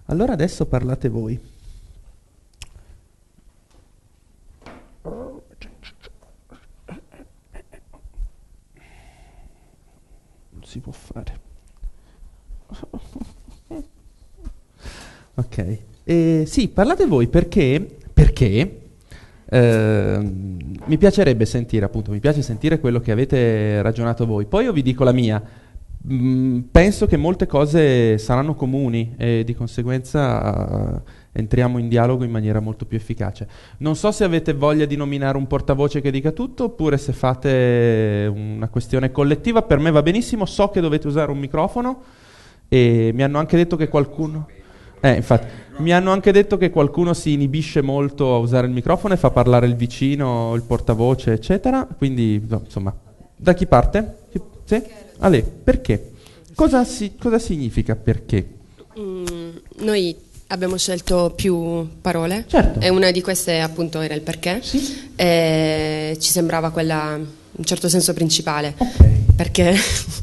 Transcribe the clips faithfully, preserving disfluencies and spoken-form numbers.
Allora adesso parlate voi. Non si può fare. Ok. Eh, sì, parlate voi perché, perché eh, mi piacerebbe sentire, appunto, mi piace sentire quello che avete ragionato voi. Poi io vi dico la mia. Mm, penso che molte cose saranno comuni e di conseguenza eh, entriamo in dialogo in maniera molto più efficace. Non so se avete voglia di nominare un portavoce che dica tutto oppure se fate una questione collettiva, per me va benissimo, so che dovete usare un microfono e mi hanno anche detto che qualcuno... Eh, infatti, mi hanno anche detto che qualcuno si inibisce molto a usare il microfono e fa parlare il vicino, il portavoce, eccetera, quindi no, insomma, da chi parte? Sì? Ale, perché? Cosa, si, cosa significa perché? Mm, noi abbiamo scelto più parole, certo. E una di queste appunto era il perché, sì. E ci sembrava quella in un certo senso principale, okay. Perché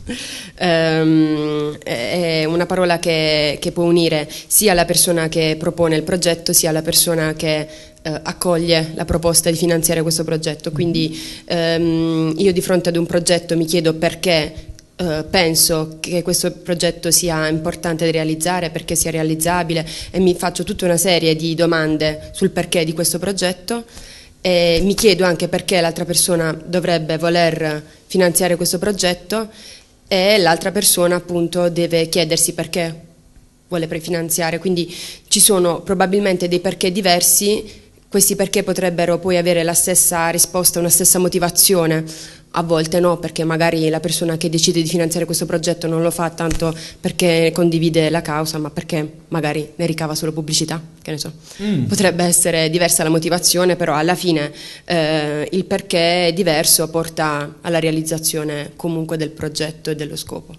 um, è una parola che, che può unire sia la persona che propone il progetto sia la persona che Uh, accoglie la proposta di finanziare questo progetto. Quindi um, io di fronte ad un progetto mi chiedo perché uh, penso che questo progetto sia importante da realizzare, perché sia realizzabile, e mi faccio tutta una serie di domande sul perché di questo progetto e mi chiedo anche perché l'altra persona dovrebbe voler finanziare questo progetto e l'altra persona appunto deve chiedersi perché vuole prefinanziare. Quindi ci sono probabilmente dei perché diversi. Questi perché potrebbero poi avere la stessa risposta, una stessa motivazione, a volte no, perché magari la persona che decide di finanziare questo progetto non lo fa tanto perché condivide la causa, ma perché magari ne ricava solo pubblicità, che ne so. Mm. Potrebbe essere diversa la motivazione, però alla fine eh, il perché diverso porta alla realizzazione comunque del progetto e dello scopo.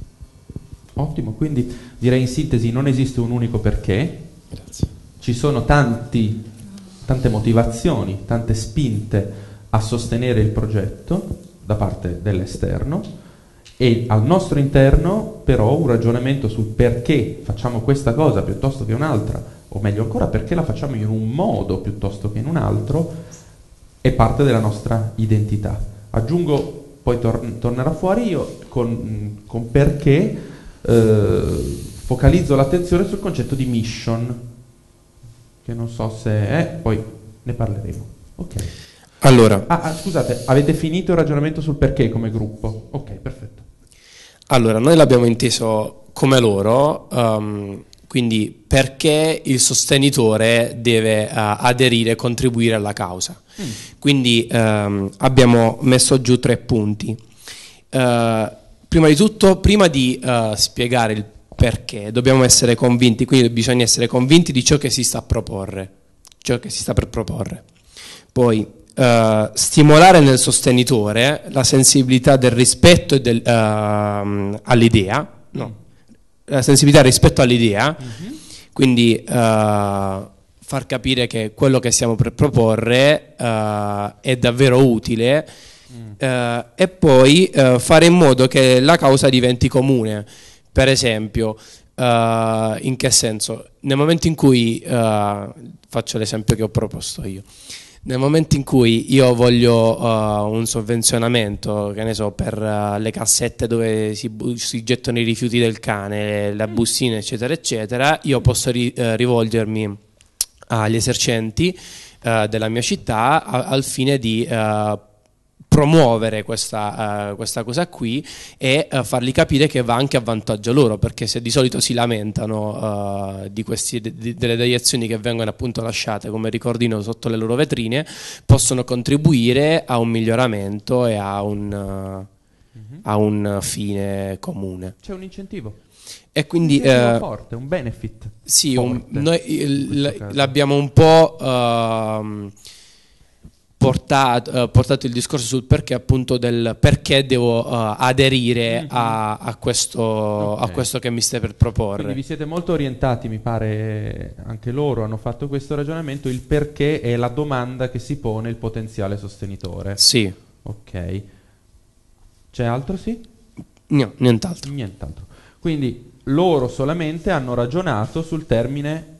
Ottimo, quindi direi in sintesi non esiste un unico perché. Grazie. Ci sono tanti... tante motivazioni, tante spinte a sostenere il progetto da parte dell'esterno e al nostro interno però un ragionamento sul perché facciamo questa cosa piuttosto che un'altra, o meglio ancora perché la facciamo in un modo piuttosto che in un altro, è parte della nostra identità. Aggiungo, poi tor- tornerà fuori io con, con perché eh, focalizzo l'attenzione sul concetto di mission, che non so se è, poi ne parleremo. Ok. Allora, ah, ah, scusate, avete finito il ragionamento sul perché come gruppo? Ok, perfetto. Allora, noi l'abbiamo inteso come loro, um, quindi perché il sostenitore deve uh, aderire e contribuire alla causa. Mm. Quindi um, abbiamo messo giù tre punti. Uh, prima di tutto, prima di uh, spiegare il perché dobbiamo essere convinti, quindi bisogna essere convinti di ciò che si sta a proporre, ciò che si sta per proporre. Poi uh, stimolare nel sostenitore la sensibilità del rispetto e del, uh, all'idea, no, la sensibilità rispetto all'idea, mm-hmm. Quindi uh, far capire che quello che stiamo per proporre uh, è davvero utile. Mm. Uh, e poi uh, fare in modo che la causa diventi comune. Per esempio, uh, in che senso? Nel momento in cui, uh, faccio l'esempio che ho proposto io, nel momento in cui io voglio uh, un sovvenzionamento, che ne so, per uh, le cassette dove si, bu- si gettano i rifiuti del cane, la bustina, eccetera, eccetera, io posso ri- uh, rivolgermi agli esercenti uh, della mia città a- al fine di uh, promuovere questa, uh, questa cosa qui e uh, fargli capire che va anche a vantaggio loro, perché se di solito si lamentano uh, di questi, di, delle deviazioni che vengono appunto lasciate come ricordino sotto le loro vetrine, possono contribuire a un miglioramento e a un, uh, mm-hmm. a un fine comune. C'è un incentivo. E quindi un incentivo uh, forte, un benefit. Sì, forte, un, noi l- l'abbiamo un po' uh, Portato, uh, portato il discorso sul perché, appunto del perché devo uh, aderire mm-hmm. a, a, questo, okay. a questo che mi stai per proporre. Quindi vi siete molto orientati, mi pare anche loro hanno fatto questo ragionamento, il perché è la domanda che si pone il potenziale sostenitore. Sì. Ok. C'è altro, sì? No, nient'altro. Nient'altro. Quindi loro solamente hanno ragionato sul termine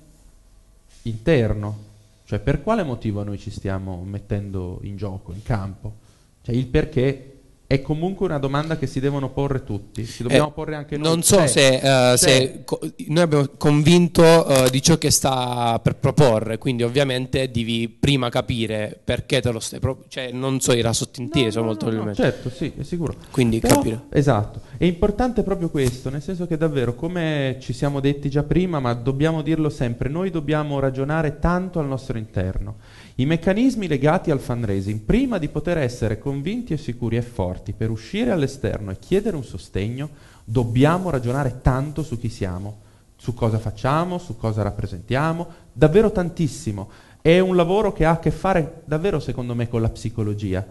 interno, cioè per quale motivo noi ci stiamo mettendo in gioco, in campo, cioè il perché è comunque una domanda che si devono porre tutti, ci dobbiamo eh, porre anche noi. Non so se, uh, se co- noi abbiamo convinto uh, di ciò che sta per proporre, quindi ovviamente devi prima capire perché te lo stai pro- cioè non so, era sottinteso no, no, molto no, probabilmente. No, certo, sì, è sicuro. Quindi Però, capire. Esatto, è importante proprio questo, nel senso che davvero, come ci siamo detti già prima, ma dobbiamo dirlo sempre, noi dobbiamo ragionare tanto al nostro interno. I meccanismi legati al fundraising, prima di poter essere convinti e sicuri e forti per uscire all'esterno e chiedere un sostegno, dobbiamo ragionare tanto su chi siamo, su cosa facciamo, su cosa rappresentiamo, davvero tantissimo. È un lavoro che ha a che fare davvero, secondo me, con la psicologia.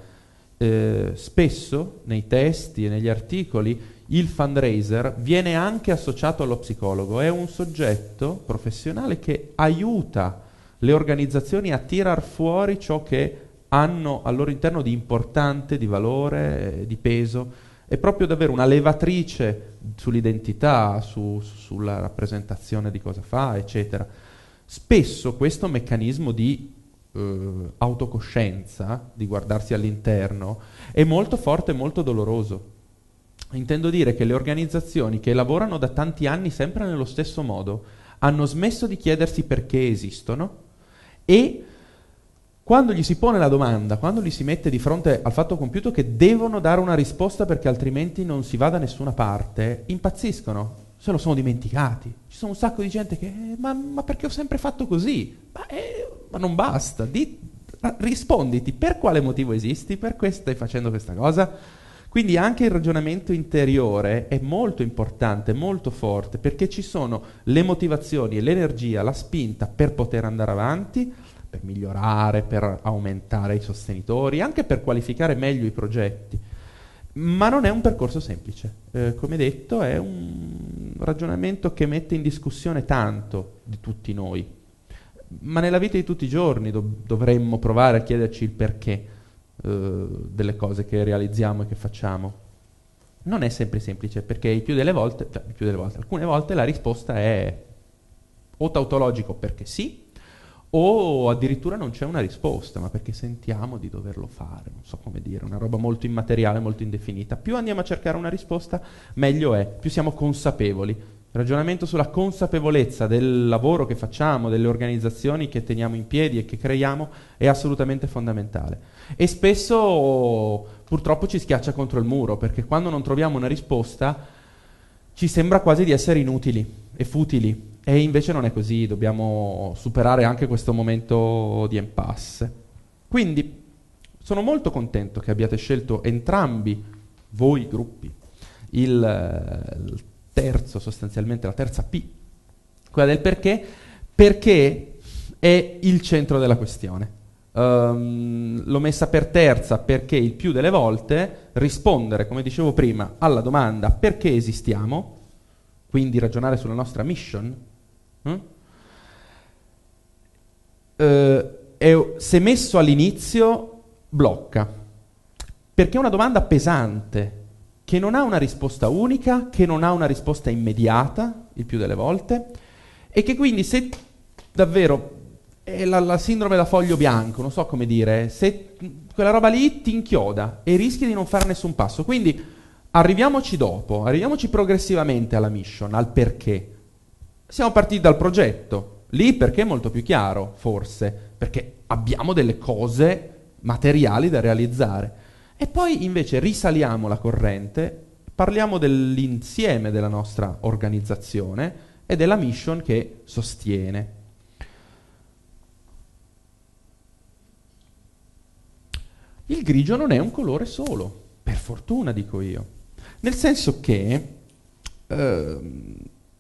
Eh, spesso nei testi e negli articoli il fundraiser viene anche associato allo psicologo, è un soggetto professionale che aiuta le organizzazioni a tirar fuori ciò che hanno al loro interno di importante, di valore, di peso. È proprio davvero una levatrice sull'identità, su, sulla rappresentazione di cosa fa, eccetera. Spesso questo meccanismo di eh, autocoscienza, di guardarsi all'interno, è molto forte e molto doloroso. Intendo dire che le organizzazioni che lavorano da tanti anni sempre nello stesso modo hanno smesso di chiedersi perché esistono, e quando gli si pone la domanda, quando gli si mette di fronte al fatto compiuto che devono dare una risposta perché altrimenti non si va da nessuna parte, impazziscono, se lo sono dimenticati. Ci sono un sacco di gente che, eh, ma, ma perché ho sempre fatto così? Ma, eh, ma non basta, di, risponditi, per quale motivo esisti? Perché stai facendo questa cosa? Quindi anche il ragionamento interiore è molto importante, molto forte, perché ci sono le motivazioni e l'energia, la spinta per poter andare avanti, per migliorare, per aumentare i sostenitori, anche per qualificare meglio i progetti. Ma non è un percorso semplice. Eh, come detto, è un ragionamento che mette in discussione tanto di tutti noi. Ma nella vita di tutti i giorni dov- dovremmo provare a chiederci il perché delle cose che realizziamo e che facciamo. Non è sempre semplice, perché il più delle volte, cioè il più delle volte, alcune volte la risposta è o tautologico perché sì, o addirittura non c'è una risposta, ma perché sentiamo di doverlo fare, non so come dire, una roba molto immateriale, molto indefinita. Più andiamo a cercare una risposta, meglio è, più siamo consapevoli. Il ragionamento sulla consapevolezza del lavoro che facciamo, delle organizzazioni che teniamo in piedi e che creiamo è assolutamente fondamentale. E spesso purtroppo ci schiaccia contro il muro, perché quando non troviamo una risposta ci sembra quasi di essere inutili e futili, e invece non è così, dobbiamo superare anche questo momento di impasse. Quindi sono molto contento che abbiate scelto entrambi voi gruppi il, il terzo, sostanzialmente la terza P, quella del perché, perché è il centro della questione. Um, l'ho messa per terza perché il più delle volte rispondere, come dicevo prima, alla domanda perché esistiamo, quindi ragionare sulla nostra mission, hm? uh, è, se messo all'inizio blocca, perché è una domanda pesante, che non ha una risposta unica, che non ha una risposta immediata, il più delle volte, e che quindi se davvero è la, la sindrome da foglio bianco, non so come dire, se quella roba lì ti inchioda e rischi di non fare nessun passo. Quindi arriviamoci dopo, arriviamoci progressivamente alla mission, al perché. Siamo partiti dal progetto, lì perché è molto più chiaro, forse, perché abbiamo delle cose materiali da realizzare. E poi invece risaliamo la corrente, parliamo dell'insieme della nostra organizzazione e della mission che sostiene. Il grigio non è un colore solo, per fortuna dico io, nel senso che ehm,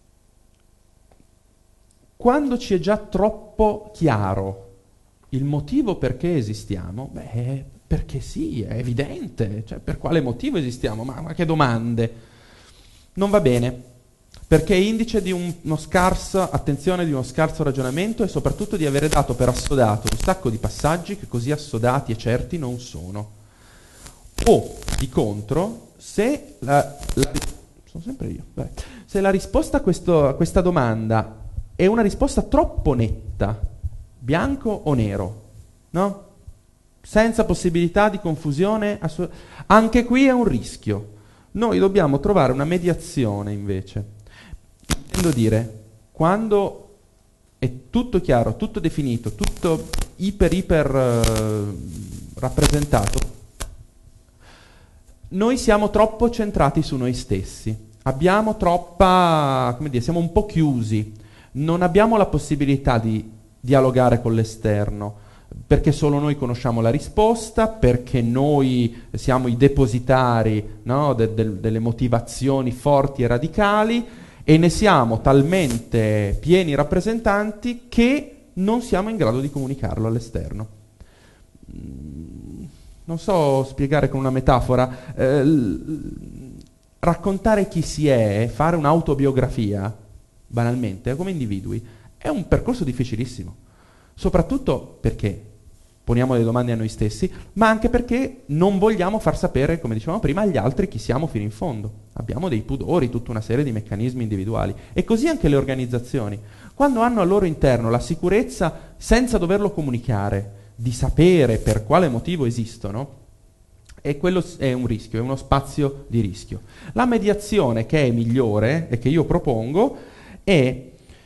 quando ci è già troppo chiaro il motivo perché esistiamo, beh, perché sì, è evidente, cioè per quale motivo esistiamo, ma, ma che domande? Non va bene, perché è indice di un, uno scarso, attenzione, di uno scarso ragionamento e soprattutto di avere dato per assodato un sacco di passaggi che così assodati e certi non sono. O, di contro, se la... la sono sempre io. Beh. Se la risposta a, questo, a questa domanda è una risposta troppo netta, bianco o nero, no? Senza possibilità di confusione, assu- anche qui è un rischio. Noi dobbiamo trovare una mediazione invece. Intendo dire, quando è tutto chiaro, tutto definito, tutto iper iper uh, rappresentato, noi siamo troppo centrati su noi stessi, abbiamo troppa, come dire, siamo un po' chiusi, non abbiamo la possibilità di dialogare con l'esterno, perché solo noi conosciamo la risposta, perché noi siamo i depositari, no, de- de- delle motivazioni forti e radicali, e ne siamo talmente pieni rappresentanti che non siamo in grado di comunicarlo all'esterno. Non so spiegare con una metafora, eh, l- raccontare chi si è, fare un'autobiografia, banalmente, come individui, è un percorso difficilissimo, soprattutto perché poniamo le domande a noi stessi, ma anche perché non vogliamo far sapere, come dicevamo prima, agli altri chi siamo fino in fondo. Abbiamo dei pudori, tutta una serie di meccanismi individuali. E così anche le organizzazioni. Quando hanno al loro interno la sicurezza, senza doverlo comunicare, di sapere per quale motivo esistono, e quello è un rischio, è uno spazio di rischio. La mediazione che è migliore e che io propongo è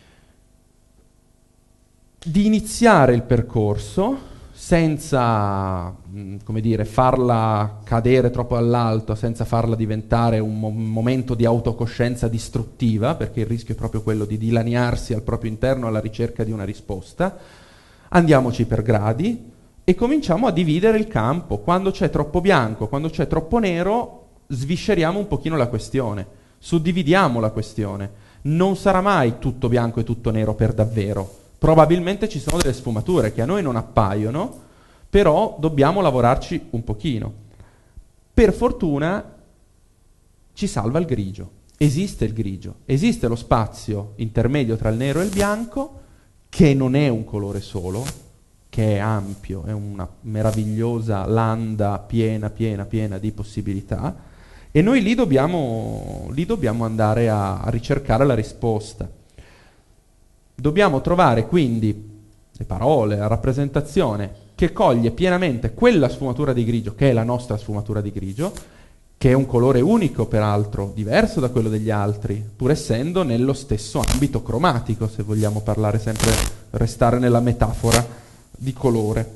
di iniziare il percorso senza, mh, come dire, farla cadere troppo all'alto, senza farla diventare un, mo- un momento di autocoscienza distruttiva, perché il rischio è proprio quello di dilaniarsi al proprio interno alla ricerca di una risposta. Andiamoci per gradi e cominciamo a dividere il campo. Quando c'è troppo bianco, quando c'è troppo nero, svisceriamo un pochino la questione, suddividiamo la questione. Non sarà mai tutto bianco e tutto nero per davvero. Probabilmente ci sono delle sfumature che a noi non appaiono, però dobbiamo lavorarci un pochino. Per fortuna ci salva il grigio. Esiste il grigio, esiste lo spazio intermedio tra il nero e il bianco, che non è un colore solo, che è ampio, è una meravigliosa landa piena, piena, piena di possibilità, e noi lì dobbiamo, lì dobbiamo andare a, a ricercare la risposta. Dobbiamo trovare quindi le parole, la rappresentazione che coglie pienamente quella sfumatura di grigio, che è la nostra sfumatura di grigio, che è un colore unico peraltro, diverso da quello degli altri, pur essendo nello stesso ambito cromatico, se vogliamo parlare sempre, restare nella metafora di colore.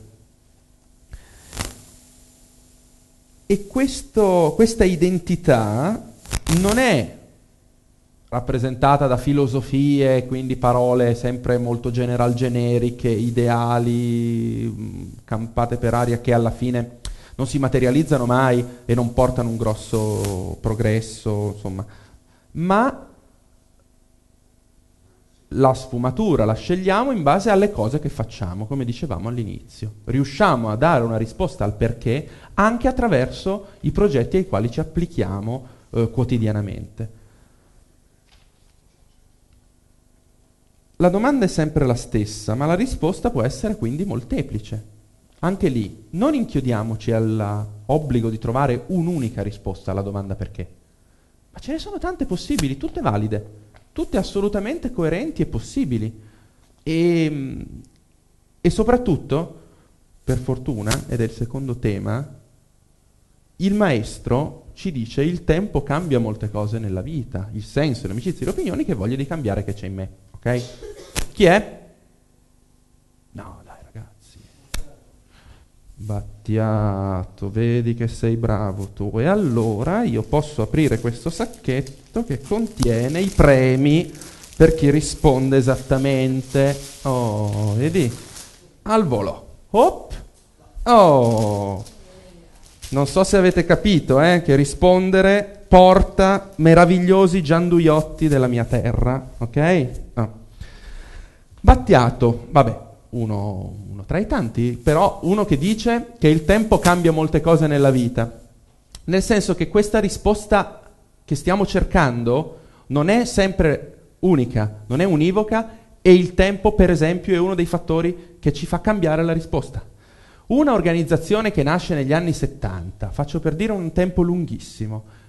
E questo, questa identità non è rappresentata da filosofie, quindi parole sempre molto general generiche, ideali, mh, campate per aria, che alla fine non si materializzano mai e non portano un grosso progresso, insomma. Ma la sfumatura la scegliamo in base alle cose che facciamo, come dicevamo all'inizio. Riusciamo a dare una risposta al perché anche attraverso i progetti ai quali ci applichiamo eh, quotidianamente. La domanda è sempre la stessa, ma la risposta può essere quindi molteplice. Anche lì, non inchiodiamoci all'obbligo di trovare un'unica risposta alla domanda perché. Ma ce ne sono tante possibili, tutte valide, tutte assolutamente coerenti e possibili. E, e soprattutto, per fortuna, ed è il secondo tema, il maestro ci dice il tempo cambia molte cose nella vita, il senso, l'amicizia e le opinioni che voglio di cambiare che c'è in me. Okay? Chi è? No, dai ragazzi. Battiato, vedi che sei bravo tu. E allora io posso aprire questo sacchetto che contiene i premi per chi risponde esattamente. Oh, vedi? Al volo. Hop. Oh. Non so se avete capito, eh, che rispondere porta meravigliosi gianduiotti della mia terra, ok? No. Battiato, vabbè, uno, uno tra i tanti, però uno che dice che il tempo cambia molte cose nella vita, nel senso che questa risposta che stiamo cercando non è sempre unica, non è univoca, e il tempo, per esempio, è uno dei fattori che ci fa cambiare la risposta. Una organizzazione che nasce negli anni settanta, faccio per dire un tempo lunghissimo,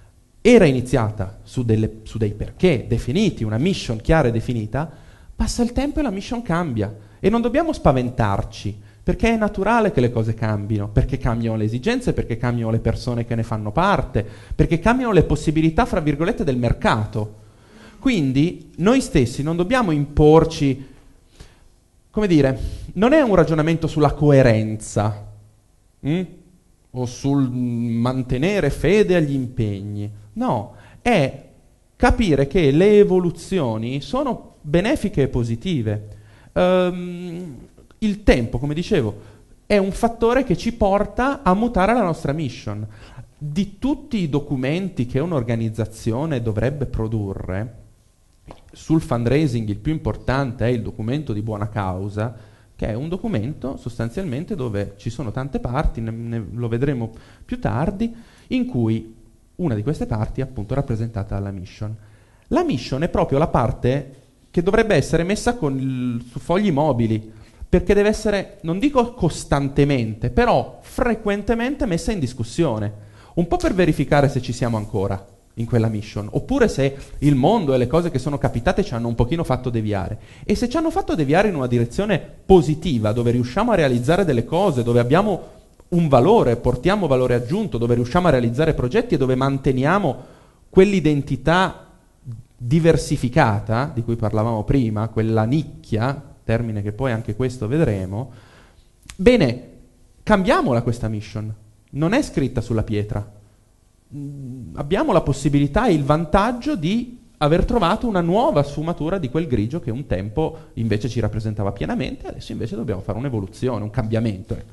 era iniziata su, delle, su dei perché definiti, una mission chiara e definita, passa il tempo e la mission cambia. E non dobbiamo spaventarci, perché è naturale che le cose cambino, perché cambiano le esigenze, perché cambiano le persone che ne fanno parte, perché cambiano le possibilità, fra virgolette, del mercato. Quindi noi stessi non dobbiamo imporci, come dire, non è un ragionamento sulla coerenza, hm? o sul mantenere fede agli impegni, no, è capire che le evoluzioni sono benefiche e positive. Um, il tempo, come dicevo, è un fattore che ci porta a mutare la nostra mission. Di tutti i documenti che un'organizzazione dovrebbe produrre, sul fundraising il più importante è il documento di buona causa, che è un documento sostanzialmente dove ci sono tante parti, ne, ne, lo vedremo più tardi, in cui una di queste parti è appunto rappresentata dalla mission. La mission è proprio la parte che dovrebbe essere messa con il, su fogli mobili, perché deve essere, non dico costantemente, però frequentemente messa in discussione, un po' per verificare se ci siamo ancora in quella mission, oppure se il mondo e le cose che sono capitate ci hanno un pochino fatto deviare. E se ci hanno fatto deviare in una direzione positiva, dove riusciamo a realizzare delle cose, dove abbiamo un valore, portiamo valore aggiunto, dove riusciamo a realizzare progetti e dove manteniamo quell'identità diversificata di cui parlavamo prima, quella nicchia, termine che poi anche questo vedremo, bene, cambiamola questa mission, non è scritta sulla pietra. Mm, abbiamo la possibilità e il vantaggio di aver trovato una nuova sfumatura di quel grigio che un tempo invece ci rappresentava pienamente, adesso invece dobbiamo fare un'evoluzione, un cambiamento. Ecco.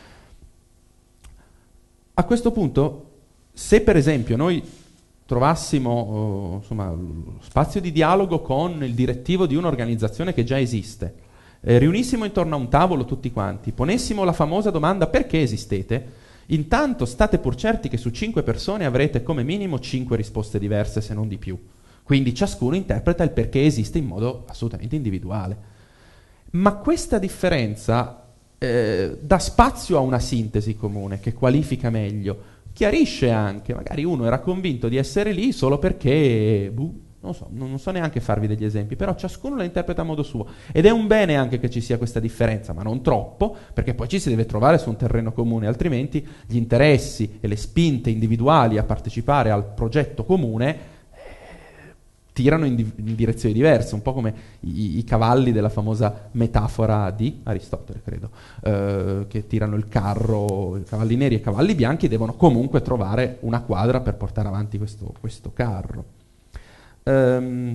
A questo punto, se per esempio noi trovassimo uh, insomma, spazio di dialogo con il direttivo di un'organizzazione che già esiste, eh, riunissimo intorno a un tavolo tutti quanti, ponessimo la famosa domanda perché esistete, intanto state pur certi che su cinque persone avrete come minimo cinque risposte diverse, se non di più. Quindi ciascuno interpreta il perché esiste in modo assolutamente individuale. Ma questa differenza eh, dà spazio a una sintesi comune che qualifica meglio, chiarisce anche, magari uno era convinto di essere lì solo perché, buh, non so, non so neanche farvi degli esempi, però ciascuno la interpreta a modo suo. Ed è un bene anche che ci sia questa differenza, ma non troppo, perché poi ci si deve trovare su un terreno comune, altrimenti gli interessi e le spinte individuali a partecipare al progetto comune tirano in, di- in direzioni diverse, un po' come i-, i cavalli della famosa metafora di Aristotele, credo, eh, che tirano il carro, i cavalli neri e i cavalli bianchi devono comunque trovare una quadra per portare avanti questo, questo carro. Um,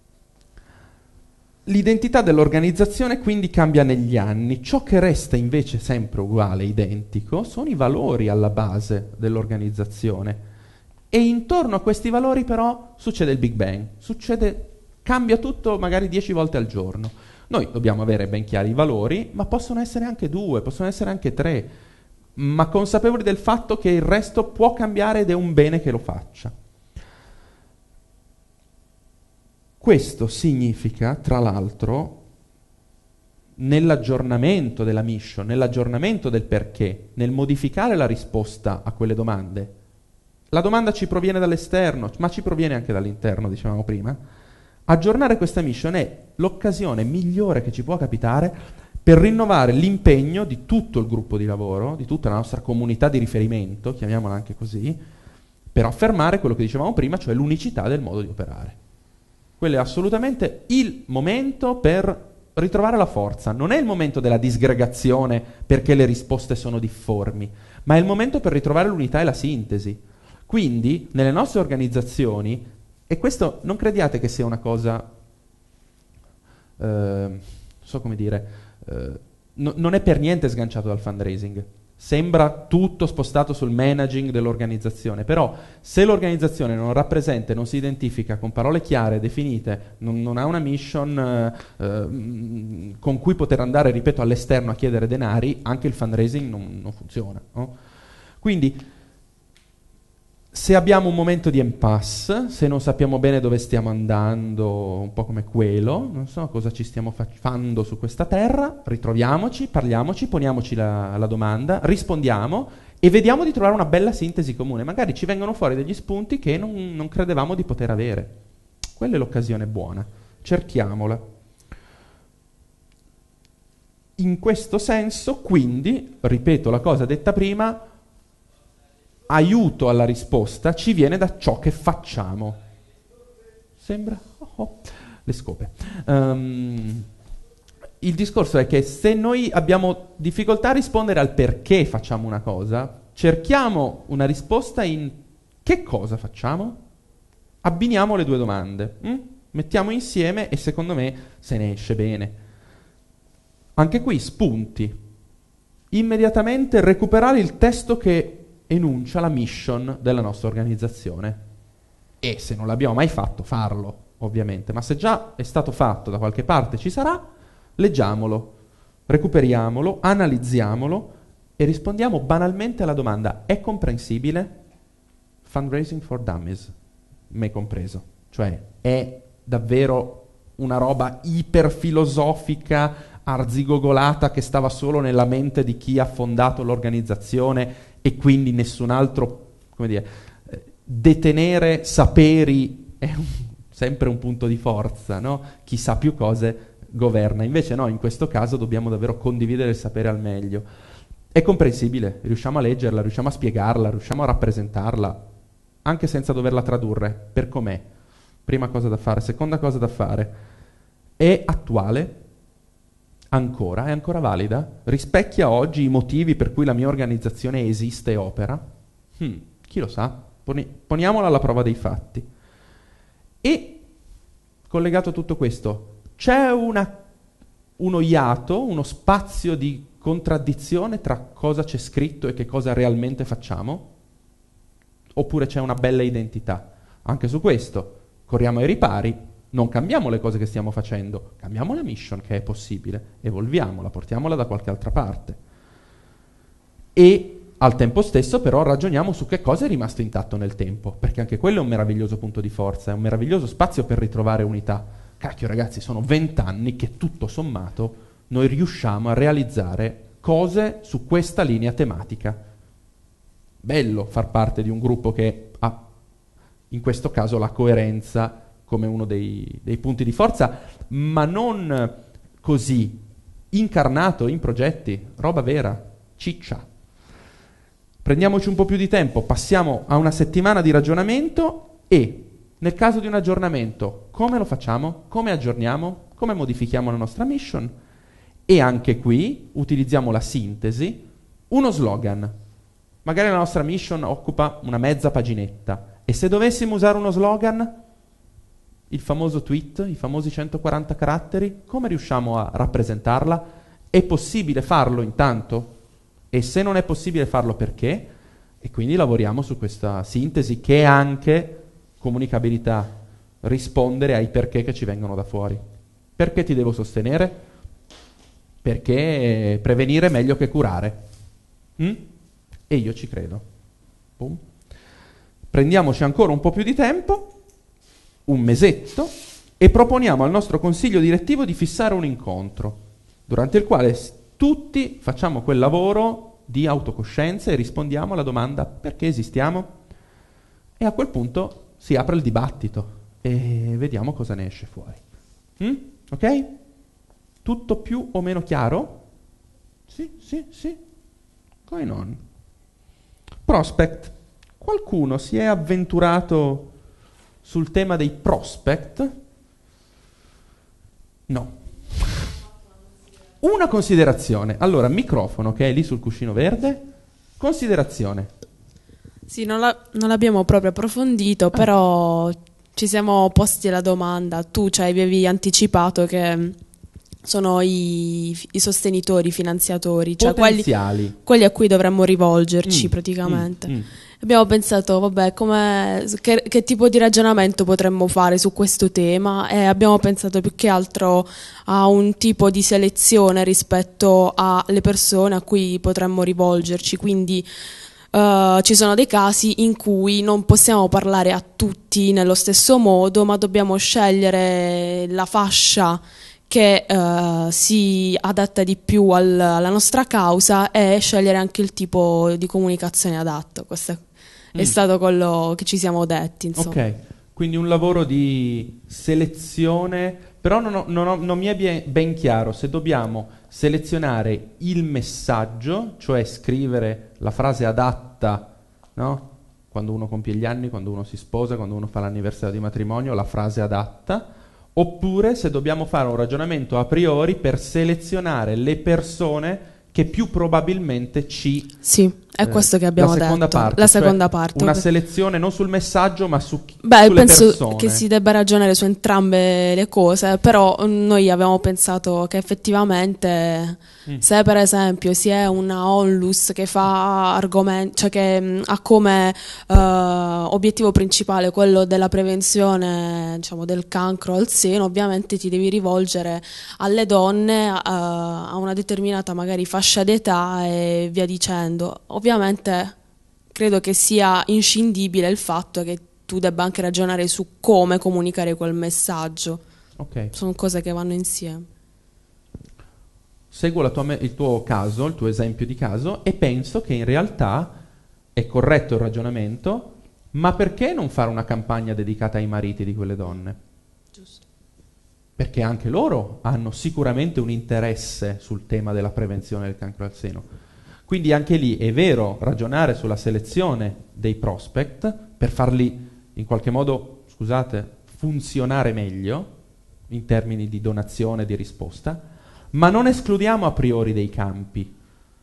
l'identità dell'organizzazione quindi cambia negli anni, ciò che resta invece sempre uguale, identico, sono i valori alla base dell'organizzazione. E intorno a questi valori però succede il Big Bang, succede, cambia tutto magari dieci volte al giorno. Noi dobbiamo avere ben chiari i valori, ma possono essere anche due, possono essere anche tre, ma consapevoli del fatto che il resto può cambiare ed è un bene che lo faccia. Questo significa, tra l'altro, nell'aggiornamento della mission, nell'aggiornamento del perché, nel modificare la risposta a quelle domande. La domanda ci proviene dall'esterno, ma ci proviene anche dall'interno, dicevamo prima. Aggiornare questa mission è l'occasione migliore che ci può capitare per rinnovare l'impegno di tutto il gruppo di lavoro, di tutta la nostra comunità di riferimento, chiamiamola anche così, per affermare quello che dicevamo prima, cioè l'unicità del modo di operare. Quello è assolutamente il momento per ritrovare la forza. Non è il momento della disgregazione perché le risposte sono difformi, ma è il momento per ritrovare l'unità e la sintesi. Quindi, nelle nostre organizzazioni, e questo non crediate che sia una cosa, eh, non so come dire, eh, no, non è per niente sganciato dal fundraising. Sembra tutto spostato sul managing dell'organizzazione, però se l'organizzazione non rappresenta e non si identifica con parole chiare, definite, non, non ha una mission eh, eh, con cui poter andare, ripeto, all'esterno a chiedere denari, anche il fundraising non, non funziona. No? Quindi, se abbiamo un momento di impasse, se non sappiamo bene dove stiamo andando, un po' come quello, non so cosa ci stiamo facendo su questa terra, ritroviamoci, parliamoci, poniamoci la, la domanda, rispondiamo e vediamo di trovare una bella sintesi comune. Magari ci vengono fuori degli spunti che non, non credevamo di poter avere. Quella è l'occasione buona, cerchiamola. In questo senso, quindi, ripeto la cosa detta prima, aiuto alla risposta ci viene da ciò che facciamo. Sembra? Oh, oh. Le scope. Um, il discorso è che se noi abbiamo difficoltà a rispondere al perché facciamo una cosa, cerchiamo una risposta in che cosa facciamo? Abbiniamo le due domande, hm? Mettiamo insieme e secondo me se ne esce bene. Anche qui spunti. Immediatamente recuperare il testo che enuncia la mission della nostra organizzazione. E se non l'abbiamo mai fatto, farlo, ovviamente. Ma se già è stato fatto da qualche parte, ci sarà, leggiamolo, recuperiamolo, analizziamolo e rispondiamo banalmente alla domanda: è comprensibile? Fundraising for Dummies, me compreso. Cioè, è davvero una roba iperfilosofica, arzigogolata, che stava solo nella mente di chi ha fondato l'organizzazione e quindi nessun altro, come dire, eh, detenere saperi è un, sempre un punto di forza, no? Chi sa più cose governa. Invece no, in questo caso dobbiamo davvero condividere il sapere al meglio. È comprensibile, riusciamo a leggerla, riusciamo a spiegarla, riusciamo a rappresentarla, anche senza doverla tradurre, per com'è. Prima cosa da fare. Seconda cosa da fare: è attuale? Ancora? È ancora valida? Rispecchia oggi i motivi per cui la mia organizzazione esiste e opera? Hmm, chi lo sa? Poni- poniamola alla prova dei fatti. E, collegato a tutto questo, c'è una, uno iato, uno spazio di contraddizione tra cosa c'è scritto e che cosa realmente facciamo? Oppure c'è una bella identità? Anche su questo corriamo ai ripari, non cambiamo le cose che stiamo facendo, cambiamo la mission, che è possibile, evolviamola, portiamola da qualche altra parte. E al tempo stesso però ragioniamo su che cosa è rimasto intatto nel tempo, perché anche quello è un meraviglioso punto di forza, è un meraviglioso spazio per ritrovare unità. Cacchio ragazzi, sono vent'anni che tutto sommato noi riusciamo a realizzare cose su questa linea tematica. Bello far parte di un gruppo che ha, in questo caso, la coerenza come uno dei, dei punti di forza, ma non così, incarnato in progetti, roba vera, ciccia. Prendiamoci un po' più di tempo, passiamo a una settimana di ragionamento e, nel caso di un aggiornamento, come lo facciamo? Come aggiorniamo? Come modifichiamo la nostra mission? E anche qui utilizziamo la sintesi, uno slogan. Magari la nostra mission occupa una mezza paginetta e se dovessimo usare uno slogan, il famoso tweet, i famosi centoquaranta caratteri, come riusciamo a rappresentarla? È possibile farlo intanto? E se non è possibile farlo, perché? E quindi lavoriamo su questa sintesi che è anche comunicabilità, rispondere ai perché che ci vengono da fuori. Perché ti devo sostenere? Perché prevenire è meglio che curare. Mm? E io ci credo. Boom. Prendiamoci ancora un po' più di tempo, un mesetto, e proponiamo al nostro consiglio direttivo di fissare un incontro durante il quale tutti facciamo quel lavoro di autocoscienza e rispondiamo alla domanda: perché esistiamo? E a quel punto si apre il dibattito e vediamo cosa ne esce fuori. Mm? Ok? Tutto più o meno chiaro? Sì, sì, sì. Going on. Prospect. Qualcuno si è avventurato sul tema dei prospect? No. Una considerazione. Allora, microfono che è lì sul cuscino verde. Considerazione. Sì, non, la, non l'abbiamo proprio approfondito, ah. però ci siamo posti la domanda. Tu ci avevi anticipato che sono i, i sostenitori, i finanziatori, cioè quelli, quelli a cui dovremmo rivolgerci mm, praticamente. Mm, mm. Abbiamo pensato, vabbè, come, che, che tipo di ragionamento potremmo fare su questo tema, e abbiamo pensato più che altro a un tipo di selezione rispetto alle persone a cui potremmo rivolgerci. Quindi uh, ci sono dei casi in cui non possiamo parlare a tutti nello stesso modo, ma dobbiamo scegliere la fascia che eh, si adatta di più al- alla nostra causa e scegliere anche il tipo di comunicazione adatto. Questo è, è Mm. stato quello che ci siamo detti, insomma. Ok, quindi un lavoro di selezione, però non, ho- non ho- non mi è bien, ben chiaro se dobbiamo selezionare il messaggio, cioè scrivere la frase adatta, no? Quando uno compie gli anni, quando uno si sposa, quando uno fa l'anniversario di matrimonio, la frase adatta, oppure se dobbiamo fare un ragionamento a priori per selezionare le persone che più probabilmente ci... Sì, è eh, questo che abbiamo la seconda detto. parte, La cioè seconda parte. una ovvio. selezione non sul messaggio ma su chi- Beh, sulle penso persone. che si debba ragionare su entrambe le cose, però mm, noi avevamo pensato che effettivamente Mm. se per esempio si è una onlus che fa argomenti, cioè che mm, ha come eh, obiettivo principale quello della prevenzione, diciamo, del cancro al seno, ovviamente ti devi rivolgere alle donne eh, a una determinata magari fascia d'età e via dicendo. Ovviamente credo che sia inscindibile il fatto che tu debba anche ragionare su come comunicare quel messaggio. Ok. Sono cose che vanno insieme. Seguo la tua me- il tuo caso, il tuo esempio di caso e penso che in realtà è corretto il ragionamento, ma perché non fare una campagna dedicata ai mariti di quelle donne? Giusto. Perché anche loro hanno sicuramente un interesse sul tema della prevenzione del cancro al seno. Quindi anche lì è vero ragionare sulla selezione dei prospect per farli in qualche modo, scusate, funzionare meglio in termini di donazione e di risposta, ma non escludiamo a priori dei campi.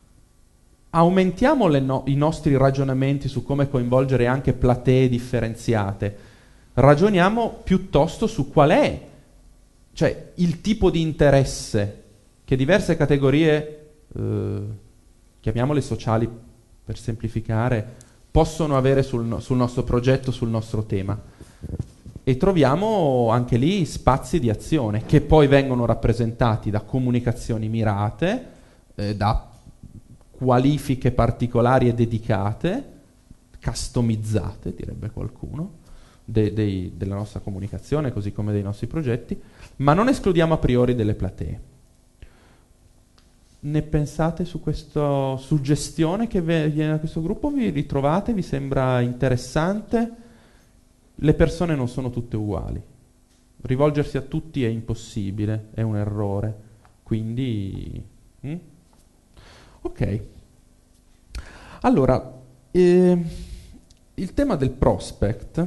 Aumentiamo le no- i nostri ragionamenti su come coinvolgere anche platee differenziate. Ragioniamo piuttosto su qual è, cioè il tipo di interesse che diverse categorie, eh, chiamiamole sociali per semplificare, possono avere sul, no- sul nostro progetto, sul nostro tema. E troviamo anche lì spazi di azione che poi vengono rappresentati da comunicazioni mirate, eh, da qualifiche particolari e dedicate, customizzate, direbbe qualcuno, de- dei- della nostra comunicazione, così come dei nostri progetti, ma non escludiamo a priori delle platee. Ne pensate su questa suggestione che ve- viene da questo gruppo? Vi ritrovate? Vi sembra interessante? Le persone non sono tutte uguali. Rivolgersi a tutti è impossibile, è un errore. Quindi... mm? Ok. Allora, eh, il tema del prospect,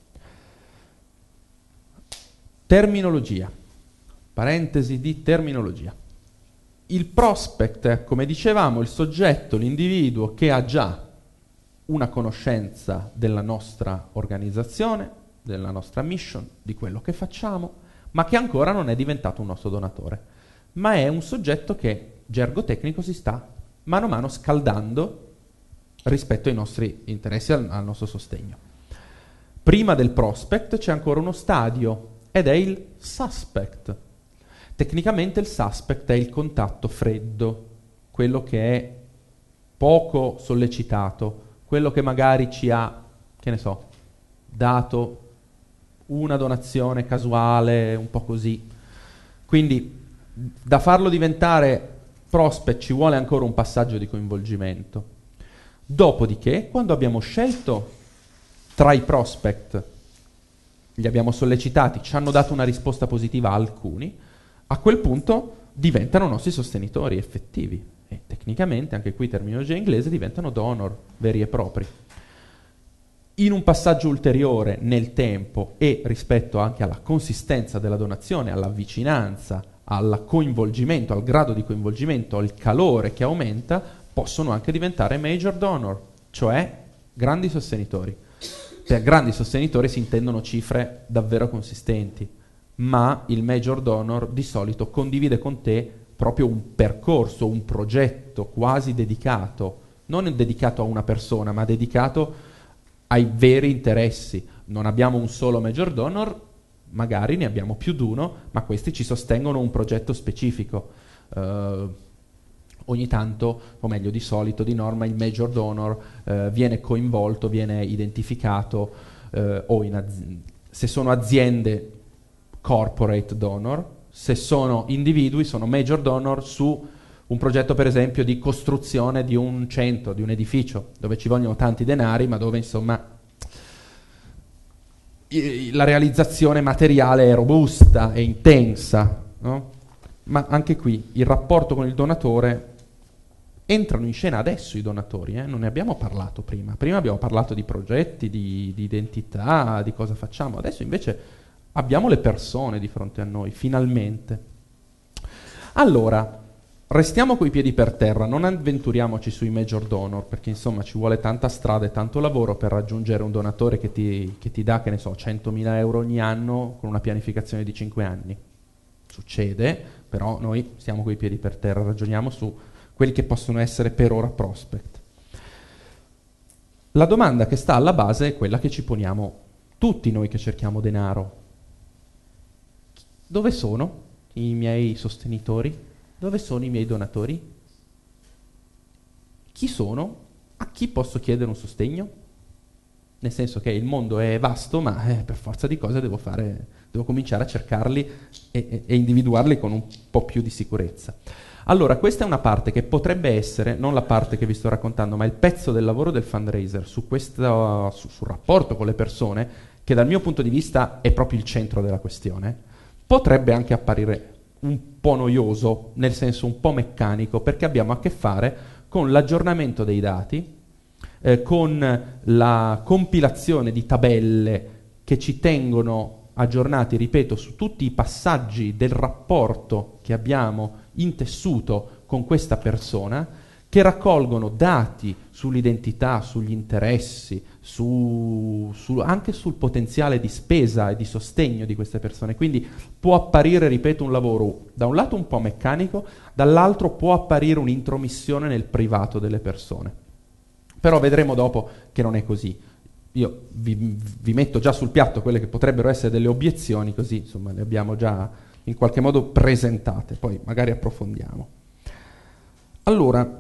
terminologia, parentesi di terminologia. Il prospect è, come dicevamo, il soggetto, l'individuo che ha già una conoscenza della nostra organizzazione, della nostra mission, di quello che facciamo, ma che ancora non è diventato un nostro donatore, ma è un soggetto che, gergo tecnico, si sta mano a mano scaldando rispetto ai nostri interessi, al, al nostro sostegno. Prima del prospect c'è ancora uno stadio ed è il suspect. Tecnicamente il suspect è il contatto freddo, quello che è poco sollecitato, quello che magari ci ha, che ne so, dato una donazione casuale, un po' così. Quindi da farlo diventare prospect ci vuole ancora un passaggio di coinvolgimento. Dopodiché, quando abbiamo scelto tra i prospect, li abbiamo sollecitati, ci hanno dato una risposta positiva a alcuni, a quel punto diventano nostri sostenitori effettivi e tecnicamente, anche qui terminologia inglese, diventano donor veri e propri. In un passaggio ulteriore nel tempo e rispetto anche alla consistenza della donazione, alla vicinanza, al coinvolgimento, al grado di coinvolgimento, al calore che aumenta, possono anche diventare major donor, cioè grandi sostenitori. Per grandi sostenitori si intendono cifre davvero consistenti, ma il major donor di solito condivide con te proprio un percorso, un progetto quasi dedicato, non dedicato a una persona, ma dedicato ai veri interessi. Non abbiamo un solo major donor, magari ne abbiamo più di uno, ma questi ci sostengono un progetto specifico. Uh, ogni tanto, o meglio di solito, di norma, il major donor uh, viene coinvolto, viene identificato, uh, o in az- se sono aziende corporate donor, Se sono individui, sono major donor su un progetto, per esempio, di costruzione di un centro, di un edificio, dove ci vogliono tanti denari, ma dove, insomma, i- la realizzazione materiale è robusta, è intensa, no? Ma anche qui il rapporto con il donatore, entrano in scena adesso i donatori, eh? Non ne abbiamo parlato prima. Prima abbiamo parlato di progetti, di, di identità, di cosa facciamo. Adesso invece abbiamo le persone di fronte a noi, finalmente. Allora, restiamo coi piedi per terra, non avventuriamoci sui major donor, perché insomma ci vuole tanta strada e tanto lavoro per raggiungere un donatore che ti, che ti dà, che ne so, centomila euro ogni anno con una pianificazione di cinque anni. Succede, però noi stiamo coi piedi per terra, ragioniamo su quelli che possono essere per ora prospect. La domanda che sta alla base è quella che ci poniamo tutti noi che cerchiamo denaro. Dove sono i miei sostenitori? Dove sono i miei donatori? Chi sono? A chi posso chiedere un sostegno? Nel senso che il mondo è vasto, ma eh, per forza di cose devo fare, devo cominciare a cercarli e, e, e individuarli con un po' più di sicurezza. Allora, questa è una parte che potrebbe essere, non la parte che vi sto raccontando, ma il pezzo del lavoro del fundraiser su questo, su, sul rapporto con le persone, che dal mio punto di vista è proprio il centro della questione. Potrebbe anche apparire un po' noioso, nel senso un po' meccanico, perché abbiamo a che fare con l'aggiornamento dei dati, eh, con la compilazione di tabelle che ci tengono aggiornati, ripeto, su tutti i passaggi del rapporto che abbiamo intessuto con questa persona, che raccolgono dati sull'identità, sugli interessi, su, su, anche sul potenziale di spesa e di sostegno di queste persone. Quindi può apparire, ripeto, un lavoro da un lato un po' meccanico, dall'altro può apparire un'intromissione nel privato delle persone. Però vedremo dopo che non è così. Io vi, vi metto già sul piatto quelle che potrebbero essere delle obiezioni, così insomma le abbiamo già in qualche modo presentate, poi magari approfondiamo. Allora,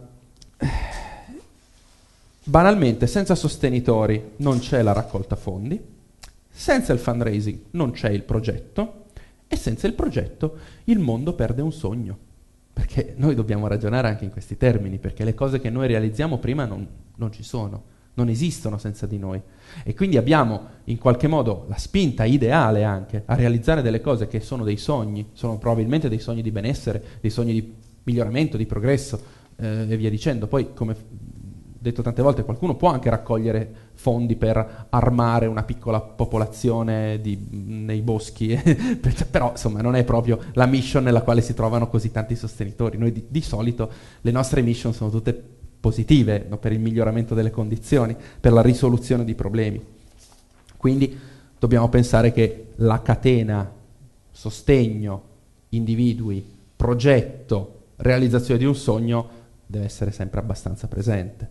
banalmente, senza sostenitori non c'è la raccolta fondi, senza il fundraising non c'è il progetto e senza il progetto il mondo perde un sogno, perché noi dobbiamo ragionare anche in questi termini, perché le cose che noi realizziamo prima non, non ci sono, non esistono senza di noi, e quindi abbiamo in qualche modo la spinta ideale anche a realizzare delle cose che sono dei sogni, sono probabilmente dei sogni di benessere, dei sogni di miglioramento, di progresso eh, e via dicendo. Poi, come detto tante volte, qualcuno può anche raccogliere fondi per armare una piccola popolazione di, nei boschi, però insomma non è proprio la mission nella quale si trovano così tanti sostenitori. Noi di, di solito le nostre mission sono tutte positive, no? Per il miglioramento delle condizioni, per la risoluzione di problemi. Quindi dobbiamo pensare che la catena sostegno, individui, progetto, realizzazione di un sogno deve essere sempre abbastanza presente.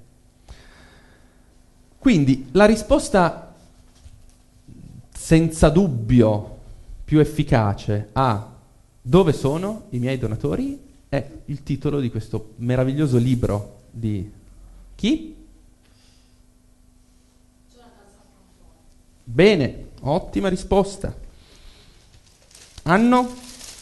Quindi la risposta senza dubbio più efficace a dove sono i miei donatori è il titolo di questo meraviglioso libro di chi? Bene, ottima risposta. Anno?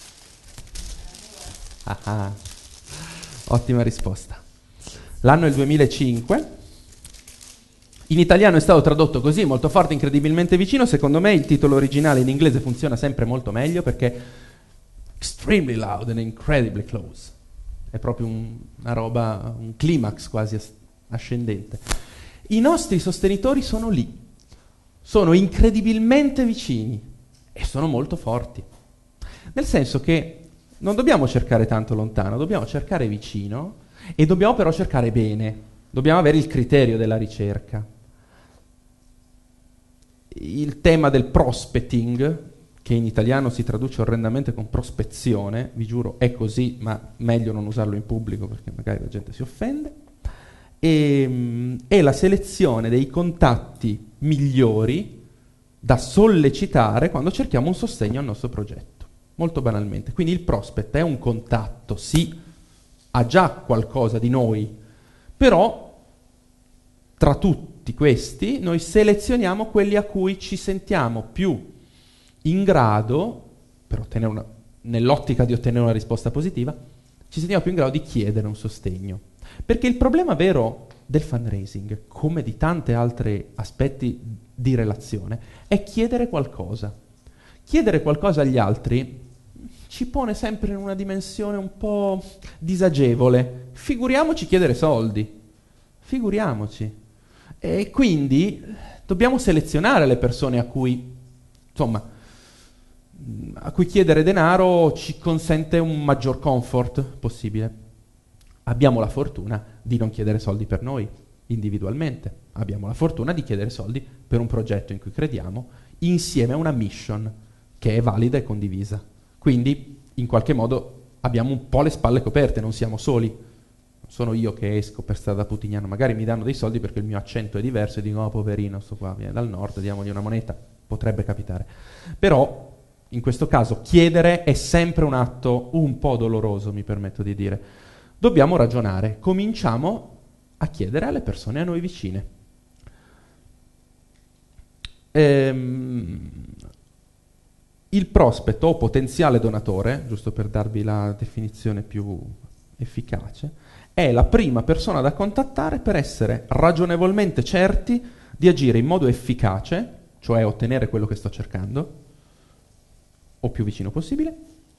Ah, ah. Ottima risposta. L'anno è il duemilacinque. In italiano è stato tradotto così, molto forte, incredibilmente vicino. Secondo me il titolo originale in inglese funziona sempre molto meglio, perché extremely loud and incredibly close. È proprio un, una roba, un climax quasi as- ascendente. I nostri sostenitori sono lì, sono incredibilmente vicini e sono molto forti. Nel senso che non dobbiamo cercare tanto lontano, dobbiamo cercare vicino, e dobbiamo però cercare bene, dobbiamo avere il criterio della ricerca. Il tema del prospecting, che in italiano si traduce orrendamente con prospezione, vi giuro è così, ma meglio non usarlo in pubblico perché magari la gente si offende, e, è la selezione dei contatti migliori da sollecitare quando cerchiamo un sostegno al nostro progetto, molto banalmente. Quindi il prospect è un contatto, sì, ha già qualcosa di noi, però tra tutti questi noi selezioniamo quelli a cui ci sentiamo più in grado, per ottenere una nell'ottica di ottenere una risposta positiva, ci sentiamo più in grado di chiedere un sostegno. Perché il problema vero del fundraising, come di tanti altri aspetti di relazione, è chiedere qualcosa. Chiedere qualcosa agli altri ci pone sempre in una dimensione un po' disagevole. Figuriamoci chiedere soldi. Figuriamoci. E quindi dobbiamo selezionare le persone a cui, insomma, a cui chiedere denaro ci consente un maggior comfort possibile. Abbiamo la fortuna di non chiedere soldi per noi individualmente, abbiamo la fortuna di chiedere soldi per un progetto in cui crediamo, insieme a una mission che è valida e condivisa. Quindi, in qualche modo, abbiamo un po' le spalle coperte, non siamo soli. Non sono io che esco per strada Putignano, magari mi danno dei soldi perché il mio accento è diverso e dico, oh poverino, sto qua, viene dal nord, diamogli una moneta. Potrebbe capitare. Però, in questo caso, chiedere è sempre un atto un po' doloroso, mi permetto di dire. Dobbiamo ragionare. Cominciamo a chiedere alle persone a noi vicine. Ehm, il prospect o potenziale donatore, giusto per darvi la definizione più efficace, è la prima persona da contattare per essere ragionevolmente certi di agire in modo efficace, cioè ottenere quello che sto cercando, o più vicino possibile,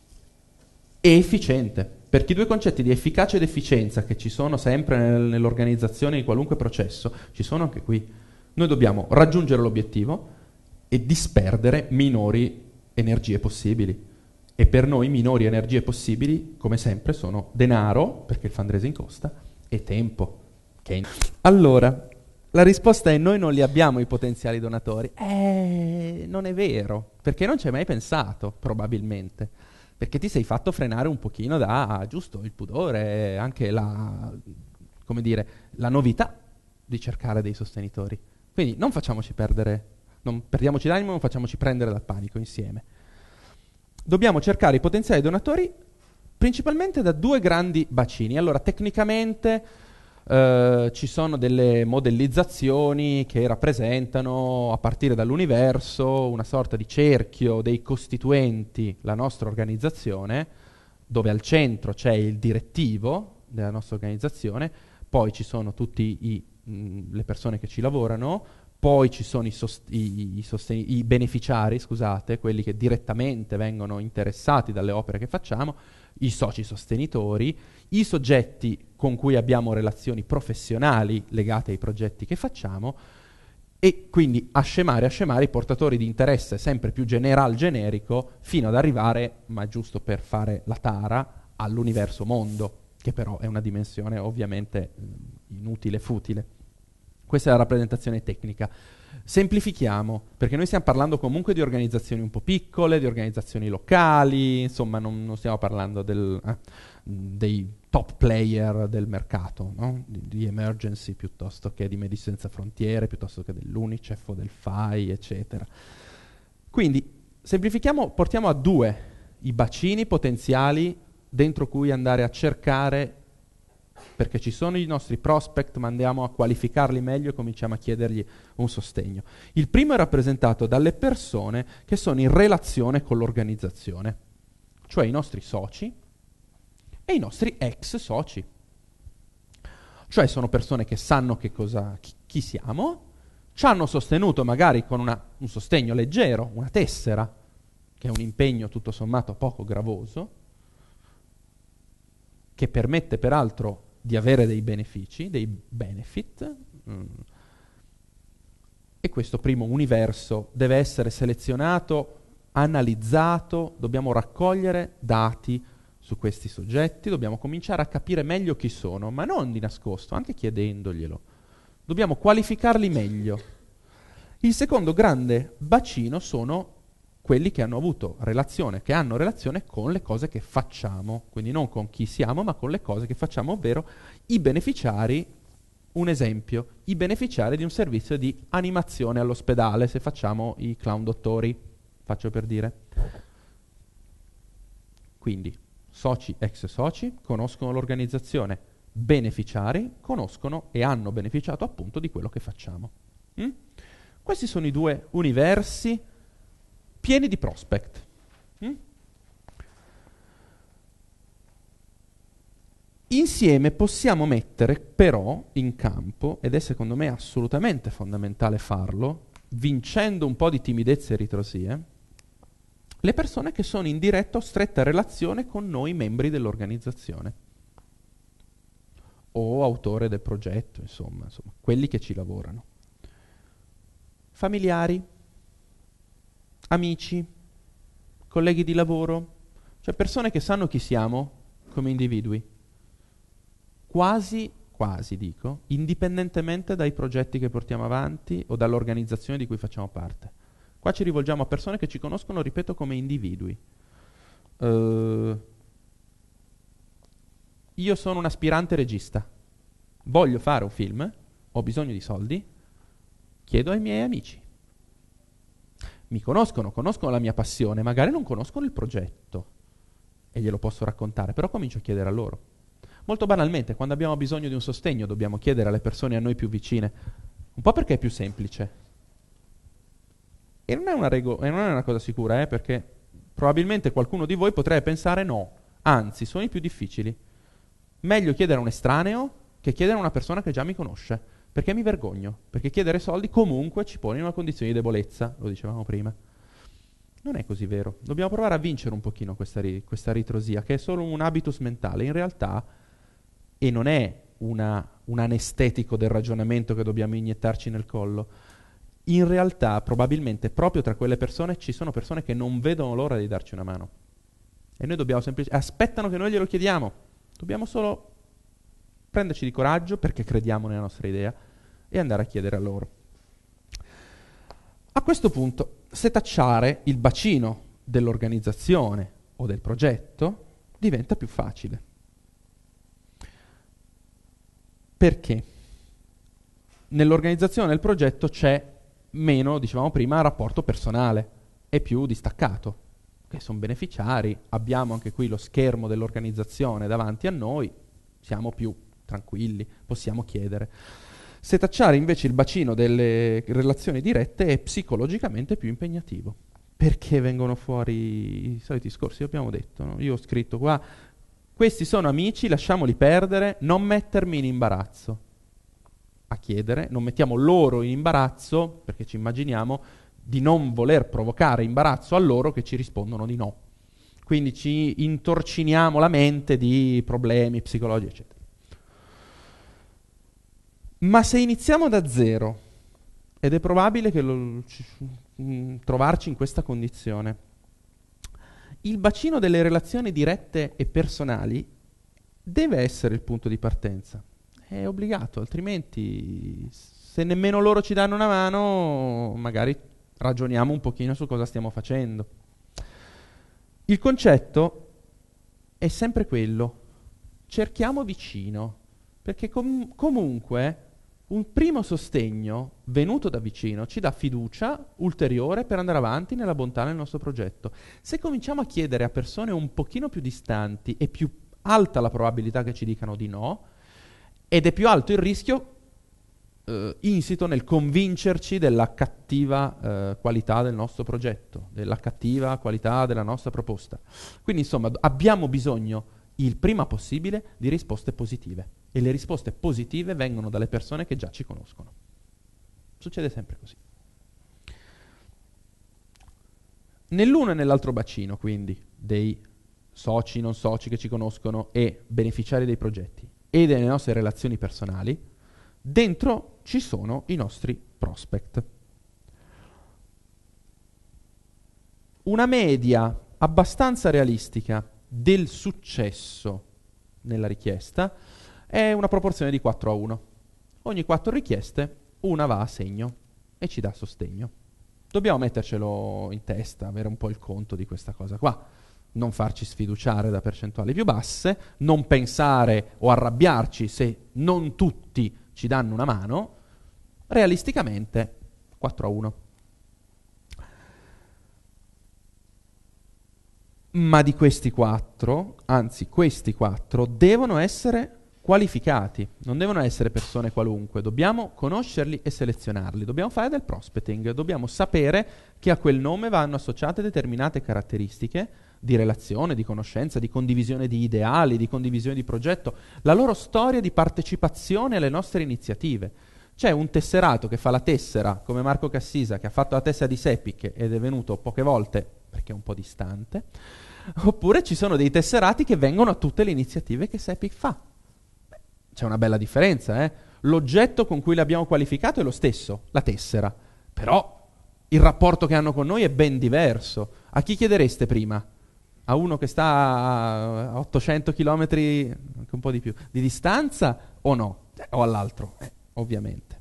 e efficiente, perché i due concetti di efficacia ed efficienza che ci sono sempre nel, nell'organizzazione di qualunque processo, ci sono anche qui. Noi dobbiamo raggiungere l'obiettivo e disperdere minori energie possibili. E per noi minori energie possibili, come sempre, sono denaro, perché il fundraising costa, e tempo. Che... Allora, la risposta è noi non li abbiamo i potenziali donatori. Eh, non è vero, perché non ci hai mai pensato, probabilmente. Perché ti sei fatto frenare un pochino da, giusto, il pudore, anche la, come dire, la novità di cercare dei sostenitori. Quindi non facciamoci perdere, non perdiamoci d'animo, non facciamoci prendere dal panico insieme. Dobbiamo cercare i potenziali donatori principalmente da due grandi bacini. Allora, tecnicamente eh, ci sono delle modellizzazioni che rappresentano, a partire dall'universo, una sorta di cerchio dei costituenti la nostra organizzazione, dove al centro c'è il direttivo della nostra organizzazione, poi ci sono tutte le persone che ci lavorano, poi ci sono i, sost- i, i, sosteni- i beneficiari, scusate, quelli che direttamente vengono interessati dalle opere che facciamo, i soci sostenitori, i soggetti con cui abbiamo relazioni professionali legate ai progetti che facciamo, e quindi a scemare, a scemare i portatori di interesse sempre più general generico, fino ad arrivare, ma giusto per fare la tara, all'universo mondo, che però è una dimensione ovviamente mh, inutile, futile. Questa è la rappresentazione tecnica. Semplifichiamo, perché noi stiamo parlando comunque di organizzazioni un po' piccole, di organizzazioni locali, insomma non, non stiamo parlando del, eh, dei top player del mercato, no? di, di Emergency piuttosto che di Medici Senza Frontiere, piuttosto che dell'Unicef o del F A I, eccetera. Quindi semplifichiamo, portiamo a due i bacini potenziali dentro cui andare a cercare, perché ci sono i nostri prospect, ma andiamo a qualificarli meglio e cominciamo a chiedergli un sostegno. Il primo è rappresentato dalle persone che sono in relazione con l'organizzazione, cioè i nostri soci e i nostri ex soci. Cioè sono persone che sanno che cosa, chi, chi siamo, ci hanno sostenuto magari con una, un sostegno leggero, una tessera, che è un impegno tutto sommato poco gravoso, che permette peraltro di avere dei benefici, dei benefit, mm. e questo primo universo deve essere selezionato, analizzato, dobbiamo raccogliere dati su questi soggetti, dobbiamo cominciare a capire meglio chi sono, ma non di nascosto, anche chiedendoglielo. Dobbiamo qualificarli meglio. Il secondo grande bacino sono quelli che hanno avuto relazione, che hanno relazione con le cose che facciamo, quindi non con chi siamo, ma con le cose che facciamo, ovvero i beneficiari. Un esempio, i beneficiari di un servizio di animazione all'ospedale, se facciamo i clown dottori, faccio per dire. Quindi, soci, ex soci, conoscono l'organizzazione, beneficiari, conoscono e hanno beneficiato appunto di quello che facciamo. Mm? Questi sono i due universi pieni di prospect. Mm? Insieme possiamo mettere però in campo, ed è secondo me assolutamente fondamentale farlo, vincendo un po' di timidezze e ritrosie, le persone che sono in diretta o stretta relazione con noi membri dell'organizzazione o autore del progetto, insomma, insomma, quelli che ci lavorano. Familiari, amici, colleghi di lavoro, cioè persone che sanno chi siamo come individui. Quasi, quasi dico, indipendentemente dai progetti che portiamo avanti o dall'organizzazione di cui facciamo parte. Qua ci rivolgiamo a persone che ci conoscono, ripeto, come individui. Uh, io sono un aspirante regista, voglio fare un film, ho bisogno di soldi, chiedo ai miei amici. Mi conoscono, conoscono la mia passione, magari non conoscono il progetto e glielo posso raccontare, però comincio a chiedere a loro. Molto banalmente, quando abbiamo bisogno di un sostegno dobbiamo chiedere alle persone a noi più vicine, un po' perché è più semplice. E non è una, rego- e non è una cosa sicura, eh, perché probabilmente qualcuno di voi potrebbe pensare no, anzi, sono i più difficili. Meglio chiedere a un estraneo che chiedere a una persona che già mi conosce, perché mi vergogno, perché chiedere soldi comunque ci pone in una condizione di debolezza, lo dicevamo prima. Non è così vero, dobbiamo provare a vincere un pochino questa, ri- questa ritrosia, che è solo un habitus mentale, in realtà, e non è una, un anestetico del ragionamento che dobbiamo iniettarci nel collo. In realtà, probabilmente, proprio tra quelle persone ci sono persone che non vedono l'ora di darci una mano. E noi dobbiamo semplicemente... aspettano che noi glielo chiediamo. Dobbiamo solo prenderci di coraggio, perché crediamo nella nostra idea, e andare a chiedere a loro. A questo punto, setacciare il bacino dell'organizzazione o del progetto diventa più facile. Perché? Nell'organizzazione del progetto c'è meno, dicevamo prima, rapporto personale, è più distaccato, che sono beneficiari, abbiamo anche qui lo schermo dell'organizzazione davanti a noi, siamo più tranquilli, possiamo chiedere. Setacciare invece il bacino delle relazioni dirette è psicologicamente più impegnativo. Perché vengono fuori i soliti discorsi? Abbiamo detto, no? Io ho scritto qua, questi sono amici, lasciamoli perdere, non mettermi in imbarazzo a chiedere, non mettiamo loro in imbarazzo, perché ci immaginiamo di non voler provocare imbarazzo a loro che ci rispondono di no. Quindi ci intorciniamo la mente di problemi psicologici, eccetera. Ma se iniziamo da zero, ed è probabile che lo, ci, mh, trovarci in questa condizione, il bacino delle relazioni dirette e personali deve essere il punto di partenza. È obbligato, altrimenti se nemmeno loro ci danno una mano, magari ragioniamo un pochino su cosa stiamo facendo. Il concetto è sempre quello, cerchiamo vicino, perché com- comunque un primo sostegno venuto da vicino ci dà fiducia ulteriore per andare avanti nella bontà del nostro progetto. Se cominciamo a chiedere a persone un pochino più distanti, è più alta la probabilità che ci dicano di no, ed è più alto il rischio eh, insito nel convincerci della cattiva eh, qualità del nostro progetto, della cattiva qualità della nostra proposta. Quindi insomma abbiamo bisogno il prima possibile di risposte positive, e le risposte positive vengono dalle persone che già ci conoscono. Succede sempre così. Nell'uno e nell'altro bacino, quindi, dei soci, non soci che ci conoscono e beneficiari dei progetti e delle nostre relazioni personali, dentro ci sono i nostri prospect. Una media abbastanza realistica del successo nella richiesta è una proporzione di quattro a uno. Ogni quattro richieste, una va a segno e ci dà sostegno. Dobbiamo mettercelo in testa, avere un po' il conto di questa cosa qua. Non farci sfiduciare da percentuali più basse, non pensare o arrabbiarci se non tutti ci danno una mano. Realisticamente, quattro a uno. Ma di questi quattro, anzi questi quattro, devono essere qualificati, non devono essere persone qualunque, dobbiamo conoscerli e selezionarli, dobbiamo fare del prospecting, dobbiamo sapere che a quel nome vanno associate determinate caratteristiche, di relazione, di conoscenza, di condivisione di ideali, di condivisione di progetto, la loro storia di partecipazione alle nostre iniziative. C'è un tesserato che fa la tessera, come Marco Cassisa, che ha fatto la tessera di Sepic ed è venuto poche volte perché è un po' distante, oppure ci sono dei tesserati che vengono a tutte le iniziative che Sepic fa. Beh, c'è una bella differenza, eh? L'oggetto con cui l'abbiamo qualificato è lo stesso, la tessera, però il rapporto che hanno con noi è ben diverso. A chi chiedereste prima? A uno che sta a ottocento chilometri, anche un po' di più, di distanza o no? Eh, o all'altro, eh, ovviamente.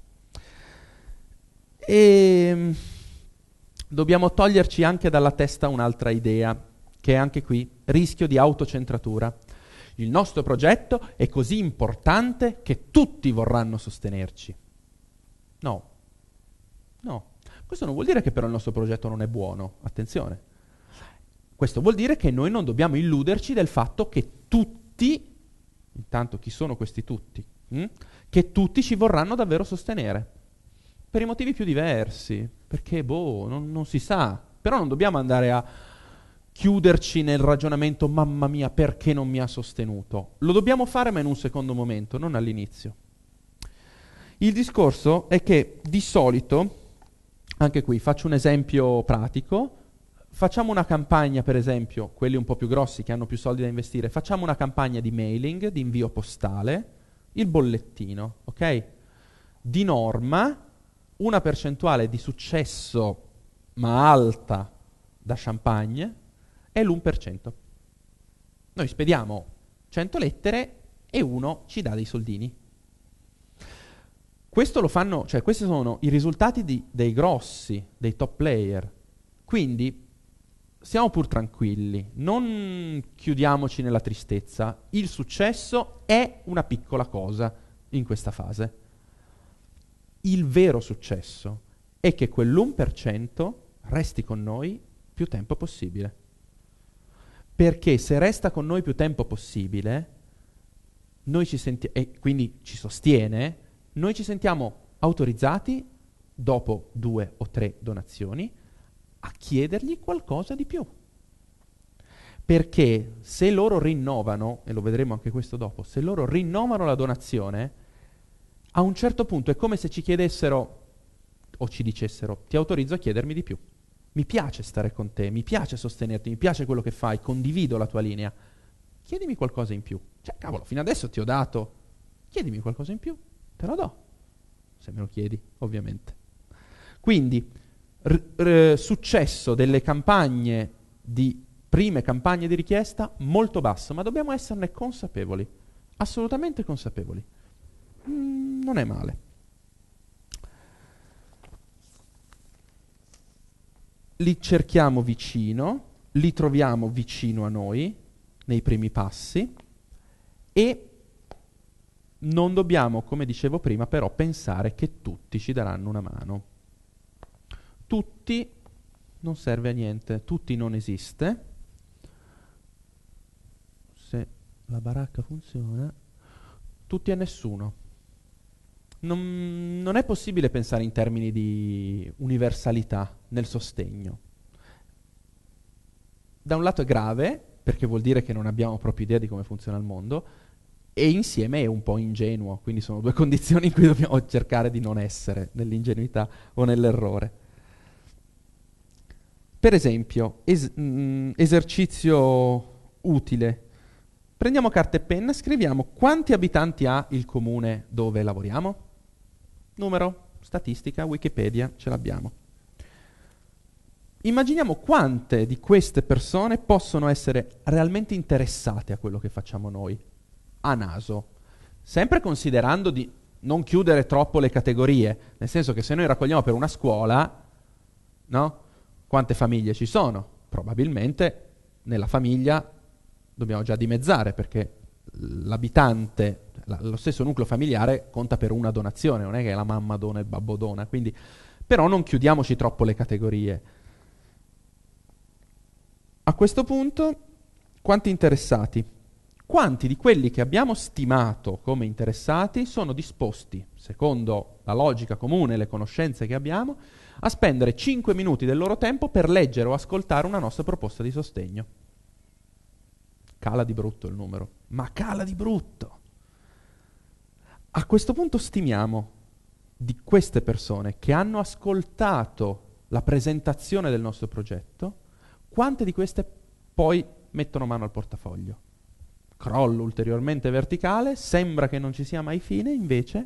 E dobbiamo toglierci anche dalla testa un'altra idea, che è anche qui rischio di autocentratura. Il nostro progetto è così importante che tutti vorranno sostenerci. No, no. Questo non vuol dire che però il nostro progetto non è buono, attenzione. Questo vuol dire che noi non dobbiamo illuderci del fatto che tutti, intanto chi sono questi tutti? Hm? Che tutti ci vorranno davvero sostenere. Per i motivi più diversi, perché boh, non, non si sa. Però non dobbiamo andare a chiuderci nel ragionamento mamma mia perché non mi ha sostenuto. Lo dobbiamo fare ma in un secondo momento, non all'inizio. Il discorso è che di solito, anche qui faccio un esempio pratico, facciamo una campagna, per esempio, quelli un po' più grossi che hanno più soldi da investire, facciamo una campagna di mailing, di invio postale, il bollettino, ok? Di norma una percentuale di successo ma alta da champagne è l'uno per cento. Noi spediamo cento lettere e uno ci dà dei soldini. Questo lo fanno, cioè questi sono i risultati di, dei grossi, dei top player. Quindi siamo pur tranquilli, non chiudiamoci nella tristezza. Il successo è una piccola cosa in questa fase. Il vero successo è che quell'uno per cento resti con noi più tempo possibile. Perché se resta con noi più tempo possibile, noi ci sentiamo, e quindi ci sostiene, noi ci sentiamo autorizzati, dopo due o tre donazioni, a chiedergli qualcosa di più. Perché se loro rinnovano, e lo vedremo anche questo dopo, se loro rinnovano la donazione, a un certo punto è come se ci chiedessero, o ci dicessero, ti autorizzo a chiedermi di più. Mi piace stare con te, mi piace sostenerti, mi piace quello che fai, condivido la tua linea. Chiedimi qualcosa in più. Cioè, cavolo, fino adesso ti ho dato. Chiedimi qualcosa in più, te lo do. Se me lo chiedi, ovviamente. Quindi, r- r- successo delle campagne di prime campagne di richiesta molto basso, ma dobbiamo esserne consapevoli, assolutamente consapevoli. Mm, non è male. Li cerchiamo vicino, li troviamo vicino a noi, nei primi passi, e non dobbiamo, come dicevo prima, però pensare che tutti ci daranno una mano. Tutti non serve a niente, tutti non esiste. Se la baracca funziona, tutti a nessuno. Non, non è possibile pensare in termini di universalità nel sostegno. Da un lato è grave, perché vuol dire che non abbiamo proprio idea di come funziona il mondo, e insieme è un po' ingenuo, quindi sono due condizioni in cui dobbiamo cercare di non essere, nell'ingenuità o nell'errore. Per esempio, es- mh, esercizio utile. Prendiamo carta e penna, scriviamo quanti abitanti ha il comune dove lavoriamo. Numero, statistica, Wikipedia, ce l'abbiamo. Immaginiamo quante di queste persone possono essere realmente interessate a quello che facciamo noi, a naso, sempre considerando di non chiudere troppo le categorie, nel senso che se noi raccogliamo per una scuola, no? Quante famiglie ci sono? Probabilmente nella famiglia dobbiamo già dimezzare, perché l'abitante, la, lo stesso nucleo familiare conta per una donazione, non è che la mamma dona e il babbo dona, quindi però non chiudiamoci troppo le categorie. A questo punto, quanti interessati? Quanti di quelli che abbiamo stimato come interessati sono disposti, secondo la logica comune e le conoscenze che abbiamo, a spendere cinque minuti del loro tempo per leggere o ascoltare una nostra proposta di sostegno? cala di brutto il numero, ma cala di brutto. A questo punto stimiamo di queste persone che hanno ascoltato la presentazione del nostro progetto, quante di queste poi mettono mano al portafoglio. Crollo ulteriormente verticale, sembra che non ci sia mai fine, invece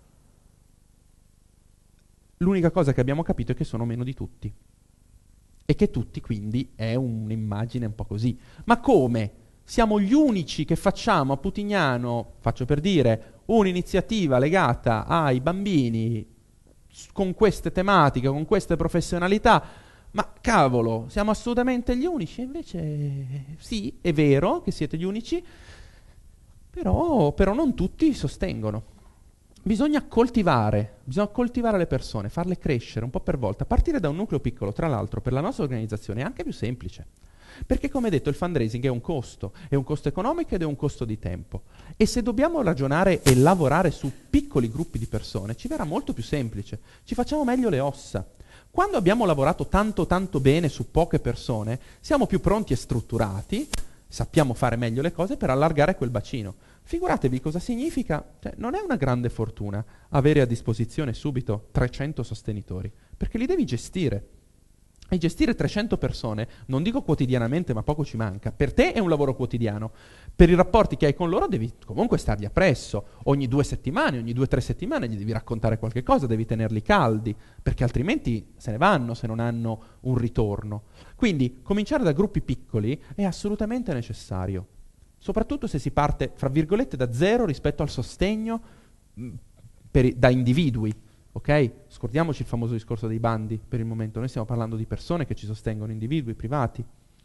l'unica cosa che abbiamo capito è che sono meno di tutti. E che tutti quindi è un'immagine un po' così. Ma come? Siamo gli unici che facciamo a Putignano, faccio per dire, un'iniziativa legata ai bambini con queste tematiche, con queste professionalità. Ma cavolo, siamo assolutamente gli unici? Invece sì, è vero che siete gli unici, però, però non tutti sostengono. Bisogna coltivare, bisogna coltivare le persone, farle crescere un po' per volta, partire da un nucleo piccolo. Tra l'altro, per la nostra organizzazione è anche più semplice, perché come detto il fundraising è un costo, è un costo economico ed è un costo di tempo. E se dobbiamo ragionare e lavorare su piccoli gruppi di persone, ci verrà molto più semplice, ci facciamo meglio le ossa. Quando abbiamo lavorato tanto tanto bene su poche persone, siamo più pronti e strutturati, sappiamo fare meglio le cose per allargare quel bacino. Figuratevi cosa significa, cioè non è una grande fortuna avere a disposizione subito trecento sostenitori, perché li devi gestire. E gestire trecento persone, non dico quotidianamente, ma poco ci manca. Per te è un lavoro quotidiano. Per i rapporti che hai con loro devi comunque stargli appresso. Ogni due settimane, ogni due o tre settimane gli devi raccontare qualche cosa, devi tenerli caldi, perché altrimenti se ne vanno se non hanno un ritorno. Quindi cominciare da gruppi piccoli è assolutamente necessario. Soprattutto se si parte, fra virgolette, da zero rispetto al sostegno mh, per, da individui. Ok? Scordiamoci il famoso discorso dei bandi per il momento. Noi stiamo parlando di persone che ci sostengono, individui privati.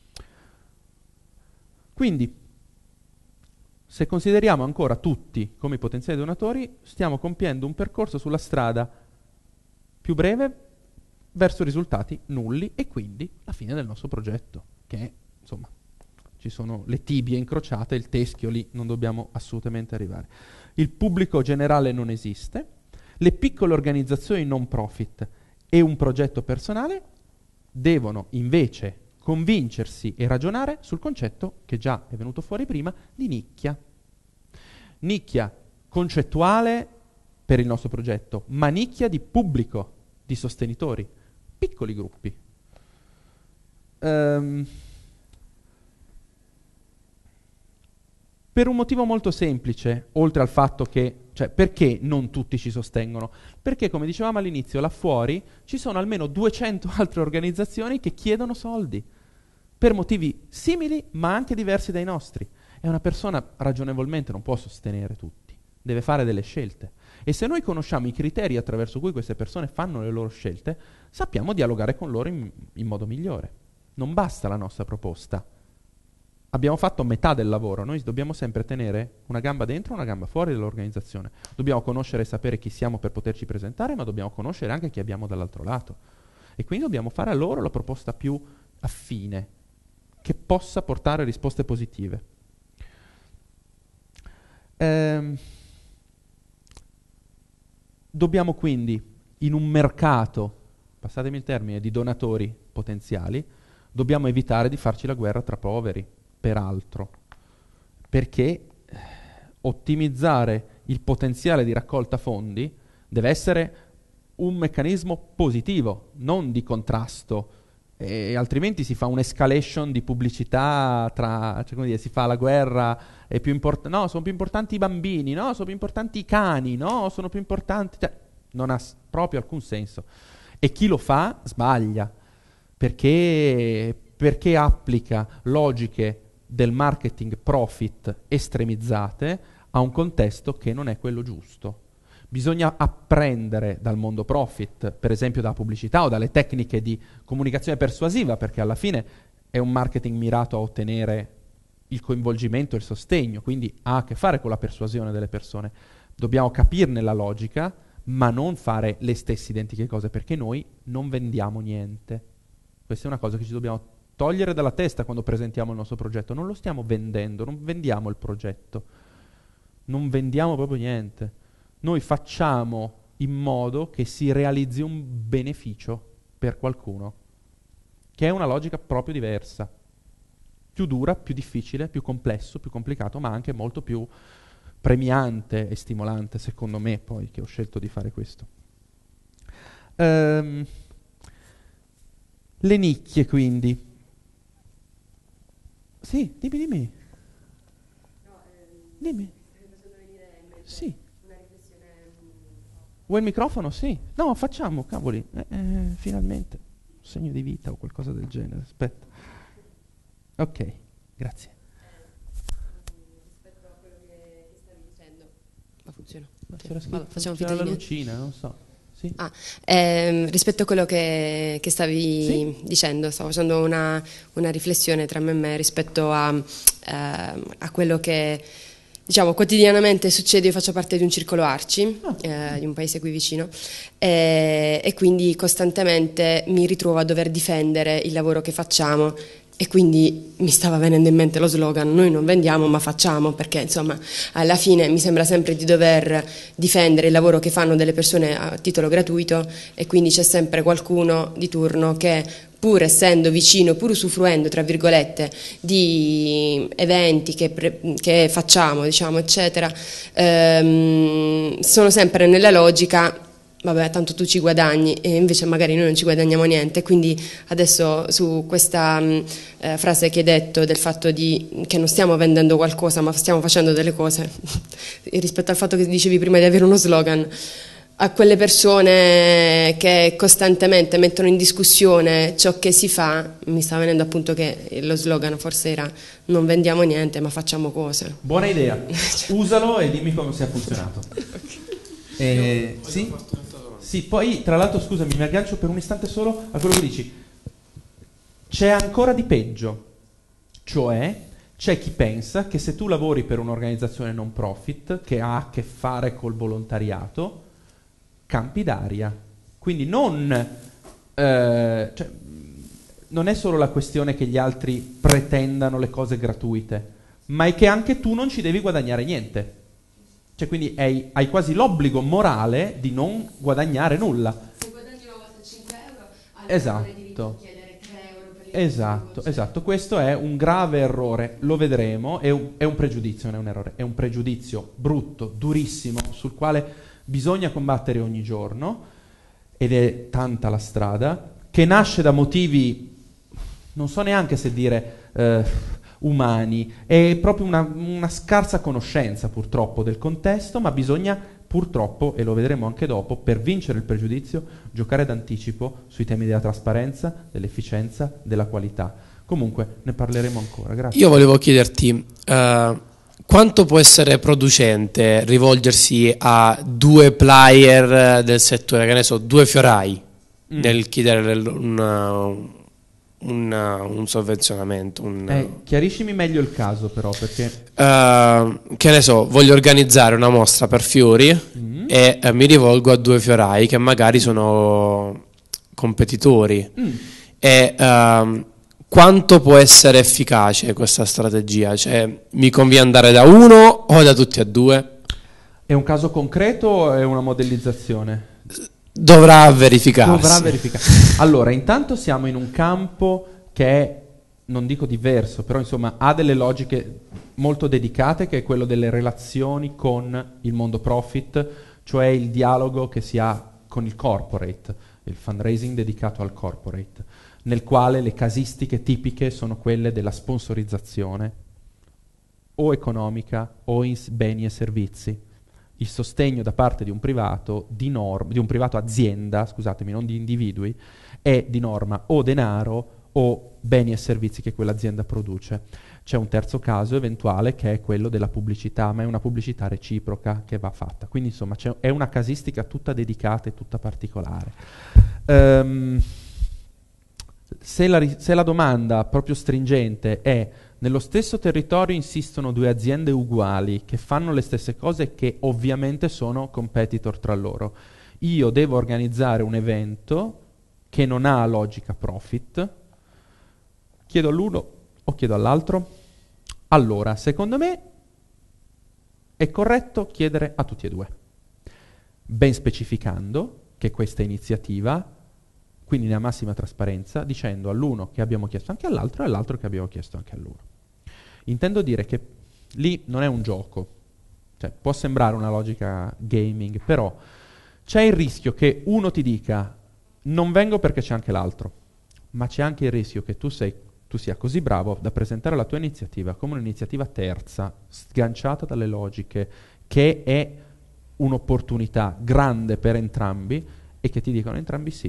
Quindi, se consideriamo ancora tutti come potenziali donatori, stiamo compiendo un percorso sulla strada più breve verso risultati nulli e quindi la fine del nostro progetto, che insomma ci sono le tibie incrociate, il teschio lì non dobbiamo assolutamente arrivare. Il pubblico generale non esiste. Le piccole organizzazioni non profit e un progetto personale devono invece convincersi e ragionare sul concetto che già è venuto fuori prima di nicchia. Nicchia concettuale per il nostro progetto, ma nicchia di pubblico, di sostenitori, piccoli gruppi. Um, per un motivo molto semplice, oltre al fatto che Cioè, perché non tutti ci sostengono? Perché, come dicevamo all'inizio, là fuori ci sono almeno duecento altre organizzazioni che chiedono soldi, per motivi simili ma anche diversi dai nostri. E una persona ragionevolmente non può sostenere tutti, deve fare delle scelte. E se noi conosciamo i criteri attraverso cui queste persone fanno le loro scelte, sappiamo dialogare con loro in, in modo migliore. Non basta la nostra proposta. Abbiamo fatto metà del lavoro, noi dobbiamo sempre tenere una gamba dentro e una gamba fuori dall'organizzazione. Dobbiamo conoscere e sapere chi siamo per poterci presentare, ma dobbiamo conoscere anche chi abbiamo dall'altro lato. E quindi dobbiamo fare a loro la proposta più affine, che possa portare risposte positive. Ehm, dobbiamo quindi, in un mercato, passatemi il termine, di donatori potenziali, dobbiamo evitare di farci la guerra tra poveri. Peraltro, perché ottimizzare il potenziale di raccolta fondi deve essere un meccanismo positivo, non di contrasto, e altrimenti si fa un'escalation di pubblicità tra, cioè come dire, si fa la guerra, è più import- no, sono più importanti i bambini, no, sono più importanti i cani, no, sono più importanti, cioè, non ha s- proprio alcun senso. E chi lo fa sbaglia, perché, perché applica logiche del marketing profit estremizzate a un contesto che non è quello giusto. Bisogna apprendere dal mondo profit, per esempio dalla pubblicità o dalle tecniche di comunicazione persuasiva, perché alla fine è un marketing mirato a ottenere il coinvolgimento e il sostegno, quindi ha a che fare con la persuasione delle persone. Dobbiamo capirne la logica, ma non fare le stesse identiche cose, perché noi non vendiamo niente. Questa è una cosa che ci dobbiamo togliere dalla testa quando presentiamo il nostro progetto. Non lo stiamo vendendo, non vendiamo il progetto, non vendiamo proprio niente. Noi facciamo in modo che si realizzi un beneficio per qualcuno, che è una logica proprio diversa. più dura, più difficile, più complesso, più complicato, ma anche molto più premiante e stimolante, secondo me, poi, che ho scelto di fare questo. Ehm, le nicchie, quindi. Sì, dimmi, dimmi. Dimmi. Sì. Vuoi il microfono? Sì. No, facciamo, cavoli. Eh, eh, finalmente. Un segno di vita o qualcosa del genere. Aspetta. Ok, grazie. Rispetto a quello che, che stavi dicendo. Ma funziona. Ma Ok. c'era scritto, Vabbè, facciamo c'era finta la di niente. lucina, non so. Sì. Ah, ehm, rispetto a quello che, che stavi Sì. dicendo, stavo facendo una, una riflessione tra me e me rispetto a, ehm, a quello che diciamo quotidianamente succede. Io faccio parte di un circolo Arci, Ah. eh, di un paese qui vicino, e, e quindi costantemente mi ritrovo a dover difendere il lavoro che facciamo. E quindi mi stava venendo in mente lo slogan: noi non vendiamo ma facciamo, perché insomma alla fine mi sembra sempre di dover difendere il lavoro che fanno delle persone a titolo gratuito, e quindi c'è sempre qualcuno di turno che, pur essendo vicino, pur usufruendo tra virgolette di eventi che, pre- che facciamo, diciamo, eccetera, ehm, sono sempre nella logica: vabbè, tanto tu ci guadagni, e invece magari noi non ci guadagniamo niente. Quindi adesso su questa mh, eh, frase che hai detto del fatto di che non stiamo vendendo qualcosa ma stiamo facendo delle cose rispetto al fatto che dicevi prima di avere uno slogan, a quelle persone che costantemente mettono in discussione ciò che si fa, mi sta venendo appunto che lo slogan forse era: non vendiamo niente ma facciamo cose. Buona idea. Usalo e dimmi come sia funzionato. Eh, sì? Sì, poi tra l'altro scusami, mi aggancio per un istante solo a quello che dici. C'è ancora di peggio, cioè c'è chi pensa che se tu lavori per un'organizzazione non profit che ha a che fare col volontariato, campi d'aria. Quindi non, eh, cioè, non è solo la questione che gli altri pretendano le cose gratuite, ma è che anche tu non ci devi guadagnare niente. Cioè, quindi hai, hai quasi l'obbligo morale di non guadagnare nulla. Se guadagni una volta cinque euro, Esatto. chiedere tre euro per il Esatto, esatto. Questo è un grave errore, lo vedremo, è un, è un pregiudizio, non è un errore, è un pregiudizio brutto, durissimo, sul quale bisogna combattere ogni giorno, ed è tanta la strada, che nasce da motivi, non so neanche se dire... Eh, umani, è proprio una, una scarsa conoscenza purtroppo del contesto, ma bisogna purtroppo, e lo vedremo anche dopo, per vincere il pregiudizio, giocare d'anticipo sui temi della trasparenza, dell'efficienza, della qualità. Comunque ne parleremo ancora. Grazie. Io volevo chiederti uh, quanto può essere producente rivolgersi a due player del settore, che ne so, due fiorai, mm. nel chiedere una, una, un sovvenzionamento. Un, eh, chiariscimi meglio il caso però, perché... Uh, che ne so, voglio organizzare una mostra per fiori mm. e uh, mi rivolgo a due fiorai che magari sono competitori. Mm. E uh, quanto può essere efficace questa strategia? Cioè, mi conviene andare da uno o da tutti e due? È un caso concreto o è una modellizzazione? Dovrà verificarsi. Dovrà verificarsi. Allora, intanto siamo in un campo che è, non dico diverso, però insomma ha delle logiche molto dedicate, che è quello delle relazioni con il mondo profit, cioè il dialogo che si ha con il corporate, il fundraising dedicato al corporate, nel quale le casistiche tipiche sono quelle della sponsorizzazione o economica o in beni e servizi, il sostegno da parte di un privato di norma, di un privato azienda, scusatemi, non di individui, è di norma o denaro o beni e servizi che quell'azienda produce. C'è un terzo caso eventuale che è quello della pubblicità, ma è una pubblicità reciproca che va fatta. Quindi insomma c'è, è una casistica tutta dedicata e tutta particolare. Um, se, la, se la domanda proprio stringente è: nello stesso territorio insistono due aziende uguali che fanno le stesse cose e che ovviamente sono competitor tra loro, io devo organizzare un evento che non ha logica profit, chiedo all'uno o chiedo all'altro? Allora, secondo me è corretto chiedere a tutti e due, ben specificando che questa iniziativa quindi nella massima trasparenza, dicendo all'uno che abbiamo chiesto anche all'altro e all'altro che abbiamo chiesto anche a loro. Intendo dire che lì non è un gioco, cioè può sembrare una logica gaming, però c'è il rischio che uno ti dica non vengo perché c'è anche l'altro, ma c'è anche il rischio che tu, sei, tu sia così bravo da presentare la tua iniziativa come un'iniziativa terza, sganciata dalle logiche, che è un'opportunità grande per entrambi e che ti dicono entrambi sì.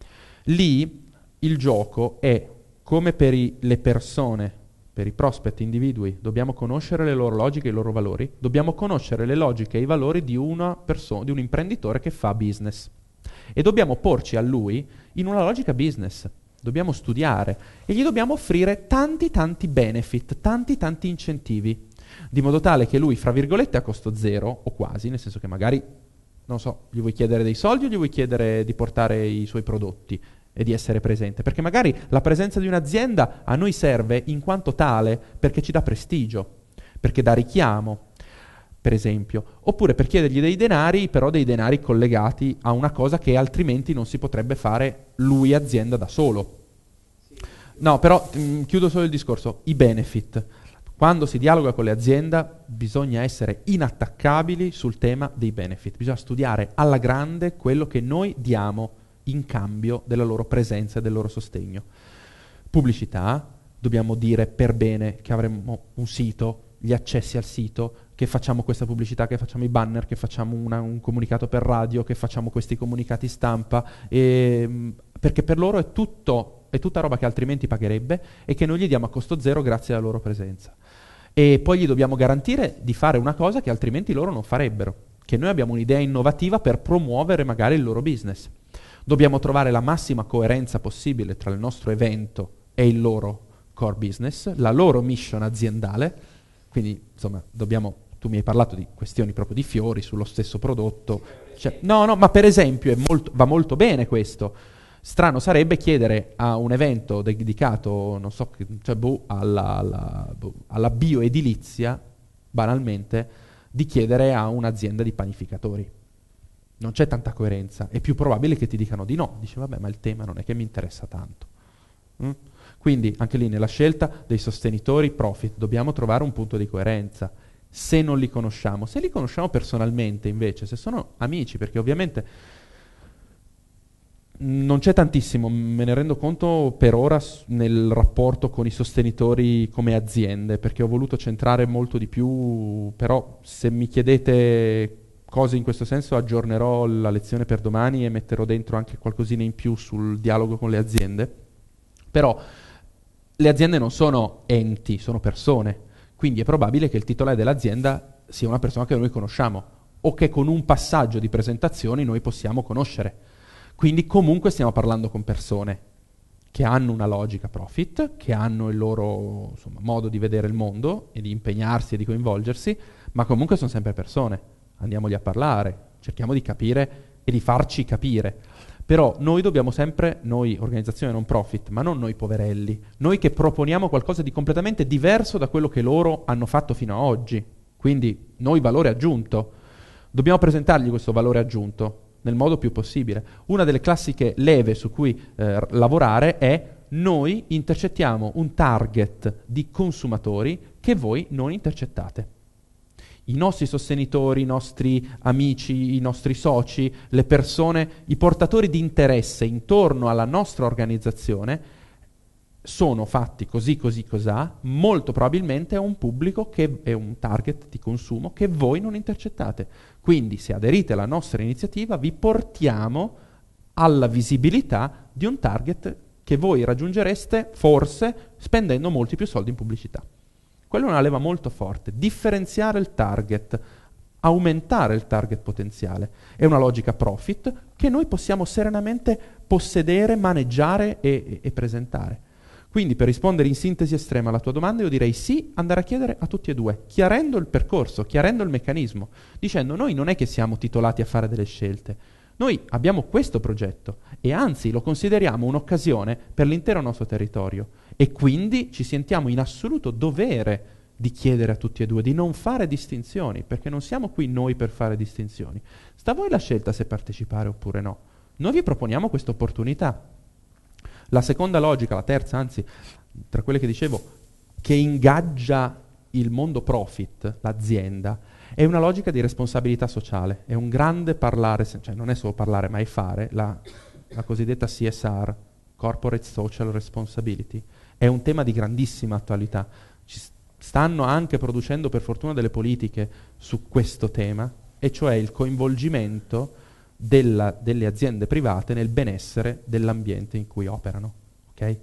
Lì il gioco è come per i, le persone, per i prospect individui, dobbiamo conoscere le loro logiche e i loro valori, dobbiamo conoscere le logiche e i valori di una persona, di un imprenditore che fa business. E dobbiamo porci a lui in una logica business, dobbiamo studiare e gli dobbiamo offrire tanti tanti benefit, tanti tanti incentivi, di modo tale che lui, fra virgolette, a costo zero, o quasi, nel senso che magari, non so, gli vuoi chiedere dei soldi o gli vuoi chiedere di portare i suoi prodotti e di essere presente, perché magari la presenza di un'azienda a noi serve in quanto tale perché ci dà prestigio, perché dà richiamo, per esempio, oppure per chiedergli dei denari, però dei denari collegati a una cosa che altrimenti non si potrebbe fare lui azienda da solo. No, però mh, chiudo solo il discorso, i benefit. Quando si dialoga con le aziende bisogna essere inattaccabili sul tema dei benefit, bisogna studiare alla grande quello che noi diamo in cambio della loro presenza e del loro sostegno. Pubblicità, dobbiamo dire per bene che avremo un sito, gli accessi al sito, che facciamo questa pubblicità, che facciamo i banner, che facciamo una, un comunicato per radio, che facciamo questi comunicati stampa, e, perché per loro è tutto, è tutta roba che altrimenti pagherebbe e che noi gli diamo a costo zero grazie alla loro presenza. E poi gli dobbiamo garantire di fare una cosa che altrimenti loro non farebbero, che noi abbiamo un'idea innovativa per promuovere magari il loro business. Dobbiamo trovare la massima coerenza possibile tra il nostro evento e il loro core business, la loro mission aziendale. Quindi, insomma, dobbiamo, tu mi hai parlato di questioni proprio di fiori sullo stesso prodotto. Cioè, no, no, ma per esempio è molto, va molto bene questo. Strano sarebbe chiedere a un evento dedicato, non so, cioè, boh, alla, alla, boh, alla bioedilizia, banalmente, di chiedere a un'azienda di panificatori. Non c'è tanta coerenza. È più probabile che ti dicano di no. Dice, vabbè, ma il tema non è che mi interessa tanto. Mm? Quindi anche lì nella scelta dei sostenitori profit dobbiamo trovare un punto di coerenza, se non li conosciamo. Se li conosciamo personalmente invece, se sono amici, perché ovviamente non c'è tantissimo, me ne rendo conto per ora s- nel rapporto con i sostenitori come aziende, perché ho voluto centrare molto di più, però se mi chiedete cose in questo senso aggiornerò la lezione per domani e metterò dentro anche qualcosina in più sul dialogo con le aziende. Però le aziende non sono enti, sono persone, quindi è probabile che il titolare dell'azienda sia una persona che noi conosciamo o che con un passaggio di presentazioni noi possiamo conoscere. Quindi comunque stiamo parlando con persone che hanno una logica profit, che hanno il loro insomma, modo di vedere il mondo e di impegnarsi e di coinvolgersi, ma comunque sono sempre persone. Andiamogli a parlare, cerchiamo di capire e di farci capire. Però noi dobbiamo sempre, noi organizzazione non profit, ma non noi poverelli, noi che proponiamo qualcosa di completamente diverso da quello che loro hanno fatto fino ad oggi, quindi noi valore aggiunto, dobbiamo presentargli questo valore aggiunto nel modo più possibile. Una delle classiche leve su cui eh, lavorare è noi intercettiamo un target di consumatori che voi non intercettate. I nostri sostenitori, i nostri amici, i nostri soci, le persone, i portatori di interesse intorno alla nostra organizzazione sono fatti così, così, cos'ha, molto probabilmente è un pubblico che è un target di consumo che voi non intercettate. Quindi se aderite alla nostra iniziativa vi portiamo alla visibilità di un target che voi raggiungereste forse spendendo molti più soldi in pubblicità. Quella è una leva molto forte, differenziare il target, aumentare il target potenziale. È una logica profit che noi possiamo serenamente possedere, maneggiare e, e, e presentare. Quindi per rispondere in sintesi estrema alla tua domanda io direi sì, andare a chiedere a tutti e due, chiarendo il percorso, chiarendo il meccanismo, dicendo noi non è che siamo titolati a fare delle scelte, noi abbiamo questo progetto e anzi lo consideriamo un'occasione per l'intero nostro territorio e quindi ci sentiamo in assoluto dovere di chiedere a tutti e due di non fare distinzioni, perché non siamo qui noi per fare distinzioni. Sta a voi la scelta se partecipare oppure no. Noi vi proponiamo questa opportunità La seconda logica, la terza anzi, tra quelle che dicevo, che ingaggia il mondo profit, l'azienda, è una logica di responsabilità sociale, è un grande parlare, cioè non è solo parlare ma è fare, la, la cosiddetta C S R, Corporate Social Responsibility, è un tema di grandissima attualità. Ci stanno anche producendo per fortuna delle politiche su questo tema, e cioè il coinvolgimento della, delle aziende private nel benessere dell'ambiente in cui operano. Okay?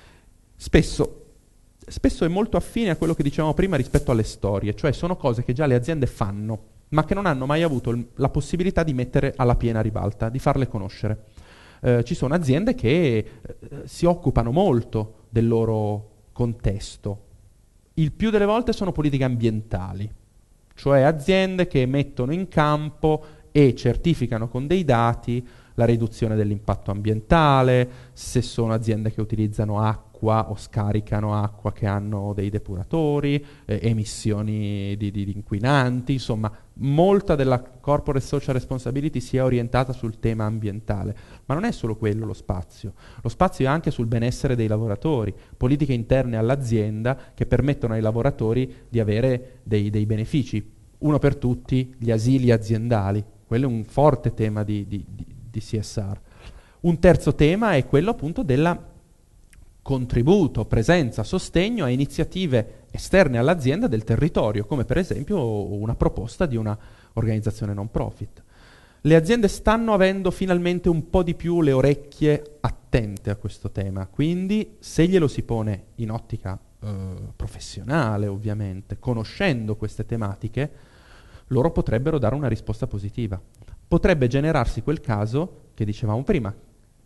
Spesso Spesso è molto affine a quello che dicevamo prima rispetto alle storie, cioè sono cose che già le aziende fanno, ma che non hanno mai avuto l- la possibilità di mettere alla piena ribalta, di farle conoscere. Eh, ci sono aziende che eh, si occupano molto del loro contesto. Il più delle volte sono politiche ambientali, cioè aziende che mettono in campo e certificano con dei dati la riduzione dell'impatto ambientale, se sono aziende che utilizzano acqua o scaricano acqua che hanno dei depuratori, eh, emissioni di, di, di inquinanti, insomma molta della corporate social responsibility si è orientata sul tema ambientale, ma non è solo quello lo spazio, lo spazio è anche sul benessere dei lavoratori, politiche interne all'azienda che permettono ai lavoratori di avere dei, dei benefici, uno per tutti gli asili aziendali, quello è un forte tema di, di, di, di C S R. Un terzo tema è quello appunto della contributo, presenza, sostegno a iniziative esterne all'azienda del territorio, come per esempio una proposta di una organizzazione non profit. Le aziende stanno avendo finalmente un po' di più le orecchie attente a questo tema, quindi se glielo si pone in ottica eh, professionale, ovviamente, conoscendo queste tematiche, loro potrebbero dare una risposta positiva. Potrebbe generarsi quel caso che dicevamo prima,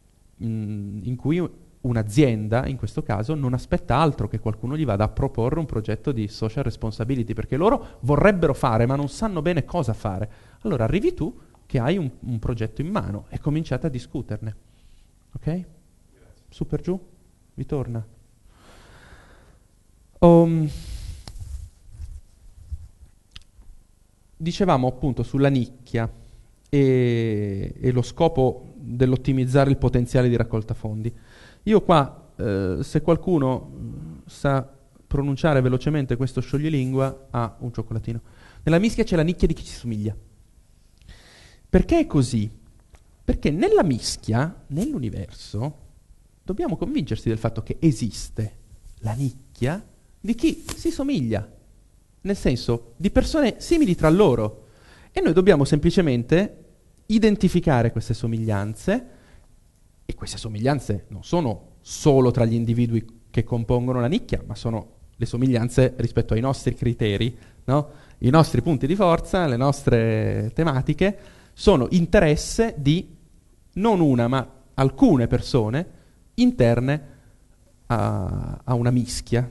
mh, in cui un'azienda, in questo caso, non aspetta altro che qualcuno gli vada a proporre un progetto di social responsibility, perché loro vorrebbero fare, ma non sanno bene cosa fare. Allora arrivi tu che hai un, un progetto in mano e cominciate a discuterne. Ok? Su per giù? Vi torna? Um, dicevamo appunto sulla nicchia e, e lo scopo dell'ottimizzare il potenziale di raccolta fondi. Io qua, eh, se qualcuno sa pronunciare velocemente questo scioglilingua, ha ah, un cioccolatino. Nella mischia c'è la nicchia di chi ci somiglia. Perché è così? Perché nella mischia, nell'universo, dobbiamo convincersi del fatto che esiste la nicchia di chi si somiglia, nel senso di persone simili tra loro. E noi dobbiamo semplicemente identificare queste somiglianze. E queste somiglianze non sono solo tra gli individui che compongono la nicchia, ma sono le somiglianze rispetto ai nostri criteri, no? I nostri punti di forza, le nostre tematiche, sono interesse di non una, ma alcune persone interne a, a una mischia.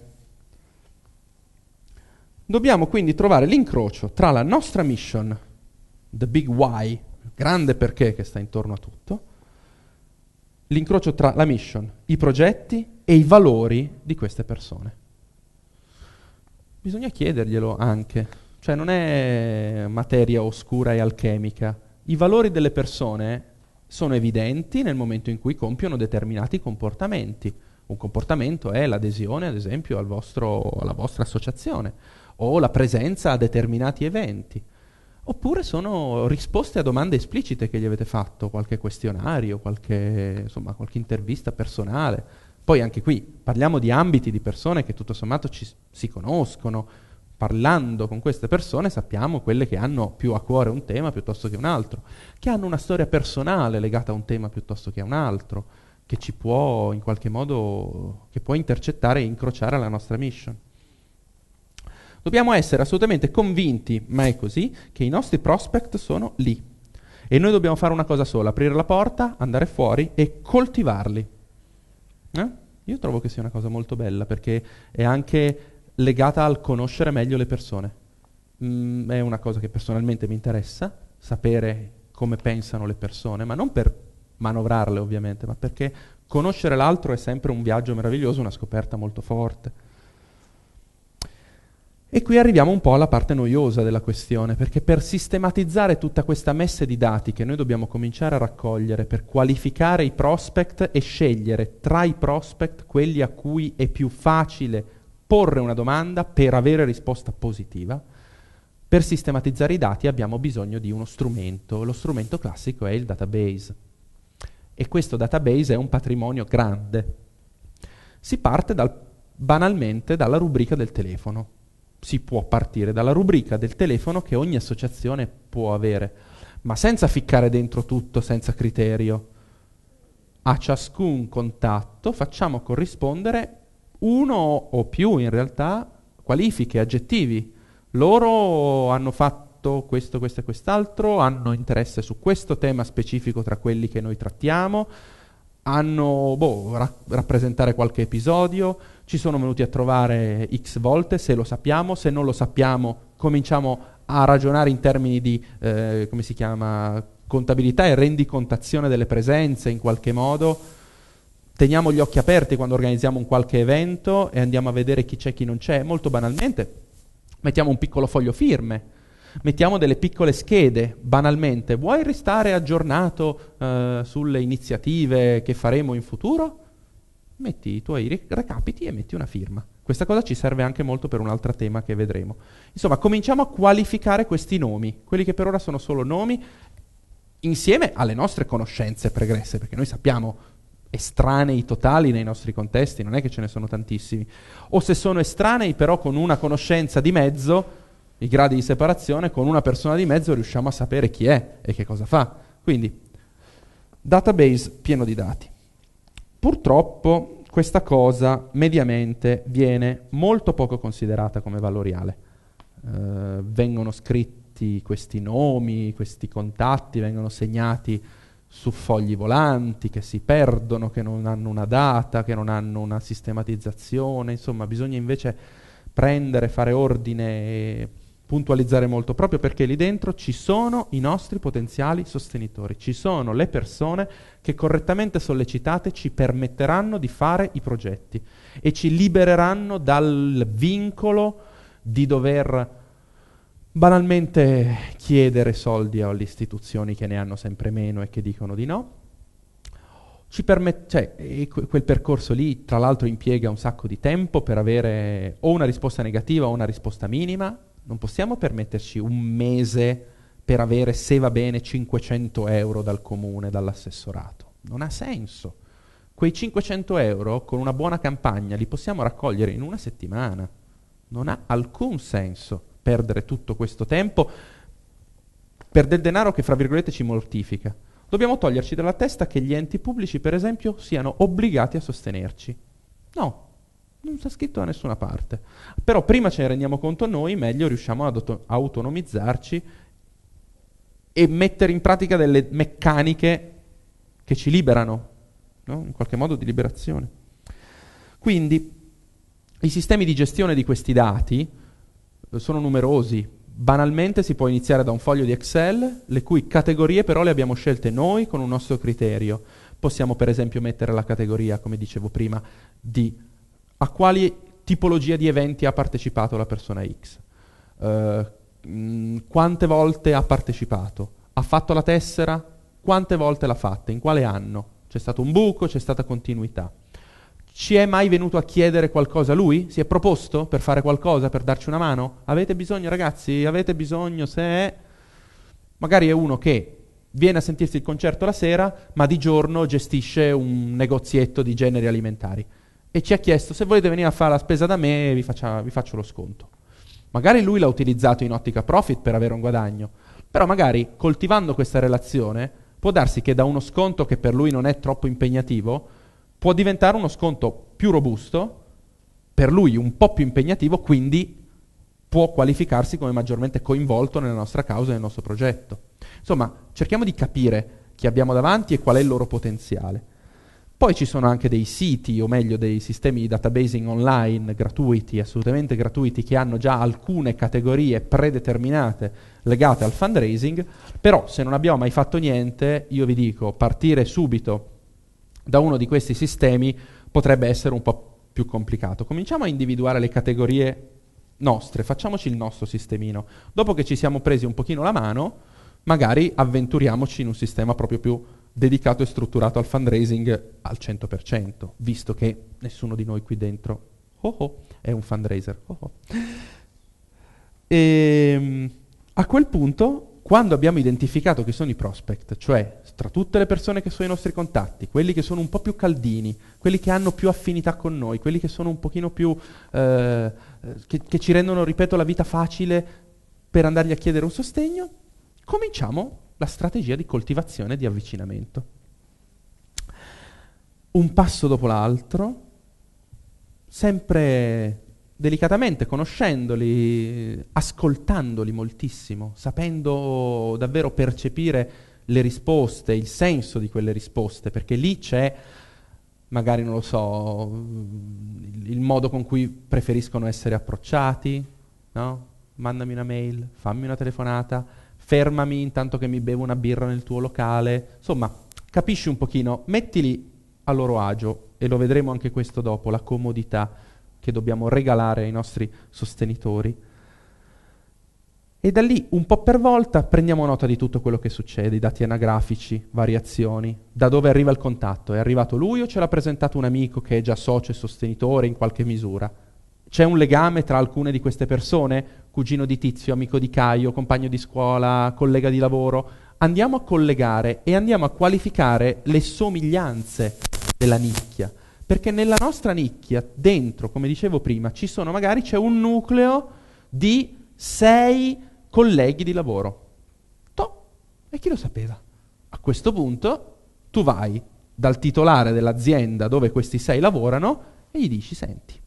Dobbiamo quindi trovare l'incrocio tra la nostra mission, the big why, il grande perché che sta intorno a tutto, l'incrocio tra la mission, i progetti e i valori di queste persone. Bisogna chiederglielo anche, cioè non è materia oscura e alchemica. I valori delle persone sono evidenti nel momento in cui compiono determinati comportamenti. Un comportamento è l'adesione, ad esempio, al vostro, alla vostra associazione, o la presenza a determinati eventi. Oppure sono risposte a domande esplicite che gli avete fatto, qualche questionario, qualche, insomma, qualche intervista personale. Poi anche qui parliamo di ambiti di persone che tutto sommato ci, si conoscono. Parlando con queste persone sappiamo quelle che hanno più a cuore un tema piuttosto che un altro, che hanno una storia personale legata a un tema piuttosto che a un altro, che ci può in qualche modo, che può intercettare e incrociare la nostra mission. Dobbiamo essere assolutamente convinti, ma è così, che i nostri prospect sono lì. E noi dobbiamo fare una cosa sola, aprire la porta, andare fuori e coltivarli. Eh? Io trovo che sia una cosa molto bella, perché è anche legata al conoscere meglio le persone. Mm, è una cosa che personalmente mi interessa, sapere come pensano le persone, ma non per manovrarle ovviamente, ma perché conoscere l'altro è sempre un viaggio meraviglioso, una scoperta molto forte. E qui arriviamo un po' alla parte noiosa della questione, perché per sistematizzare tutta questa messe di dati che noi dobbiamo cominciare a raccogliere per qualificare i prospect e scegliere tra i prospect quelli a cui è più facile porre una domanda per avere risposta positiva, per sistematizzare i dati abbiamo bisogno di uno strumento. Lo strumento classico è il database. E questo database è un patrimonio grande. Si parte dal, banalmente dalla rubrica del telefono. Si può partire dalla rubrica del telefono che ogni associazione può avere, ma senza ficcare dentro tutto, senza criterio. A ciascun contatto facciamo corrispondere uno o più, in realtà, qualifiche, aggettivi. Loro hanno fatto questo, questo e quest'altro, hanno interesse su questo tema specifico tra quelli che noi trattiamo, hanno, boh, ra- rappresentare qualche episodio, ci sono venuti a trovare X volte, se lo sappiamo, se non lo sappiamo cominciamo a ragionare in termini di, eh, come si chiama, contabilità e rendicontazione delle presenze in qualche modo, teniamo gli occhi aperti quando organizziamo un qualche evento e andiamo a vedere chi c'è e chi non c'è, molto banalmente mettiamo un piccolo foglio firme, mettiamo delle piccole schede, banalmente, vuoi restare aggiornato eh, sulle iniziative che faremo in futuro? Metti i tuoi recapiti e metti una firma. Questa cosa ci serve anche molto per un altro tema che vedremo. Insomma, cominciamo a qualificare questi nomi, quelli che per ora sono solo nomi, insieme alle nostre conoscenze pregresse, perché noi sappiamo estranei totali nei nostri contesti, non è che ce ne sono tantissimi. O se sono estranei però con una conoscenza di mezzo, i gradi di separazione, con una persona di mezzo riusciamo a sapere chi è e che cosa fa. Quindi, database pieno di dati. Purtroppo questa cosa mediamente viene molto poco considerata come valoriale. Uh, vengono scritti questi nomi, questi contatti, vengono segnati su fogli volanti che si perdono, che non hanno una data, che non hanno una sistematizzazione, insomma bisogna invece prendere, fare ordine e puntualizzare molto, proprio perché lì dentro ci sono i nostri potenziali sostenitori, ci sono le persone che correttamente sollecitate ci permetteranno di fare i progetti e ci libereranno dal vincolo di dover banalmente chiedere soldi alle istituzioni che ne hanno sempre meno e che dicono di no. Ci permette, cioè, e quel percorso lì tra l'altro impiega un sacco di tempo per avere o una risposta negativa o una risposta minima. Non possiamo permetterci un mese per avere, se va bene, cinquecento euro dal comune, dall'assessorato. Non ha senso. Quei cinquecento euro con una buona campagna li possiamo raccogliere in una settimana. Non ha alcun senso perdere tutto questo tempo per del denaro che, fra virgolette, ci mortifica. Dobbiamo toglierci dalla testa che gli enti pubblici, per esempio, siano obbligati a sostenerci. No. Non sta scritto da nessuna parte. Però prima ce ne rendiamo conto noi, meglio riusciamo ad auto- autonomizzarci e mettere in pratica delle meccaniche che ci liberano, no? In qualche modo di liberazione. Quindi i sistemi di gestione di questi dati eh, sono numerosi. Banalmente si può iniziare da un foglio di Excel, le cui categorie però le abbiamo scelte noi con un nostro criterio. Possiamo per esempio mettere la categoria, come dicevo prima, di a quali tipologia di eventi ha partecipato la persona X, uh, mh, quante volte ha partecipato, ha fatto la tessera, quante volte l'ha fatta, in quale anno, c'è stato un buco, c'è stata continuità. Ci è mai venuto a chiedere qualcosa lui? Si è proposto per fare qualcosa, per darci una mano? Avete bisogno ragazzi? Avete bisogno se è... Magari è uno che viene a sentirsi il concerto la sera, ma di giorno gestisce un negozietto di generi alimentari. E ci ha chiesto, se volete venire a fare la spesa da me, vi, faccia, vi faccio lo sconto. Magari lui l'ha utilizzato in ottica profit per avere un guadagno, però magari coltivando questa relazione può darsi che da uno sconto che per lui non è troppo impegnativo, può diventare uno sconto più robusto, per lui un po' più impegnativo, quindi può qualificarsi come maggiormente coinvolto nella nostra causa e nel nostro progetto. Insomma, cerchiamo di capire chi abbiamo davanti e qual è il loro potenziale. Poi ci sono anche dei siti, o meglio dei sistemi di databasing online gratuiti, assolutamente gratuiti, che hanno già alcune categorie predeterminate legate al fundraising, però se non abbiamo mai fatto niente, io vi dico, partire subito da uno di questi sistemi potrebbe essere un po' più complicato. Cominciamo a individuare le categorie nostre, facciamoci il nostro sistemino. Dopo che ci siamo presi un pochino la mano, magari avventuriamoci in un sistema proprio più dedicato e strutturato al fundraising al cento per cento, visto che nessuno di noi qui dentro oh oh, è un fundraiser. Oh oh. E, a quel punto, quando abbiamo identificato chi sono i prospect, cioè tra tutte le persone che sono i nostri contatti, quelli che sono un po' più caldini, quelli che hanno più affinità con noi, quelli che sono un pochino più eh, che, che ci rendono, ripeto, la vita facile per andargli a chiedere un sostegno, cominciamo la strategia di coltivazione, di avvicinamento. Un passo dopo l'altro, sempre delicatamente, conoscendoli, ascoltandoli moltissimo, sapendo davvero percepire le risposte, il senso di quelle risposte, perché lì c'è, magari non lo so, il, il modo con cui preferiscono essere approcciati, no? Mandami una mail, fammi una telefonata, fermami intanto che mi bevo una birra nel tuo locale, insomma, capisci un pochino, mettili a loro agio, e lo vedremo anche questo dopo, la comodità che dobbiamo regalare ai nostri sostenitori. E da lì, un po' per volta, prendiamo nota di tutto quello che succede, i dati anagrafici, variazioni, da dove arriva il contatto. È arrivato lui o ce l'ha presentato un amico che è già socio e sostenitore in qualche misura? C'è un legame tra alcune di queste persone? Cugino di Tizio, amico di Caio, compagno di scuola, collega di lavoro? Andiamo a collegare e andiamo a qualificare le somiglianze della nicchia. Perché nella nostra nicchia, dentro, come dicevo prima, ci sono magari c'è un nucleo di sei colleghi di lavoro. Toh, e chi lo sapeva? A questo punto tu vai dal titolare dell'azienda dove questi sei lavorano e gli dici: senti,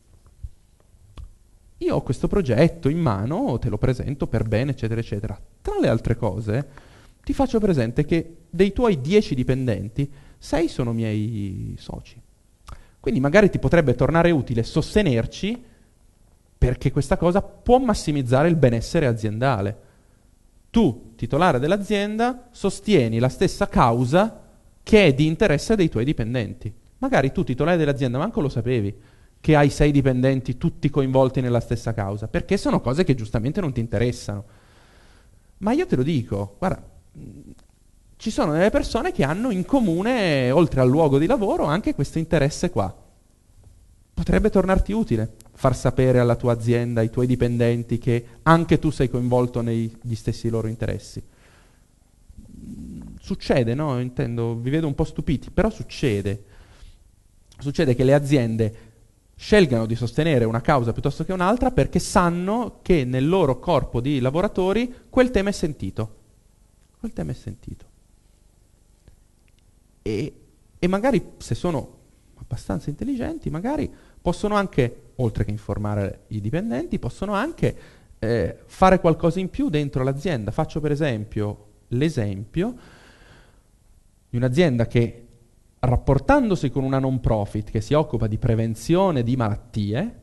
io ho questo progetto in mano, te lo presento per bene, eccetera, eccetera. Tra le altre cose, ti faccio presente che dei tuoi dieci dipendenti, sei sono miei soci. Quindi magari ti potrebbe tornare utile sostenerci, perché questa cosa può massimizzare il benessere aziendale. Tu, titolare dell'azienda, sostieni la stessa causa che è di interesse dei tuoi dipendenti. Magari tu, titolare dell'azienda, manco lo sapevi che hai sei dipendenti tutti coinvolti nella stessa causa, perché sono cose che giustamente non ti interessano. Ma io te lo dico, guarda, ci sono delle persone che hanno in comune, oltre al luogo di lavoro, anche questo interesse qua. Potrebbe tornarti utile far sapere alla tua azienda, ai tuoi dipendenti, che anche tu sei coinvolto negli stessi loro interessi. Succede, no? Intendo, vi vedo un po' stupiti, però succede. Succede che le aziende scelgano di sostenere una causa piuttosto che un'altra perché sanno che nel loro corpo di lavoratori quel tema è sentito. Quel tema è sentito. E, e magari, se sono abbastanza intelligenti, magari possono anche, oltre che informare i dipendenti, possono anche eh, fare qualcosa in più dentro l'azienda. Faccio per esempio l'esempio di un'azienda che, rapportandosi con una non profit che si occupa di prevenzione di malattie,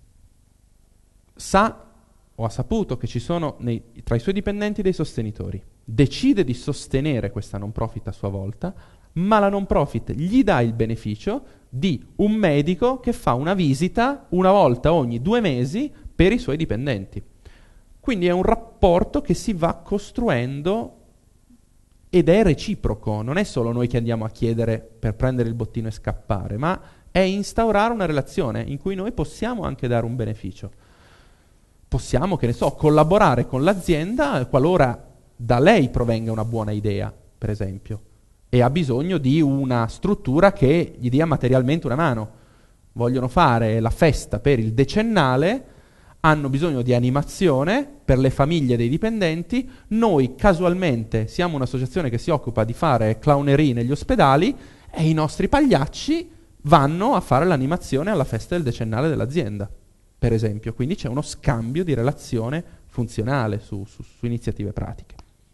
sa o ha saputo che ci sono nei, tra i suoi dipendenti dei sostenitori. Decide di sostenere questa non profit a sua volta, ma la non profit gli dà il beneficio di un medico che fa una visita una volta ogni due mesi per i suoi dipendenti. Quindi è un rapporto che si va costruendo ed è reciproco, non è solo noi che andiamo a chiedere per prendere il bottino e scappare, ma è instaurare una relazione in cui noi possiamo anche dare un beneficio. Possiamo, che ne so, collaborare con l'azienda qualora da lei provenga una buona idea, per esempio, e ha bisogno di una struttura che gli dia materialmente una mano. Vogliono fare la festa per il decennale, hanno bisogno di animazione per le famiglie dei dipendenti. Noi casualmente siamo un'associazione che si occupa di fare clownerie negli ospedali e i nostri pagliacci vanno a fare l'animazione alla festa del decennale dell'azienda, per esempio. Quindi c'è uno scambio di relazione funzionale su, su, su iniziative pratiche.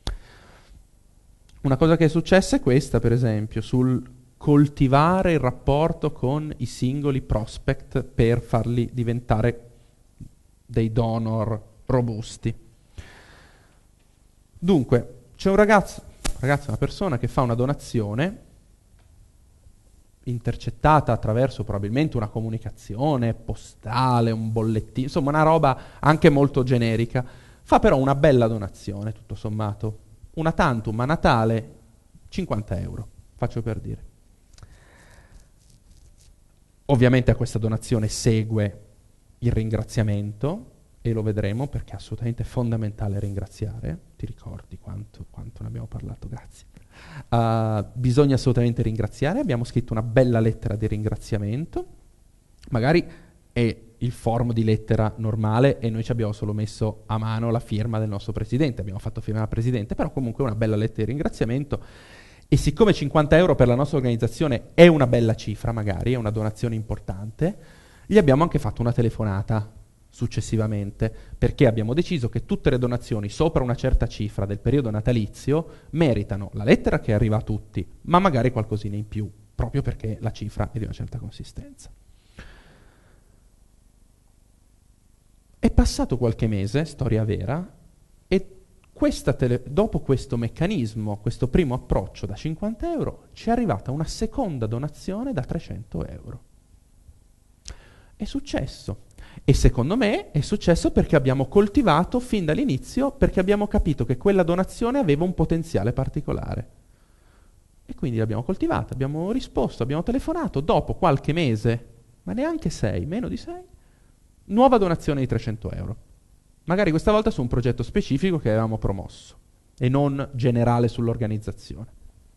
Una cosa che è successa è questa, per esempio, sul coltivare il rapporto con i singoli prospect per farli diventare dei donor robusti. Dunque, c'è un ragazzo, ragazzo, una persona che fa una donazione, intercettata attraverso probabilmente una comunicazione postale, un bollettino, insomma una roba anche molto generica. Fa però una bella donazione, tutto sommato. Una tantum a Natale, cinquanta euro, faccio per dire. Ovviamente a questa donazione segue il ringraziamento, e lo vedremo perché è assolutamente fondamentale ringraziare. Ti ricordi quanto, quanto ne abbiamo parlato? Grazie. Uh, bisogna assolutamente ringraziare. Abbiamo scritto una bella lettera di ringraziamento. Magari è il form di lettera normale e noi ci abbiamo solo messo a mano la firma del nostro presidente. Abbiamo fatto firmare al presidente, però comunque una bella lettera di ringraziamento. E siccome cinquanta euro per la nostra organizzazione è una bella cifra, magari è una donazione importante, gli abbiamo anche fatto una telefonata successivamente, perché abbiamo deciso che tutte le donazioni sopra una certa cifra del periodo natalizio meritano la lettera che arriva a tutti, ma magari qualcosina in più, proprio perché la cifra è di una certa consistenza. È passato qualche mese, storia vera, e questa tele- dopo questo meccanismo, questo primo approccio da cinquanta euro, ci è arrivata una seconda donazione da trecento euro. È successo. E secondo me è successo perché abbiamo coltivato fin dall'inizio, perché abbiamo capito che quella donazione aveva un potenziale particolare. E quindi l'abbiamo coltivata, abbiamo risposto, abbiamo telefonato, dopo qualche mese, ma neanche sei, meno di sei, nuova donazione di trecento euro. Magari questa volta su un progetto specifico che avevamo promosso e non generale sull'organizzazione.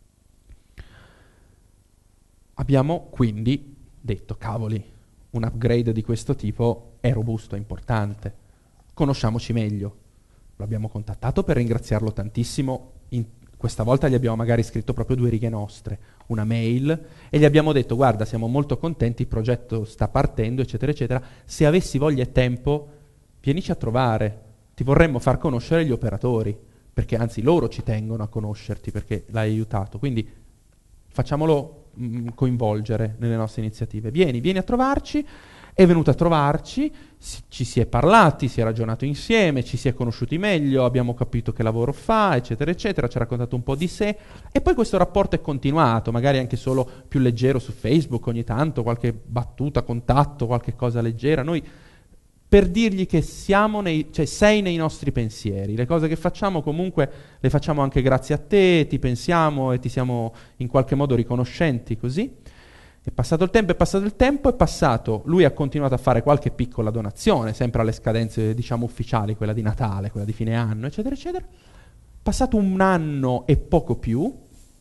Abbiamo quindi detto, cavoli, un upgrade di questo tipo è robusto, è importante. Conosciamoci meglio. Lo abbiamo contattato per ringraziarlo tantissimo. In, questa volta gli abbiamo magari scritto proprio due righe nostre, una mail, e gli abbiamo detto, guarda, siamo molto contenti, il progetto sta partendo, eccetera, eccetera. Se avessi voglia e tempo, vienici a trovare. Ti vorremmo far conoscere gli operatori, perché anzi loro ci tengono a conoscerti, perché l'hai aiutato. Quindi facciamolo coinvolgere nelle nostre iniziative. Vieni, vieni a trovarci. È venuto a trovarci, si, ci si è parlati, si è ragionato insieme, ci si è conosciuti meglio, abbiamo capito che lavoro fa, eccetera, eccetera, ci ha raccontato un po' di sé e poi questo rapporto è continuato, magari anche solo più leggero su Facebook, ogni tanto qualche battuta, contatto, qualche cosa leggera. Noi per dirgli che siamo nei, cioè sei nei nostri pensieri, le cose che facciamo comunque le facciamo anche grazie a te, ti pensiamo e ti siamo in qualche modo riconoscenti, così. È passato il tempo, è passato il tempo, è passato, lui ha continuato a fare qualche piccola donazione, sempre alle scadenze diciamo ufficiali, quella di Natale, quella di fine anno, eccetera, eccetera. Passato un anno e poco più,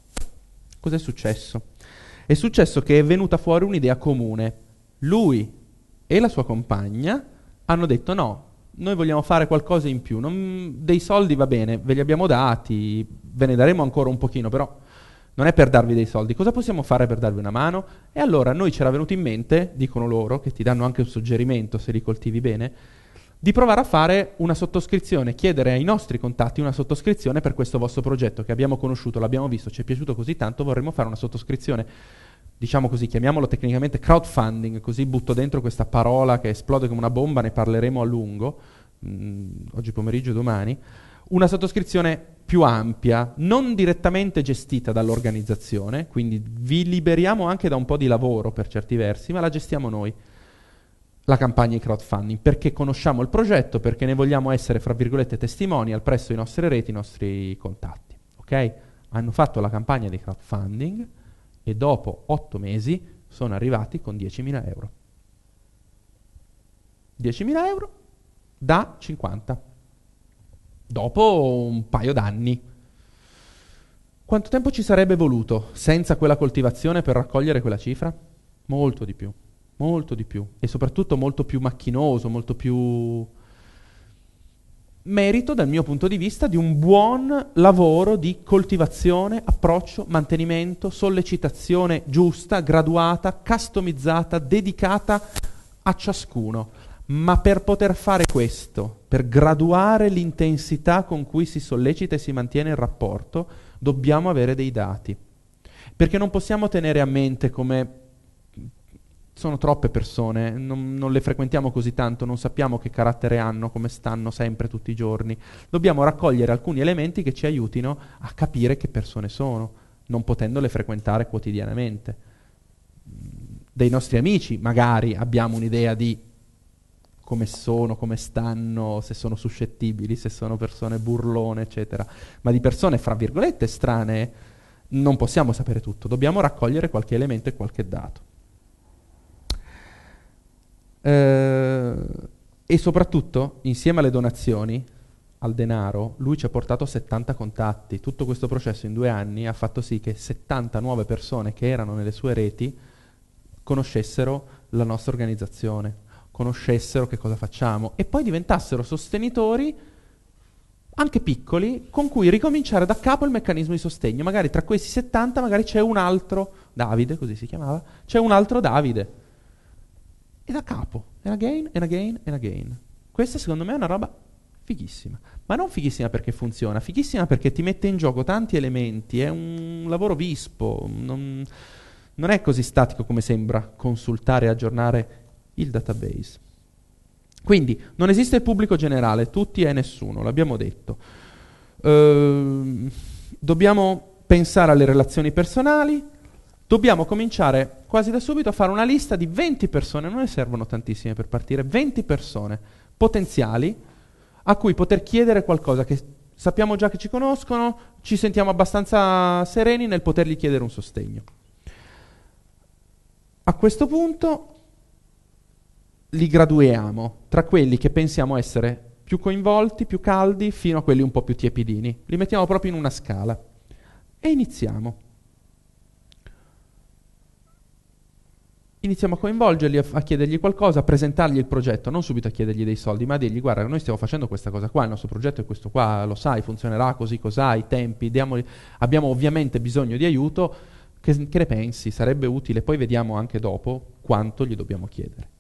cos'è successo? È successo che è venuta fuori un'idea comune. Lui e la sua compagna hanno detto no, noi vogliamo fare qualcosa in più, non, dei soldi va bene, ve li abbiamo dati, ve ne daremo ancora un pochino, però non è per darvi dei soldi, cosa possiamo fare per darvi una mano? E allora a noi c'era venuto in mente, dicono loro, che ti danno anche un suggerimento se li coltivi bene, di provare a fare una sottoscrizione, chiedere ai nostri contatti una sottoscrizione per questo vostro progetto che abbiamo conosciuto, l'abbiamo visto, ci è piaciuto così tanto, vorremmo fare una sottoscrizione, diciamo così, chiamiamolo tecnicamente crowdfunding, così butto dentro questa parola che esplode come una bomba, ne parleremo a lungo, mh, oggi pomeriggio e domani, una sottoscrizione più ampia, non direttamente gestita dall'organizzazione, quindi vi liberiamo anche da un po' di lavoro per certi versi, ma la gestiamo noi, la campagna di crowdfunding, perché conosciamo il progetto, perché ne vogliamo essere, fra virgolette, testimonial presso i nostri reti, i nostri contatti. Ok? Hanno fatto la campagna di crowdfunding e dopo otto mesi sono arrivati con diecimila euro. diecimila euro da cinquanta. Dopo un paio d'anni. Quanto tempo ci sarebbe voluto senza quella coltivazione per raccogliere quella cifra? Molto di più, molto di più. E soprattutto molto più macchinoso, molto più... merito, dal mio punto di vista, di un buon lavoro di coltivazione, approccio, mantenimento, sollecitazione giusta, graduata, customizzata, dedicata a ciascuno. Ma per poter fare questo, per graduare l'intensità con cui si sollecita e si mantiene il rapporto, dobbiamo avere dei dati. Perché non possiamo tenere a mente come sono troppe persone, non, non le frequentiamo così tanto, non sappiamo che carattere hanno, come stanno sempre tutti i giorni. Dobbiamo raccogliere alcuni elementi che ci aiutino a capire che persone sono, non potendole frequentare quotidianamente. dei nostri amici, magari abbiamo un'idea di come sono, come stanno, se sono suscettibili, se sono persone burlone, eccetera. Ma di persone, fra virgolette, strane, non possiamo sapere tutto. Dobbiamo raccogliere qualche elemento e qualche dato. Eh, e soprattutto, insieme alle donazioni, al denaro, lui ci ha portato settanta contatti. Tutto questo processo in due anni ha fatto sì che settanta nuove persone che erano nelle sue reti conoscessero la nostra organizzazione, conoscessero che cosa facciamo e poi diventassero sostenitori anche piccoli con cui ricominciare da capo il meccanismo di sostegno. Magari tra questi settanta magari c'è un altro Davide, così si chiamava, c'è un altro Davide. E da capo, and again, and again, and again. Questa secondo me è una roba fighissima, ma non fighissima perché funziona, fighissima perché ti mette in gioco tanti elementi, è un lavoro vispo, non, non è così statico come sembra consultare e aggiornare il database. Quindi non esiste il pubblico generale, tutti e nessuno, l'abbiamo detto. Ehm, dobbiamo pensare alle relazioni personali, dobbiamo cominciare quasi da subito a fare una lista di venti persone, non ne servono tantissime per partire, venti persone potenziali a cui poter chiedere qualcosa che sappiamo già che ci conoscono, ci sentiamo abbastanza sereni nel potergli chiedere un sostegno. A questo punto li graduiamo tra quelli che pensiamo essere più coinvolti, più caldi, fino a quelli un po' più tiepidini. Li mettiamo proprio in una scala e iniziamo. Iniziamo a coinvolgerli, a, a chiedergli qualcosa, a presentargli il progetto, non subito a chiedergli dei soldi, ma a dirgli: guarda, noi stiamo facendo questa cosa qua, il nostro progetto è questo qua, lo sai, funzionerà così, cos'ha, i tempi, diamoli, abbiamo ovviamente bisogno di aiuto, che, che ne pensi? Sarebbe utile, poi vediamo anche dopo quanto gli dobbiamo chiedere.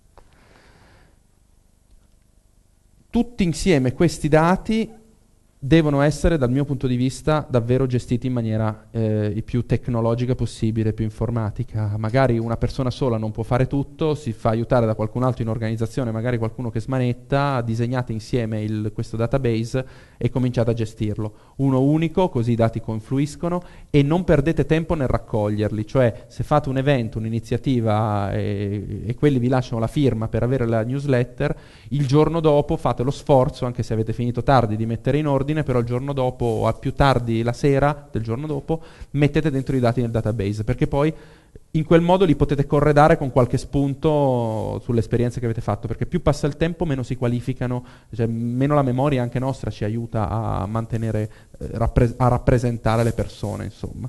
Tutti insieme questi dati devono essere, dal mio punto di vista, davvero gestiti in maniera eh, il più tecnologica possibile, più informatica. Magari una persona sola non può fare tutto, si fa aiutare da qualcun altro in organizzazione, magari qualcuno che smanetta, disegnate insieme il, questo database e cominciate a gestirlo. Uno unico, così i dati confluiscono e non perdete tempo nel raccoglierli, cioè se fate un evento, un'iniziativa e, e quelli vi lasciano la firma per avere la newsletter, il giorno dopo fate lo sforzo, anche se avete finito tardi, di mettere in ordine, però il giorno dopo o al più tardi la sera del giorno dopo mettete dentro i dati nel database, perché poi in quel modo li potete corredare con qualche spunto sulle esperienze che avete fatto, perché più passa il tempo meno si qualificano, cioè meno la memoria anche nostra ci aiuta a mantenere, eh, rappre- a rappresentare le persone, insomma.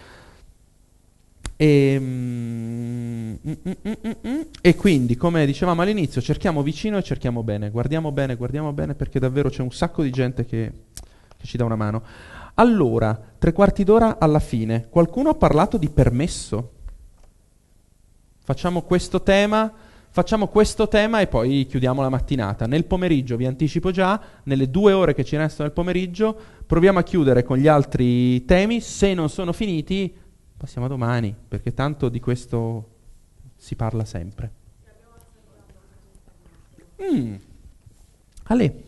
E, mm, mm, mm, mm, mm, e quindi, come dicevamo all'inizio, cerchiamo vicino e cerchiamo bene, guardiamo bene, guardiamo bene, perché davvero c'è un sacco di gente che, che ci dà una mano. Allora, tre quarti d'ora alla fine, qualcuno ha parlato di permesso? Facciamo questo tema, facciamo questo tema e poi chiudiamo la mattinata. Nel pomeriggio, vi anticipo già, nelle due ore che ci restano nel pomeriggio, proviamo a chiudere con gli altri temi. Se non sono finiti, passiamo a domani, perché tanto di questo si parla sempre. Mm. Ale.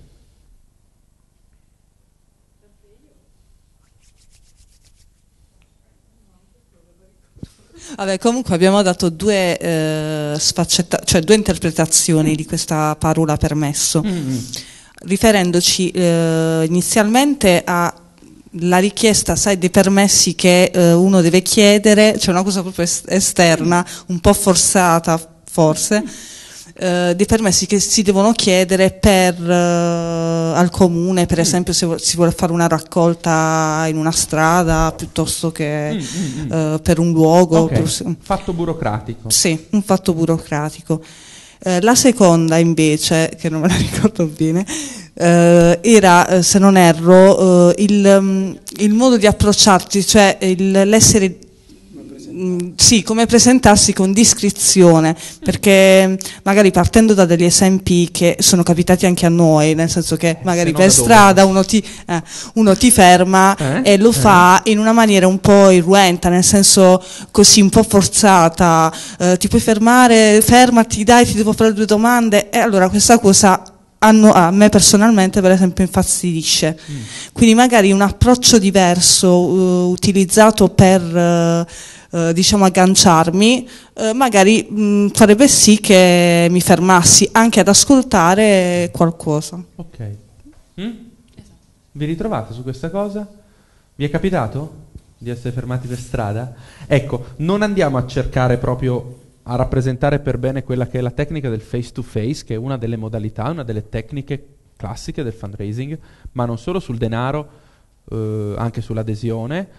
Vabbè, comunque abbiamo dato due eh, sfaccetta- cioè due interpretazioni di questa parola permesso, mm. riferendoci eh, inizialmente a la richiesta, sai, dei permessi che eh, uno deve chiedere, cioè una cosa proprio est- esterna, un po' forzata forse, eh, dei permessi che si devono chiedere per eh, al comune, per esempio se vo- si vuole fare una raccolta in una strada piuttosto che mm, mm, mm. Eh, per un luogo. Okay. Per... Fatto burocratico. Sì, un fatto burocratico. Eh, la seconda invece, che non me la ricordo bene, eh, era, eh, se non erro, eh, il, um, il modo di approcciarti, cioè il, l'essere, mh, sì, come presentarsi con discrezione, perché magari partendo da degli esempi che sono capitati anche a noi, nel senso che eh, magari per strada uno ti, eh, uno ti ferma eh? e lo eh? fa in una maniera un po' irruenta, nel senso così un po' forzata, eh, ti puoi fermare, fermati, dai, ti devo fare due domande, e allora questa cosa hanno, a me personalmente per esempio infastidisce. Mm. Quindi magari un approccio diverso uh, utilizzato per uh, eh, diciamo agganciarmi, eh, magari mh, farebbe sì che mi fermassi anche ad ascoltare qualcosa. Ok. Mm? Vi ritrovate su questa cosa? Vi è capitato di essere fermati per strada? Ecco, non andiamo a cercare proprio a rappresentare per bene quella che è la tecnica del face to face, che è una delle modalità, una delle tecniche classiche del fundraising, ma non solo sul denaro, eh, anche sull'adesione.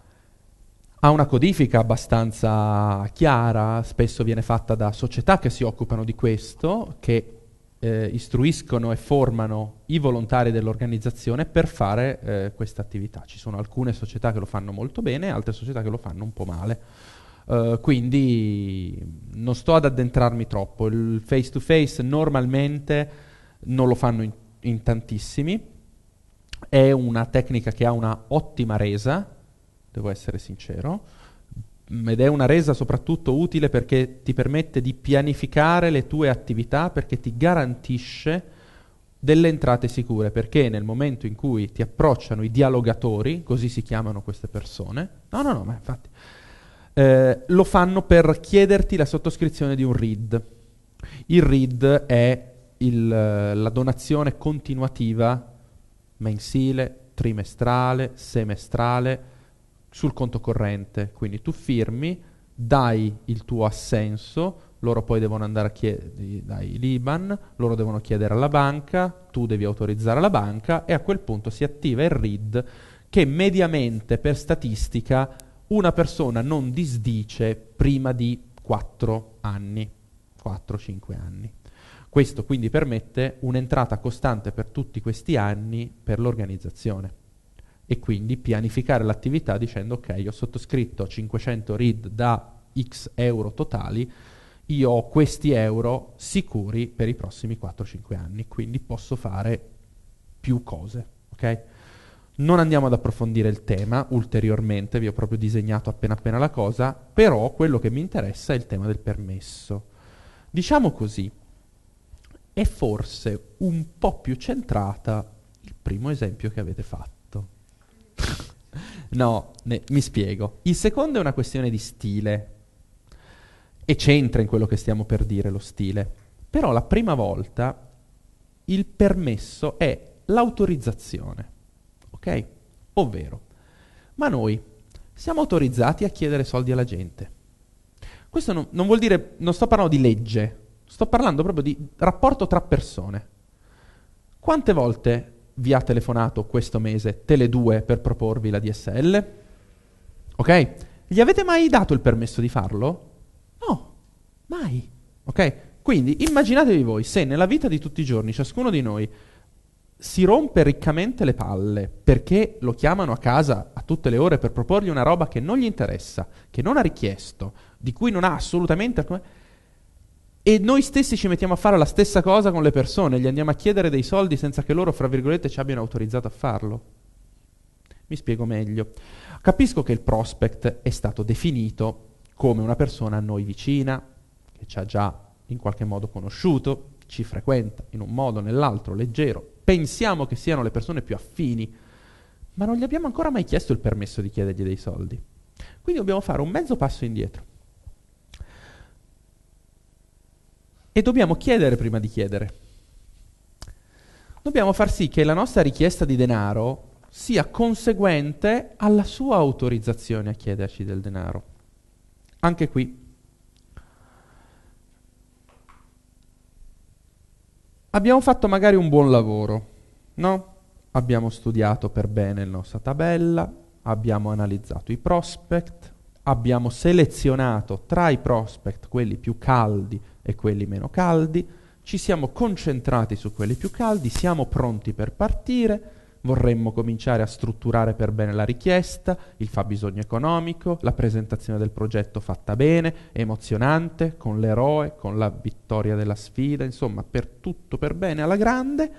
Ha una codifica abbastanza chiara, spesso viene fatta da società che si occupano di questo, che eh, istruiscono e formano i volontari dell'organizzazione per fare eh, questa attività. Ci sono alcune società che lo fanno molto bene, altre società che lo fanno un po' male. Uh, quindi non sto ad addentrarmi troppo. Il face to face normalmente non lo fanno in, in tantissimi. È una tecnica che ha una ottima resa, devo essere sincero, ed è una resa soprattutto utile perché ti permette di pianificare le tue attività, perché ti garantisce delle entrate sicure, perché nel momento in cui ti approcciano i dialogatori, così si chiamano queste persone, no no no, ma infatti Eh, lo fanno per chiederti la sottoscrizione di un R I D. Il R I D è il, la donazione continuativa mensile, trimestrale, semestrale sul conto corrente. Quindi tu firmi, dai il tuo assenso, loro poi devono andare a chiedere dai l'I B A N, loro devono chiedere alla banca, tu devi autorizzare la banca e a quel punto si attiva il R I D che mediamente per statistica una persona non disdice prima di quattro anni, quattro cinque anni. Questo quindi permette un'entrata costante per tutti questi anni per l'organizzazione e quindi pianificare l'attività dicendo ok, ho sottoscritto cinquecento R I D da X euro totali, io ho questi euro sicuri per i prossimi quattro cinque anni, quindi posso fare più cose, ok? Non andiamo ad approfondire il tema ulteriormente, vi ho proprio disegnato appena appena la cosa, però quello che mi interessa è il tema del permesso. Diciamo così, è forse un po' più centrata il primo esempio che avete fatto. No, ne, mi spiego. Il secondo è una questione di stile, e c'entra in quello che stiamo per dire lo stile. Però la prima volta il permesso è l'autorizzazione. Ok? Ovvero, ma noi siamo autorizzati a chiedere soldi alla gente. Questo non, non vuol dire, non sto parlando di legge, sto parlando proprio di rapporto tra persone. Quante volte vi ha telefonato questo mese Tele due per proporvi la D S L? Ok? Gli avete mai dato il permesso di farlo? No, mai. Ok? Quindi immaginatevi voi se nella vita di tutti i giorni ciascuno di noi si rompe riccamente le palle perché lo chiamano a casa a tutte le ore per proporgli una roba che non gli interessa, che non ha richiesto, di cui non ha assolutamente... E noi stessi ci mettiamo a fare la stessa cosa con le persone, gli andiamo a chiedere dei soldi senza che loro, fra virgolette, ci abbiano autorizzato a farlo. Mi spiego meglio. Capisco che il prospect è stato definito come una persona a noi vicina, che ci ha già in qualche modo conosciuto, ci frequenta in un modo o nell'altro, leggero, pensiamo che siano le persone più affini, ma non gli abbiamo ancora mai chiesto il permesso di chiedergli dei soldi. Quindi dobbiamo fare un mezzo passo indietro. E dobbiamo chiedere prima di chiedere. Dobbiamo far sì che la nostra richiesta di denaro sia conseguente alla sua autorizzazione a chiederci del denaro. Anche qui abbiamo fatto magari un buon lavoro, no? Abbiamo studiato per bene la nostra tabella, abbiamo analizzato i prospect, abbiamo selezionato tra i prospect quelli più caldi e quelli meno caldi, ci siamo concentrati su quelli più caldi, siamo pronti per partire, vorremmo cominciare a strutturare per bene la richiesta, il fabbisogno economico, la presentazione del progetto fatta bene, emozionante, con l'eroe, con la vittoria della sfida, insomma per tutto per bene alla grande,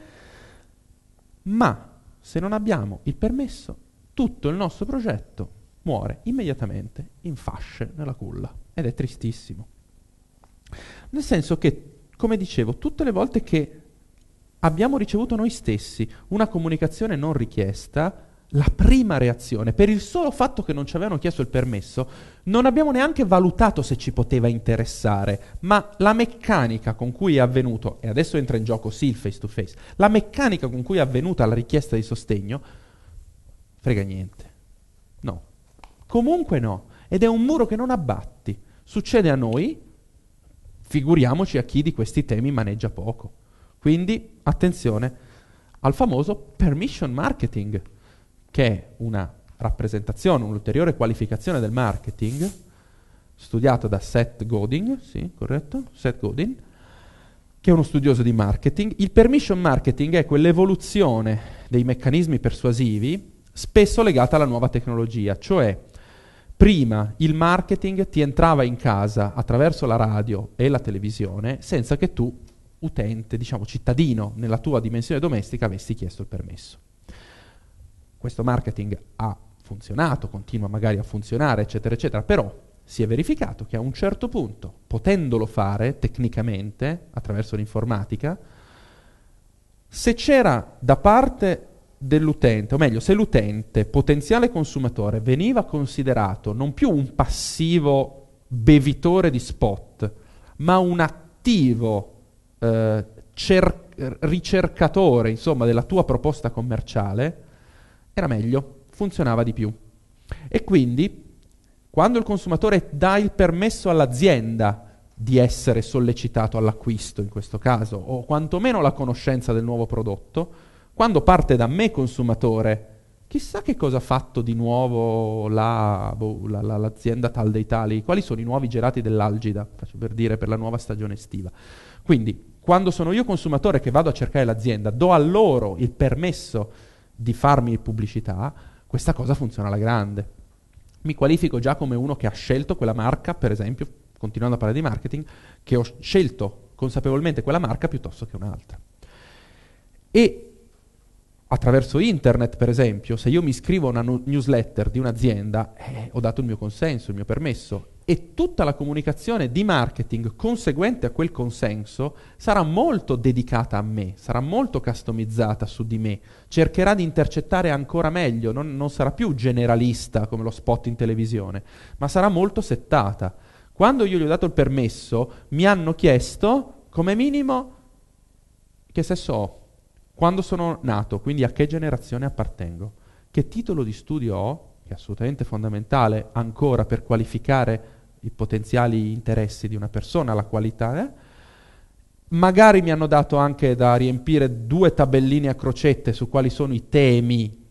ma se non abbiamo il permesso, tutto il nostro progetto muore immediatamente in fasce nella culla ed è tristissimo. Nel senso che, come dicevo, tutte le volte che abbiamo ricevuto noi stessi una comunicazione non richiesta, la prima reazione, per il solo fatto che non ci avevano chiesto il permesso, non abbiamo neanche valutato se ci poteva interessare, ma la meccanica con cui è avvenuto, e adesso entra in gioco sì il face to face, la meccanica con cui è avvenuta la richiesta di sostegno, frega niente. No. Comunque no. Ed è un muro che non abbatti. Succede a noi, figuriamoci a chi di questi temi maneggia poco. Quindi, attenzione al famoso permission marketing, che è una rappresentazione, un'ulteriore qualificazione del marketing, studiato da Seth Godin, sì, corretto? Seth Godin, che è uno studioso di marketing. Il permission marketing è quell'evoluzione dei meccanismi persuasivi spesso legata alla nuova tecnologia, cioè prima il marketing ti entrava in casa attraverso la radio e la televisione senza che tu, utente, diciamo cittadino, nella tua dimensione domestica avessi chiesto il permesso. Questo marketing ha funzionato, continua magari a funzionare, eccetera, eccetera, però si è verificato che a un certo punto, potendolo fare tecnicamente attraverso l'informatica, se c'era da parte dell'utente, o meglio, se l'utente, potenziale consumatore, veniva considerato non più un passivo bevitore di spot, ma un attivo eh, cer- ricercatore, insomma, della tua proposta commerciale, era meglio, funzionava di più. E quindi, quando il consumatore dà il permesso all'azienda di essere sollecitato all'acquisto, in questo caso, o quantomeno la conoscenza del nuovo prodotto, quando parte da me consumatore, chissà che cosa ha fatto di nuovo la, boh, la, la, l'azienda tal dei tali, quali sono i nuovi gelati dell'Algida, faccio per dire, per la nuova stagione estiva. Quindi, quando sono io consumatore che vado a cercare l'azienda, do a loro il permesso di farmi pubblicità, questa cosa funziona alla grande. Mi qualifico già come uno che ha scelto quella marca, per esempio, continuando a parlare di marketing, che ho scelto consapevolmente quella marca piuttosto che un'altra. E attraverso internet, per esempio, se io mi iscrivo a una nu- newsletter di un'azienda, eh, ho dato il mio consenso, il mio permesso, e tutta la comunicazione di marketing conseguente a quel consenso sarà molto dedicata a me, sarà molto customizzata su di me, cercherà di intercettare ancora meglio, non, non sarà più generalista come lo spot in televisione, ma sarà molto settata. Quando io gli ho dato il permesso, mi hanno chiesto, come minimo, che sesso ho, quando sono nato, quindi a che generazione appartengo, che titolo di studio ho, che è assolutamente fondamentale ancora per qualificare i potenziali interessi di una persona, la qualità. Eh? Magari mi hanno dato anche da riempire due tabelline a crocette su quali sono i temi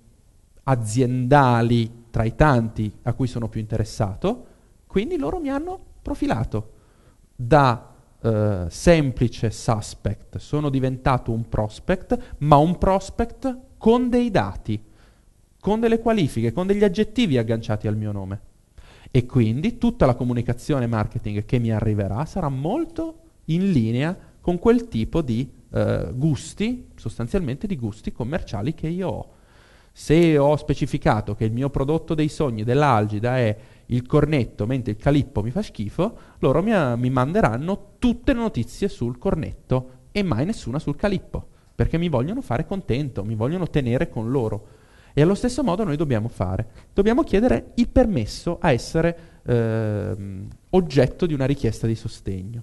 aziendali tra i tanti a cui sono più interessato, quindi loro mi hanno profilato da Uh, semplice suspect, sono diventato un prospect, ma un prospect con dei dati, con delle qualifiche, con degli aggettivi agganciati al mio nome. E quindi tutta la comunicazione marketing che mi arriverà sarà molto in linea con quel tipo di uh, gusti, sostanzialmente di gusti commerciali che io ho. Se ho specificato che il mio prodotto dei sogni dell'Algida è il cornetto, mentre il calippo mi fa schifo, loro mi, mi manderanno tutte le notizie sul cornetto e mai nessuna sul calippo, perché mi vogliono fare contento, mi vogliono tenere con loro. E allo stesso modo noi dobbiamo fare. Dobbiamo chiedere il permesso a essere eh, oggetto di una richiesta di sostegno.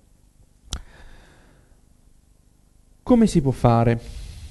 Come si può fare?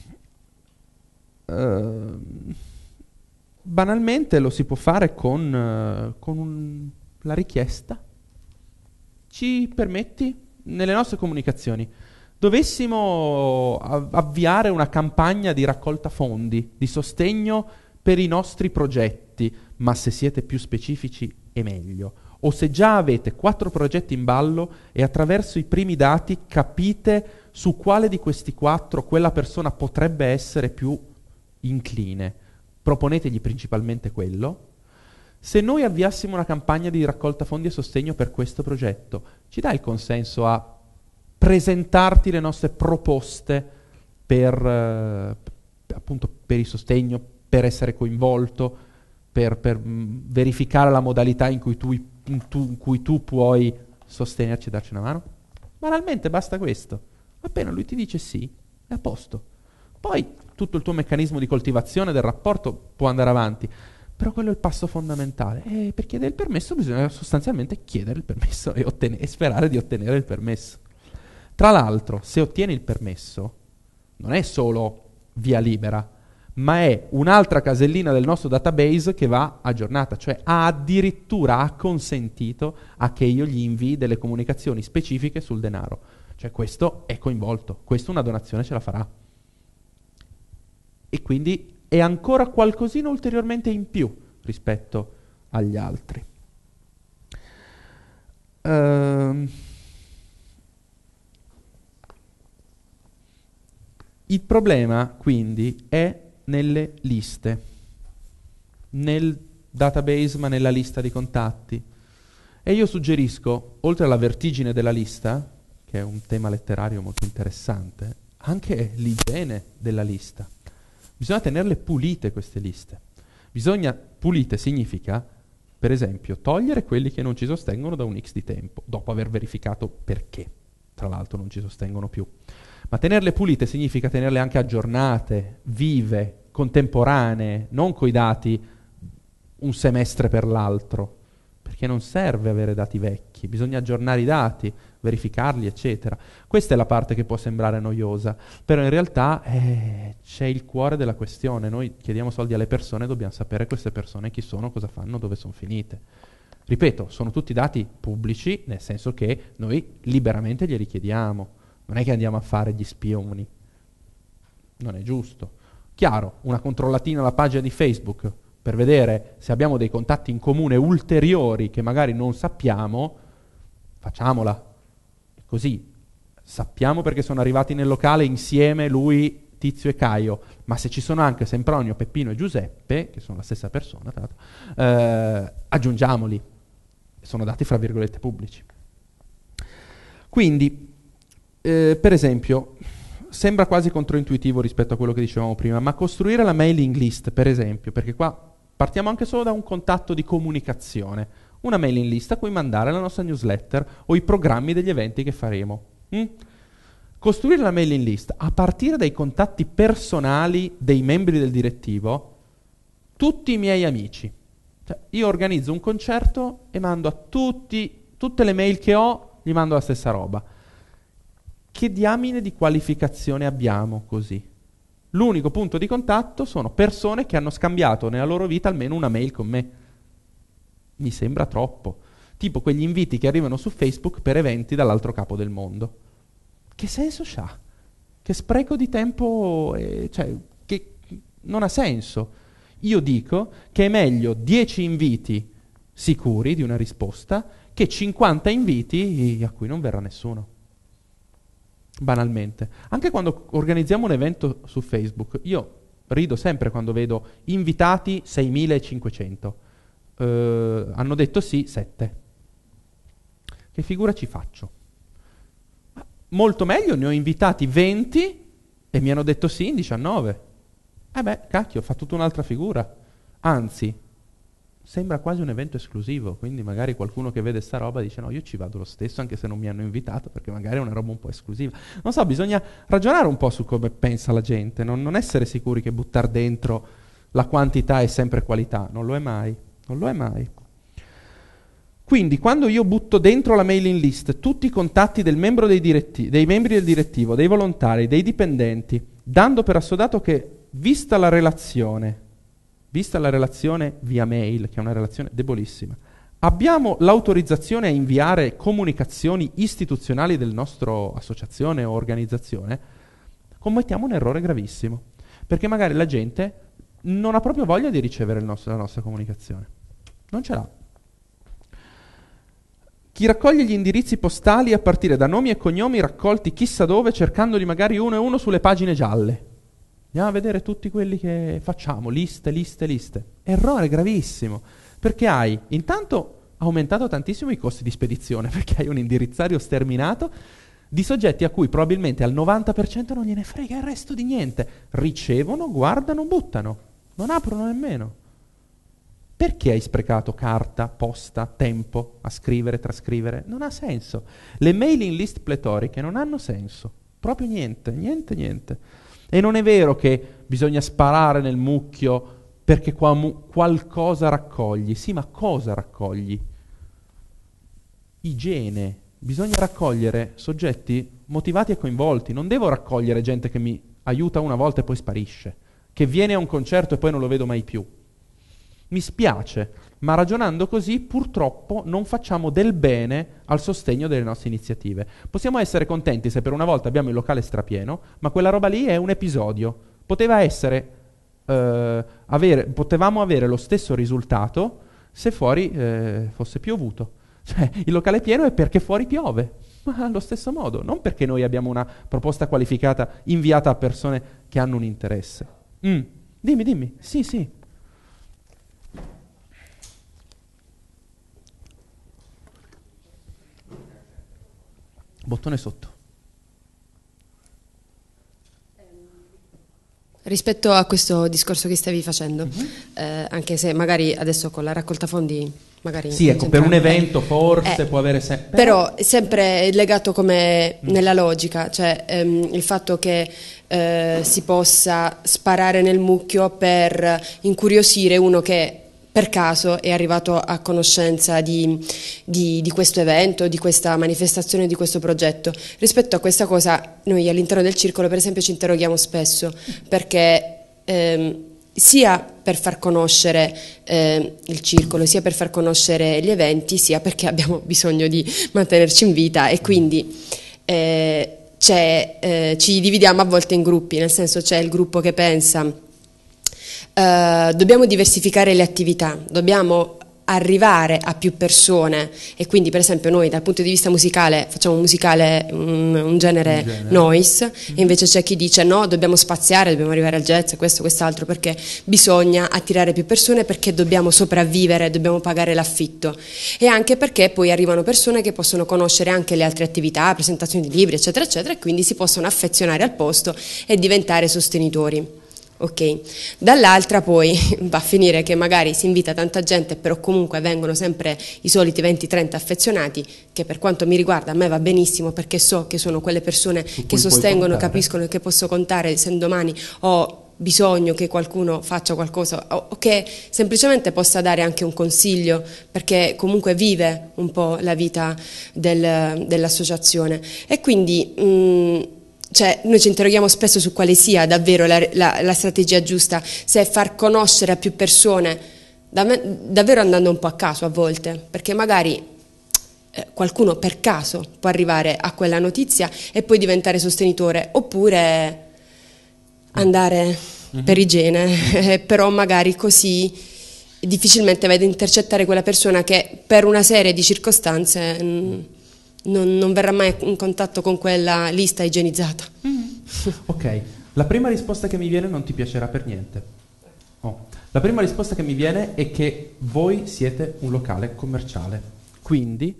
Uh, banalmente lo si può fare con, uh, con un, la richiesta. Ci permetti, nelle nostre comunicazioni, dovessimo av- avviare una campagna di raccolta fondi, di sostegno per i nostri progetti, ma se siete più specifici è meglio. O se già avete quattro progetti in ballo e attraverso i primi dati capite su quale di questi quattro quella persona potrebbe essere più incline, proponetegli principalmente quello. Se noi avviassimo una campagna di raccolta fondi e sostegno per questo progetto, ci dai il consenso a presentarti le nostre proposte per eh, appunto per il sostegno, per essere coinvolto, per, per mh, verificare la modalità in cui tu, in, tu, in cui tu puoi sostenerci e darci una mano? Banalmente basta questo. Appena lui ti dice sì, è a posto. Poi tutto il tuo meccanismo di coltivazione del rapporto può andare avanti, però quello è il passo fondamentale. E per chiedere il permesso bisogna sostanzialmente chiedere il permesso e, ottene- e sperare di ottenere il permesso. Tra l'altro, se ottieni il permesso, non è solo via libera, ma è un'altra casellina del nostro database che va aggiornata, cioè ha addirittura ha consentito a che io gli invii delle comunicazioni specifiche sul denaro. Cioè questo è coinvolto, questo una donazione ce la farà. E quindi è ancora qualcosina ulteriormente in più rispetto agli altri. Ehm... Il problema, quindi, è nelle liste, nel database, ma nella lista di contatti. E io suggerisco, oltre alla vertigine della lista, che è un tema letterario molto interessante, anche l'igiene della lista. Bisogna tenerle pulite queste liste. Bisogna, pulite significa, per esempio, togliere quelli che non ci sostengono da un X di tempo, dopo aver verificato perché, tra l'altro, non ci sostengono più. Ma tenerle pulite significa tenerle anche aggiornate, vive, contemporanee, non coi dati un semestre per l'altro, perché non serve avere dati vecchi, bisogna aggiornare i dati, verificarli, eccetera. Questa è la parte che può sembrare noiosa, però in realtà eh, c'è il cuore della questione. Noi chiediamo soldi alle persone, dobbiamo sapere queste persone chi sono, cosa fanno, dove sono finite. Ripeto, sono tutti dati pubblici, nel senso che noi liberamente glieli chiediamo. Non è che andiamo a fare gli spioni, non è giusto. Chiaro, una controllatina alla pagina di Facebook per vedere se abbiamo dei contatti in comune ulteriori che magari non sappiamo, facciamola. Così sappiamo perché sono arrivati nel locale insieme lui, Tizio e Caio, ma se ci sono anche Sempronio, Peppino e Giuseppe, che sono la stessa persona, tra l'altro, eh, aggiungiamoli. Sono dati fra virgolette pubblici. Quindi, Eh, per esempio, sembra quasi controintuitivo rispetto a quello che dicevamo prima, ma costruire la mailing list, per esempio, perché qua partiamo anche solo da un contatto di comunicazione, una mailing list a cui mandare la nostra newsletter o i programmi degli eventi che faremo. Mm? Costruire la mailing list a partire dai contatti personali dei membri del direttivo, tutti i miei amici. Cioè, io organizzo un concerto e mando a tutti, tutte le mail che ho, gli mando la stessa roba. Che diamine di qualificazione abbiamo così? L'unico punto di contatto sono persone che hanno scambiato nella loro vita almeno una mail con me. Mi sembra troppo. Tipo quegli inviti che arrivano su Facebook per eventi dall'altro capo del mondo. Che senso c'ha? Che spreco di tempo, eh, cioè, che non ha senso. Io dico che è meglio dieci inviti sicuri di una risposta che cinquanta inviti a cui non verrà nessuno. Banalmente. Anche quando organizziamo un evento su Facebook, io rido sempre quando vedo invitati seimilacinquecento. Eh, hanno detto sì, sette. Che figura ci faccio? Ma molto meglio, ne ho invitati venti e mi hanno detto sì in diciannove. Eh beh, cacchio, fa tutta un'altra figura. Anzi, sembra quasi un evento esclusivo, quindi magari qualcuno che vede sta roba dice no, io ci vado lo stesso anche se non mi hanno invitato, perché magari è una roba un po' esclusiva. Non so, bisogna ragionare un po' su come pensa la gente, non, non essere sicuri che buttare dentro la quantità è sempre qualità, non lo è mai, non lo è mai. Quindi quando io butto dentro la mailing list tutti i contatti del membro dei, diretti- dei membri del direttivo, dei volontari, dei dipendenti, dando per assodato che vista la relazione, vista la relazione via mail, che è una relazione debolissima, abbiamo l'autorizzazione a inviare comunicazioni istituzionali del nostro associazione o organizzazione, commettiamo un errore gravissimo, perché magari la gente non ha proprio voglia di ricevere il nostro, la nostra comunicazione. Non ce l'ha. Chi raccoglie gli indirizzi postali a partire da nomi e cognomi raccolti chissà dove, cercandoli magari uno e uno sulle pagine gialle. Andiamo a vedere tutti quelli che facciamo, liste, liste, liste. Errore gravissimo, perché hai intanto aumentato tantissimo i costi di spedizione, perché hai un indirizzario sterminato di soggetti a cui probabilmente al novanta per cento non gliene frega il resto di niente. Ricevono, guardano, buttano, non aprono nemmeno. Perché hai sprecato carta, posta, tempo a scrivere, trascrivere? Non ha senso. Le mailing list pletoriche non hanno senso, proprio niente, niente, niente. E non è vero che bisogna sparare nel mucchio perché qua mu- qualcosa raccogli. Sì, ma cosa raccogli? Igiene. Bisogna raccogliere soggetti motivati e coinvolti. Non devo raccogliere gente che mi aiuta una volta e poi sparisce, che viene a un concerto e poi non lo vedo mai più. Mi spiace, ma ragionando così purtroppo non facciamo del bene al sostegno delle nostre iniziative. Possiamo essere contenti se per una volta abbiamo il locale strapieno, ma quella roba lì è un episodio. Poteva essere, eh, avere, potevamo avere lo stesso risultato se fuori eh, fosse piovuto. Cioè, il locale pieno è perché fuori piove, ma allo stesso modo, non perché noi abbiamo una proposta qualificata inviata a persone che hanno un interesse. Mm. Dimmi, dimmi. Sì, sì. Bottone sotto. Rispetto a questo discorso che stavi facendo, Mm-hmm. eh, anche se magari adesso con la raccolta fondi magari Sì, ecco, per un evento forse eh, può avere se- però è sempre legato come mm. nella logica, cioè ehm, il fatto che eh, si possa sparare nel mucchio per incuriosire uno che per caso è arrivato a conoscenza di, di, di questo evento, di questa manifestazione, di questo progetto. Rispetto a questa cosa noi all'interno del circolo per esempio ci interroghiamo spesso, perché ehm, sia per far conoscere eh, il circolo, sia per far conoscere gli eventi, sia perché abbiamo bisogno di mantenerci in vita e quindi eh, c'è, eh, ci dividiamo a volte in gruppi, nel senso c'è il gruppo che pensa Uh, dobbiamo diversificare le attività, dobbiamo arrivare a più persone e quindi per esempio noi dal punto di vista musicale facciamo un musicale, un, un genere, un genere. noise mm-hmm. e invece c'è chi dice no, dobbiamo spaziare, dobbiamo arrivare al jazz, questo, quest'altro, perché bisogna attirare più persone, perché dobbiamo sopravvivere, dobbiamo pagare l'affitto e anche perché poi arrivano persone che possono conoscere anche le altre attività, presentazioni di libri eccetera eccetera e quindi si possono affezionare al posto e diventare sostenitori. Ok, dall'altra poi va a finire che magari si invita tanta gente però comunque vengono sempre i soliti venti trenta affezionati, che per quanto mi riguarda a me va benissimo perché so che sono quelle persone che sostengono, capiscono e che posso contare se un domani ho bisogno che qualcuno faccia qualcosa o che semplicemente possa dare anche un consiglio, perché comunque vive un po' la vita del, dell'associazione e quindi mh, cioè, noi ci interroghiamo spesso su quale sia davvero la, la, la strategia giusta, se far conoscere a più persone, dav- davvero andando un po' a caso a volte, perché magari eh, qualcuno per caso può arrivare a quella notizia e poi diventare sostenitore, oppure andare mm-hmm. per igiene, però magari così difficilmente vai ad intercettare quella persona che per una serie di circostanze... Mh, Non, non verrà mai in contatto con quella lista igienizzata. Mm. Ok, la prima risposta che mi viene non ti piacerà per niente. Oh. La prima risposta che mi viene è che voi siete un locale commerciale, quindi...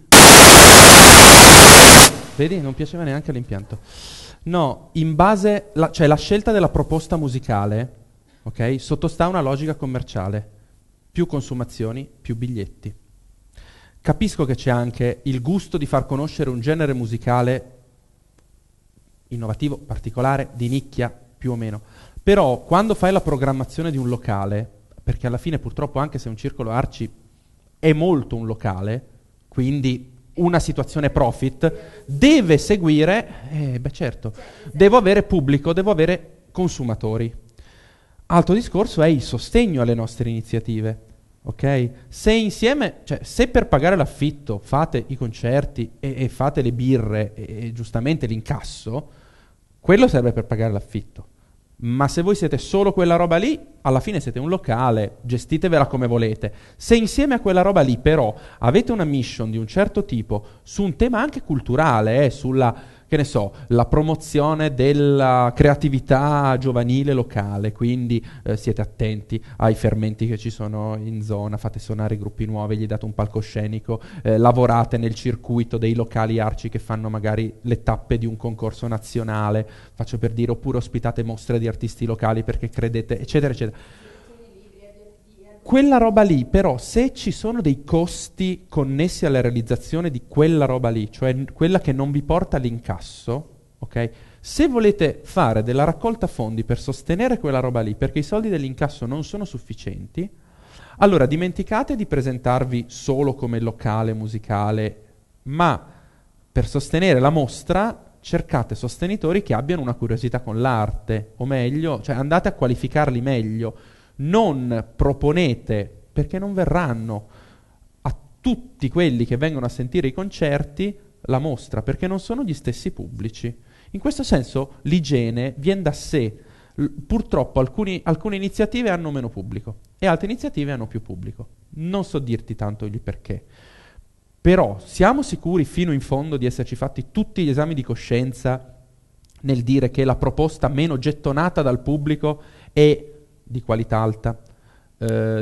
Vedi, non piaceva neanche l'impianto. No, in base, la, cioè la scelta della proposta musicale, ok, sottostà a una logica commerciale. Più consumazioni, più biglietti. Capisco che c'è anche il gusto di far conoscere un genere musicale innovativo, particolare, di nicchia, più o meno. Però quando fai la programmazione di un locale, perché alla fine purtroppo anche se un circolo Arci è molto un locale, quindi una situazione profit, deve seguire, eh, beh certo, devo avere pubblico, devo avere consumatori. Altro discorso è il sostegno alle nostre iniziative. Ok? Se insieme, cioè se per pagare l'affitto fate i concerti e, e fate le birre e, e giustamente l'incasso, quello serve per pagare l'affitto. Ma se voi siete solo quella roba lì, alla fine siete un locale, gestitevela come volete. Se insieme a quella roba lì però avete una mission di un certo tipo su un tema anche culturale, eh, sulla, che ne so, la promozione della creatività giovanile locale, quindi eh, siete attenti ai fermenti che ci sono in zona, fate suonare gruppi nuovi, gli date un palcoscenico, eh, lavorate nel circuito dei locali Arci che fanno magari le tappe di un concorso nazionale, faccio per dire, oppure ospitate mostre di artisti locali perché credete, eccetera, eccetera. Quella roba lì, però, se ci sono dei costi connessi alla realizzazione di quella roba lì, cioè quella che non vi porta all'incasso, ok? Se volete fare della raccolta fondi per sostenere quella roba lì, perché i soldi dell'incasso non sono sufficienti, allora dimenticate di presentarvi solo come locale musicale, ma per sostenere la mostra cercate sostenitori che abbiano una curiosità con l'arte, o meglio, cioè andate a qualificarli meglio, non proponete, perché non verranno, a tutti quelli che vengono a sentire i concerti la mostra, perché non sono gli stessi pubblici. In questo senso l'igiene viene da sé. L- purtroppo alcuni, alcune iniziative hanno meno pubblico e altre iniziative hanno più pubblico. Non so dirti tanto il perché. Però siamo sicuri fino in fondo di esserci fatti tutti gli esami di coscienza nel dire che la proposta meno gettonata dal pubblico è di qualità alta, eh,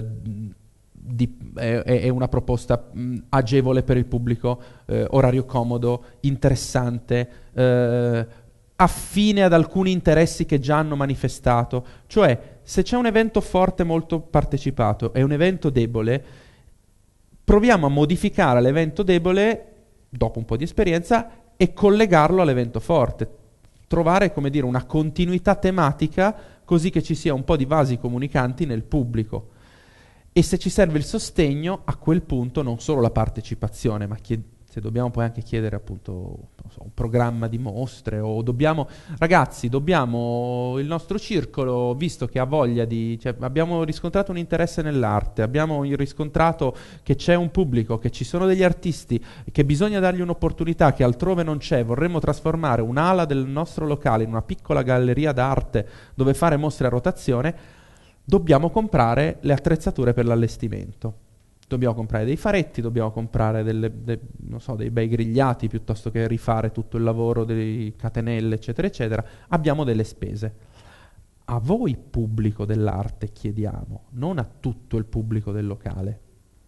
di, è, è una proposta mh, agevole per il pubblico, eh, orario comodo, interessante, eh, affine ad alcuni interessi che già hanno manifestato. Cioè, se c'è un evento forte molto partecipato e un evento debole, proviamo a modificare l'evento debole, dopo un po' di esperienza, e collegarlo all'evento forte. Trovare, come dire, una continuità tematica, così che ci sia un po' di vasi comunicanti nel pubblico. E se ci serve il sostegno, a quel punto non solo la partecipazione, ma chied- se dobbiamo poi anche chiedere appunto non so, un programma di mostre, o dobbiamo, ragazzi, dobbiamo, il nostro circolo, visto che ha voglia di, cioè, abbiamo riscontrato un interesse nell'arte, abbiamo riscontrato che c'è un pubblico, che ci sono degli artisti, che bisogna dargli un'opportunità che altrove non c'è, vorremmo trasformare un'ala del nostro locale in una piccola galleria d'arte dove fare mostre a rotazione, dobbiamo comprare le attrezzature per l'allestimento. Dobbiamo comprare dei faretti, dobbiamo comprare delle, de, non so, dei bei grigliati piuttosto che rifare tutto il lavoro dei catenelle, eccetera, eccetera. Abbiamo delle spese. A voi, pubblico dell'arte, chiediamo, non a tutto il pubblico del locale.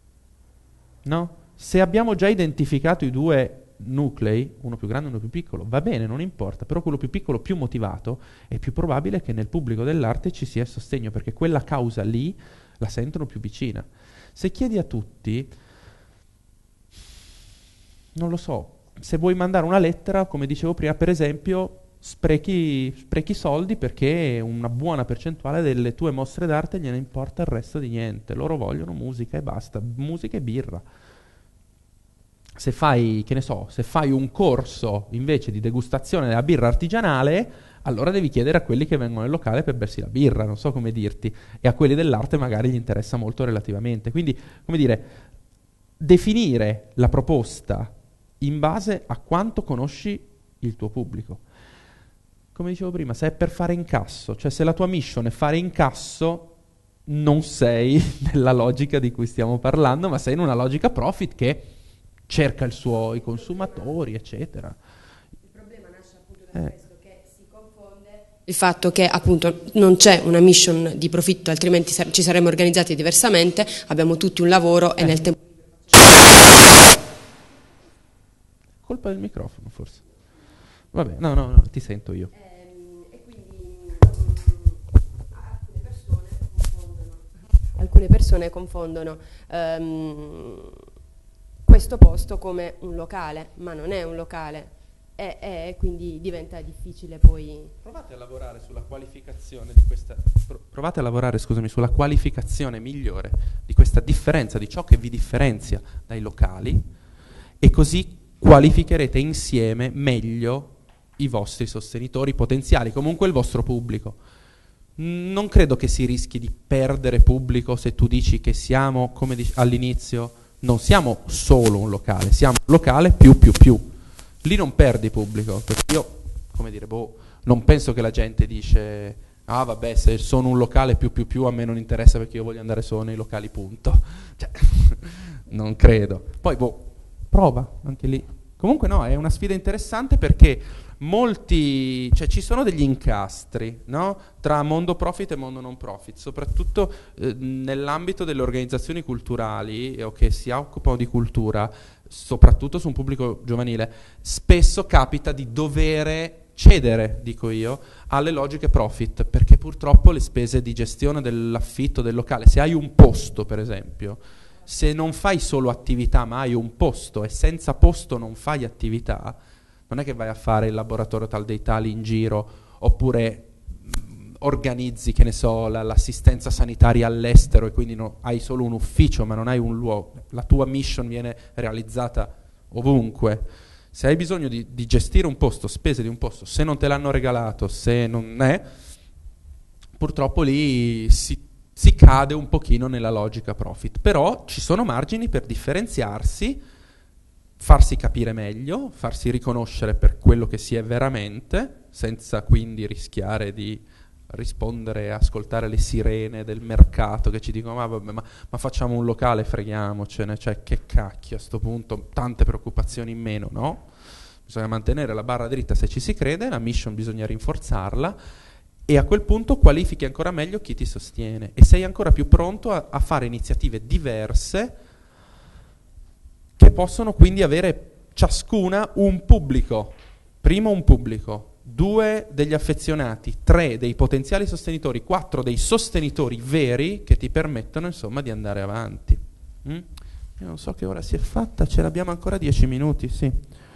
No? Se abbiamo già identificato i due nuclei, uno più grande e uno più piccolo, va bene, non importa, però quello più piccolo, più motivato, è più probabile che nel pubblico dell'arte ci sia il sostegno, perché quella causa lì la sentono più vicina. Se chiedi a tutti, non lo so, se vuoi mandare una lettera, come dicevo prima, per esempio, sprechi, sprechi soldi perché una buona percentuale delle tue mostre d'arte gliene importa il resto di niente. Loro vogliono musica e basta, musica e birra. Se fai, che ne so, se fai un corso invece di degustazione della birra artigianale, allora devi chiedere a quelli che vengono nel locale per bersi la birra, non so come dirti, e a quelli dell'arte magari gli interessa molto relativamente. Quindi, come dire, definire la proposta in base a quanto conosci il tuo pubblico. Come dicevo prima, se è per fare incasso, cioè se la tua mission è fare incasso, non sei nella logica di cui stiamo parlando, ma sei in una logica profit che cerca il suo, i consumatori, eccetera. Il problema nasce appunto da Eh. questo, che si confonde il fatto che appunto non c'è una mission di profitto, altrimenti sar- ci saremmo organizzati diversamente, abbiamo tutti un lavoro e Eh. nel tempo... Colpa del microfono, forse. Vabbè, no, no, no, ti sento io. Ehm, e quindi mm, alcune persone confondono, alcune persone confondono ehm, questo posto come un locale, ma non è un locale, e, e quindi diventa difficile poi... Provate a lavorare sulla qualificazione di questa... pro- provate a lavorare, scusami, sulla qualificazione migliore di questa differenza, di ciò che vi differenzia dai locali, e così qualificherete insieme meglio i vostri sostenitori potenziali, comunque il vostro pubblico. Non credo che si rischi di perdere pubblico se tu dici che siamo, come dic- all'inizio, non siamo solo un locale, siamo un locale più più più. Lì non perdi pubblico, perché io, come dire, boh, non penso che la gente dice ah vabbè, se sono un locale più più più a me non interessa perché io voglio andare solo nei locali, punto. Cioè, non credo. Poi boh, prova anche lì. Comunque no, è una sfida interessante perché molti, cioè ci sono degli incastri, no? Tra mondo profit e mondo non profit, soprattutto eh, nell'ambito delle organizzazioni culturali eh, o che si occupano di cultura, soprattutto su un pubblico giovanile. Spesso capita di dovere cedere, dico io, alle logiche profit, perché purtroppo le spese di gestione dell'affitto del locale, se hai un posto per esempio, se non fai solo attività ma hai un posto e senza posto non fai attività, Non è che vai a fare il laboratorio tal dei tali in giro, oppure mh, organizzi, che ne so, la, l'assistenza sanitaria all'estero e quindi no, hai solo un ufficio ma non hai un luogo. La tua mission viene realizzata ovunque. Se hai bisogno di, di gestire un posto, spese di un posto, se non te l'hanno regalato, se non è, purtroppo lì si, si cade un pochino nella logica profit. Però ci sono margini per differenziarsi, farsi capire meglio, farsi riconoscere per quello che si è veramente, senza quindi rischiare di rispondere e ascoltare le sirene del mercato che ci dicono ma, vabbè, ma, ma facciamo un locale, freghiamocene, cioè che cacchio a sto punto, tante preoccupazioni in meno, no? Bisogna mantenere la barra dritta se ci si crede, la mission bisogna rinforzarla e a quel punto qualifichi ancora meglio chi ti sostiene e sei ancora più pronto a, a fare iniziative diverse che possono quindi avere ciascuna un pubblico, primo un pubblico, due degli affezionati, tre dei potenziali sostenitori, quattro dei sostenitori veri che ti permettono insomma di andare avanti. Mm? Io non so che ora si è fatta, ce l'abbiamo ancora dieci minuti, sì.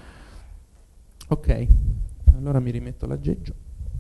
Ok, allora mi rimetto l'aggeggio.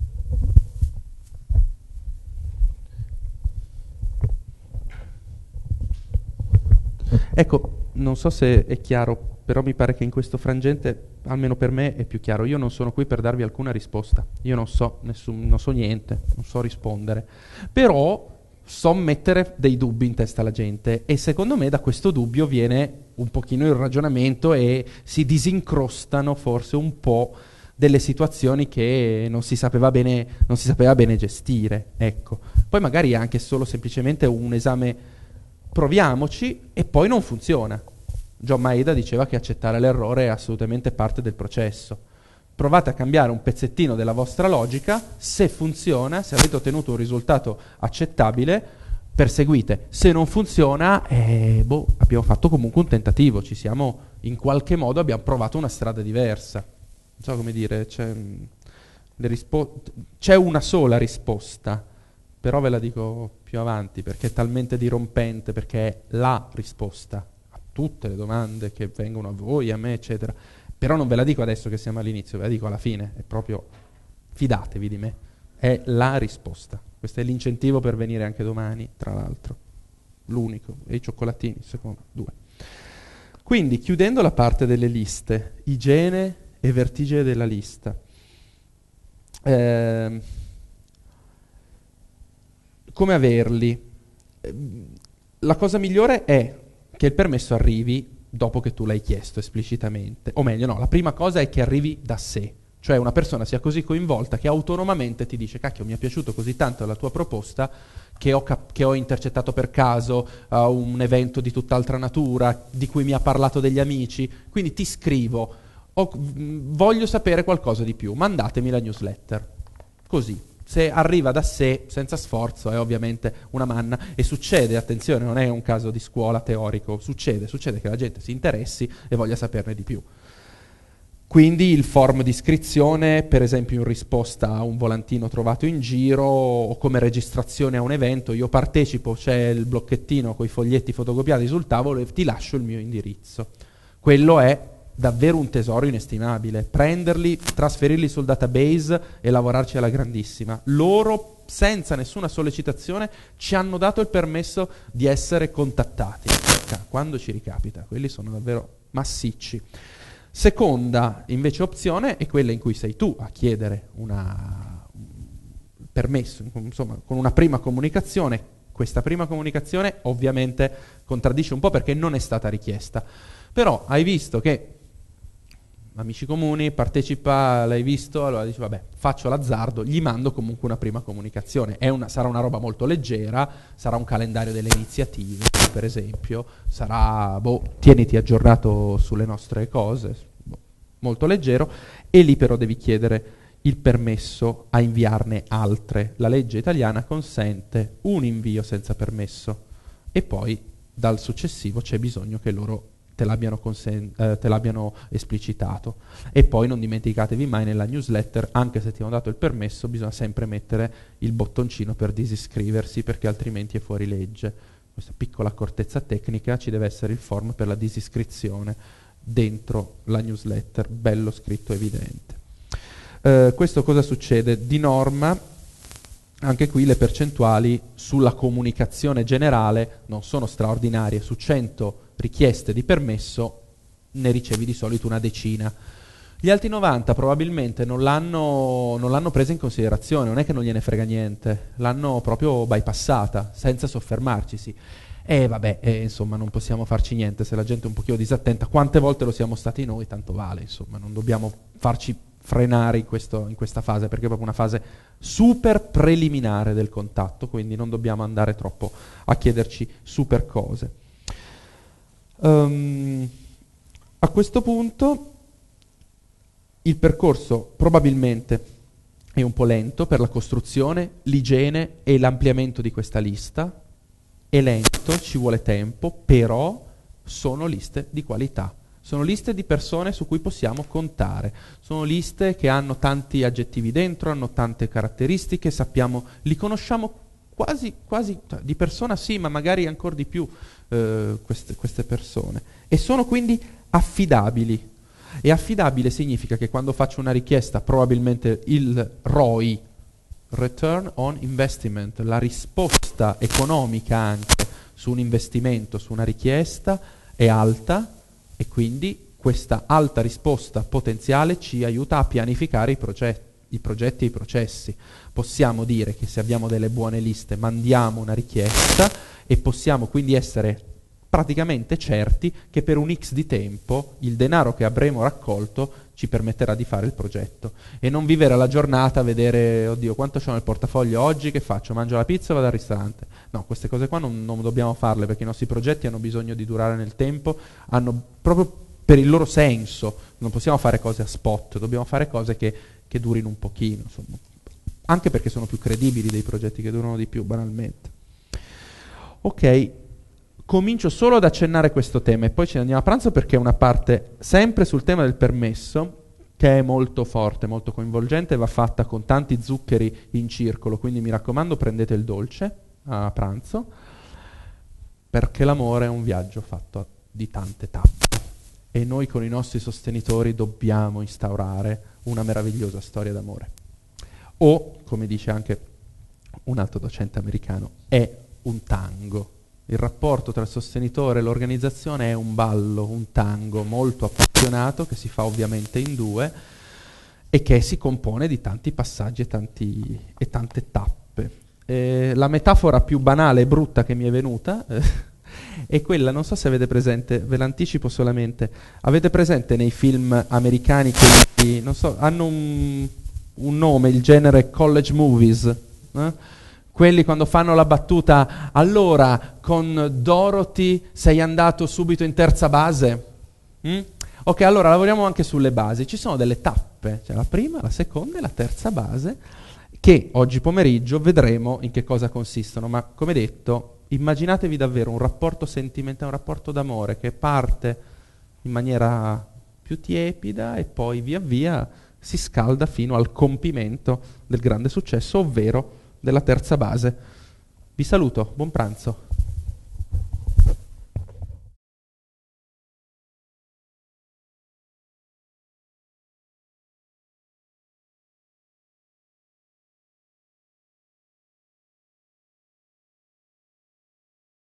Ecco, non so se è chiaro, però mi pare che in questo frangente, almeno per me, è più chiaro. Io non sono qui per darvi alcuna risposta. Io non so, nessun, non so niente, non so rispondere. Però so mettere dei dubbi in testa alla gente e secondo me da questo dubbio viene un pochino il ragionamento e si disincrostano forse un po' delle situazioni che non si sapeva bene, non si sapeva bene gestire. Ecco. Poi magari è anche solo semplicemente un esame, proviamoci, e poi non funziona. John Maeda diceva che accettare l'errore è assolutamente parte del processo. Provate a cambiare un pezzettino della vostra logica, se funziona, se avete ottenuto un risultato accettabile, perseguite. Se non funziona, eh, boh, abbiamo fatto comunque un tentativo, ci siamo, in qualche modo abbiamo provato una strada diversa. Non so come dire, c'è, le rispo- c'è una sola risposta, però ve la dico più avanti, perché è talmente dirompente, perché è la risposta tutte le domande che vengono a voi, a me, eccetera. Però non ve la dico adesso che siamo all'inizio, ve la dico alla fine. È proprio, fidatevi di me, è la risposta. Questo è l'incentivo per venire anche domani, tra l'altro. L'unico. E i cioccolatini, secondo, due. Quindi, chiudendo la parte delle liste, igiene e vertigine della lista. Eh, come averli? Eh, la cosa migliore è che il permesso arrivi dopo che tu l'hai chiesto esplicitamente. O meglio, no, la prima cosa è che arrivi da sé. Cioè una persona sia così coinvolta che autonomamente ti dice cacchio, mi è piaciuto così tanto la tua proposta che ho, cap- che ho intercettato per caso uh, un evento di tutt'altra natura, di cui mi ha parlato degli amici, quindi ti scrivo, ho, mh, voglio sapere qualcosa di più, mandatemi la newsletter. Così. Se arriva da sé, senza sforzo, è ovviamente una manna. E succede, attenzione, non è un caso di scuola teorico, succede, succede che la gente si interessi e voglia saperne di più. Quindi il form di iscrizione, per esempio in risposta a un volantino trovato in giro, o come registrazione a un evento, io partecipo, c'è il blocchettino con i foglietti fotocopiati sul tavolo e ti lascio il mio indirizzo. Quello è davvero un tesoro inestimabile, prenderli, trasferirli sul database e lavorarci alla grandissima. Loro, senza nessuna sollecitazione, ci hanno dato il permesso di essere contattati, quando ci ricapita. Quelli sono davvero massicci. Seconda, invece, opzione è quella in cui sei tu a chiedere una, un permesso, insomma, con una prima comunicazione. Questa prima comunicazione ovviamente contraddice un po' perché non è stata richiesta. Però hai visto che amici comuni, partecipa, l'hai visto, allora dici vabbè, faccio l'azzardo, gli mando comunque una prima comunicazione. È una, sarà una roba molto leggera, sarà un calendario delle iniziative, per esempio, sarà, boh, tieniti aggiornato sulle nostre cose, boh, molto leggero, e lì però devi chiedere il permesso a inviarne altre. La legge italiana consente un invio senza permesso e poi dal successivo c'è bisogno che loro te l'abbiano, consen- eh, te l'abbiano esplicitato. E poi non dimenticatevi mai nella newsletter, anche se ti hanno dato il permesso, bisogna sempre mettere il bottoncino per disiscriversi, perché altrimenti è fuori legge. Questa piccola accortezza tecnica, ci deve essere il form per la disiscrizione dentro la newsletter, bello scritto, evidente. Eh, questo cosa succede? Di norma, anche qui le percentuali sulla comunicazione generale non sono straordinarie, su cento richieste di permesso ne ricevi di solito una decina. Gli altri novanta probabilmente non l'hanno, non l'hanno presa in considerazione, non è che non gliene frega niente, l'hanno proprio bypassata, senza soffermarcisi. E vabbè, eh, insomma, non possiamo farci niente se la gente è un pochino disattenta. Quante volte lo siamo stati noi, tanto vale, insomma, non dobbiamo farci frenare in, questo, in questa fase, perché è proprio una fase super preliminare del contatto, quindi non dobbiamo andare troppo a chiederci super cose. Um, a questo punto il percorso probabilmente è un po' lento per la costruzione, l'igiene e l'ampliamento di questa lista. È lento, ci vuole tempo, però sono liste di qualità. Sono liste di persone su cui possiamo contare. Sono liste che hanno tanti aggettivi dentro, hanno tante caratteristiche, sappiamo, li conosciamo quasi, quasi di persona sì, ma magari ancora di più eh, queste, queste persone. E sono quindi affidabili. E affidabile significa che quando faccio una richiesta, probabilmente il R O I, Return on Investment, la risposta economica anche su un investimento, su una richiesta, è alta, e quindi questa alta risposta potenziale ci aiuta a pianificare i progetti, i progetti e i processi. Possiamo dire che se abbiamo delle buone liste mandiamo una richiesta e possiamo quindi essere praticamente certi che per un X di tempo il denaro che avremo raccolto ci permetterà di fare il progetto e non vivere la giornata a vedere, oddio, quanto c'ho nel portafoglio oggi, che faccio? Mangio la pizza o vado al ristorante? No, queste cose qua non, non dobbiamo farle, perché i nostri progetti hanno bisogno di durare nel tempo, hanno proprio per il loro senso, non possiamo fare cose a spot, dobbiamo fare cose che, che durino un pochino, insomma, anche perché sono più credibili dei progetti che durano di più, banalmente. Ok. Comincio solo ad accennare questo tema e poi ci andiamo a pranzo, perché è una parte sempre sul tema del permesso che è molto forte, molto coinvolgente e va fatta con tanti zuccheri in circolo, quindi mi raccomando, prendete il dolce a pranzo, perché l'amore è un viaggio fatto di tante tappe e noi con i nostri sostenitori dobbiamo instaurare una meravigliosa storia d'amore. O, come dice anche un altro docente americano, è un tango. Il rapporto tra il sostenitore e l'organizzazione è un ballo, un tango molto appassionato che si fa ovviamente in due e che si compone di tanti passaggi e, tanti, e tante tappe. Eh, la metafora più banale e brutta che mi è venuta eh, è quella, non so se avete presente, ve l'anticipo solamente, avete presente nei film americani che non so, hanno un, un nome, il genere college movies, eh? Quelli quando fanno la battuta, allora con Dorothy sei andato subito in terza base? Mm? Ok, allora lavoriamo anche sulle basi. Ci sono delle tappe, cioè la prima, la seconda e la terza base, che oggi pomeriggio vedremo in che cosa consistono. Ma come detto, immaginatevi davvero un rapporto sentimentale, un rapporto d'amore che parte in maniera più tiepida e poi via via si scalda fino al compimento del grande successo, ovvero della terza base. Vi saluto, buon pranzo.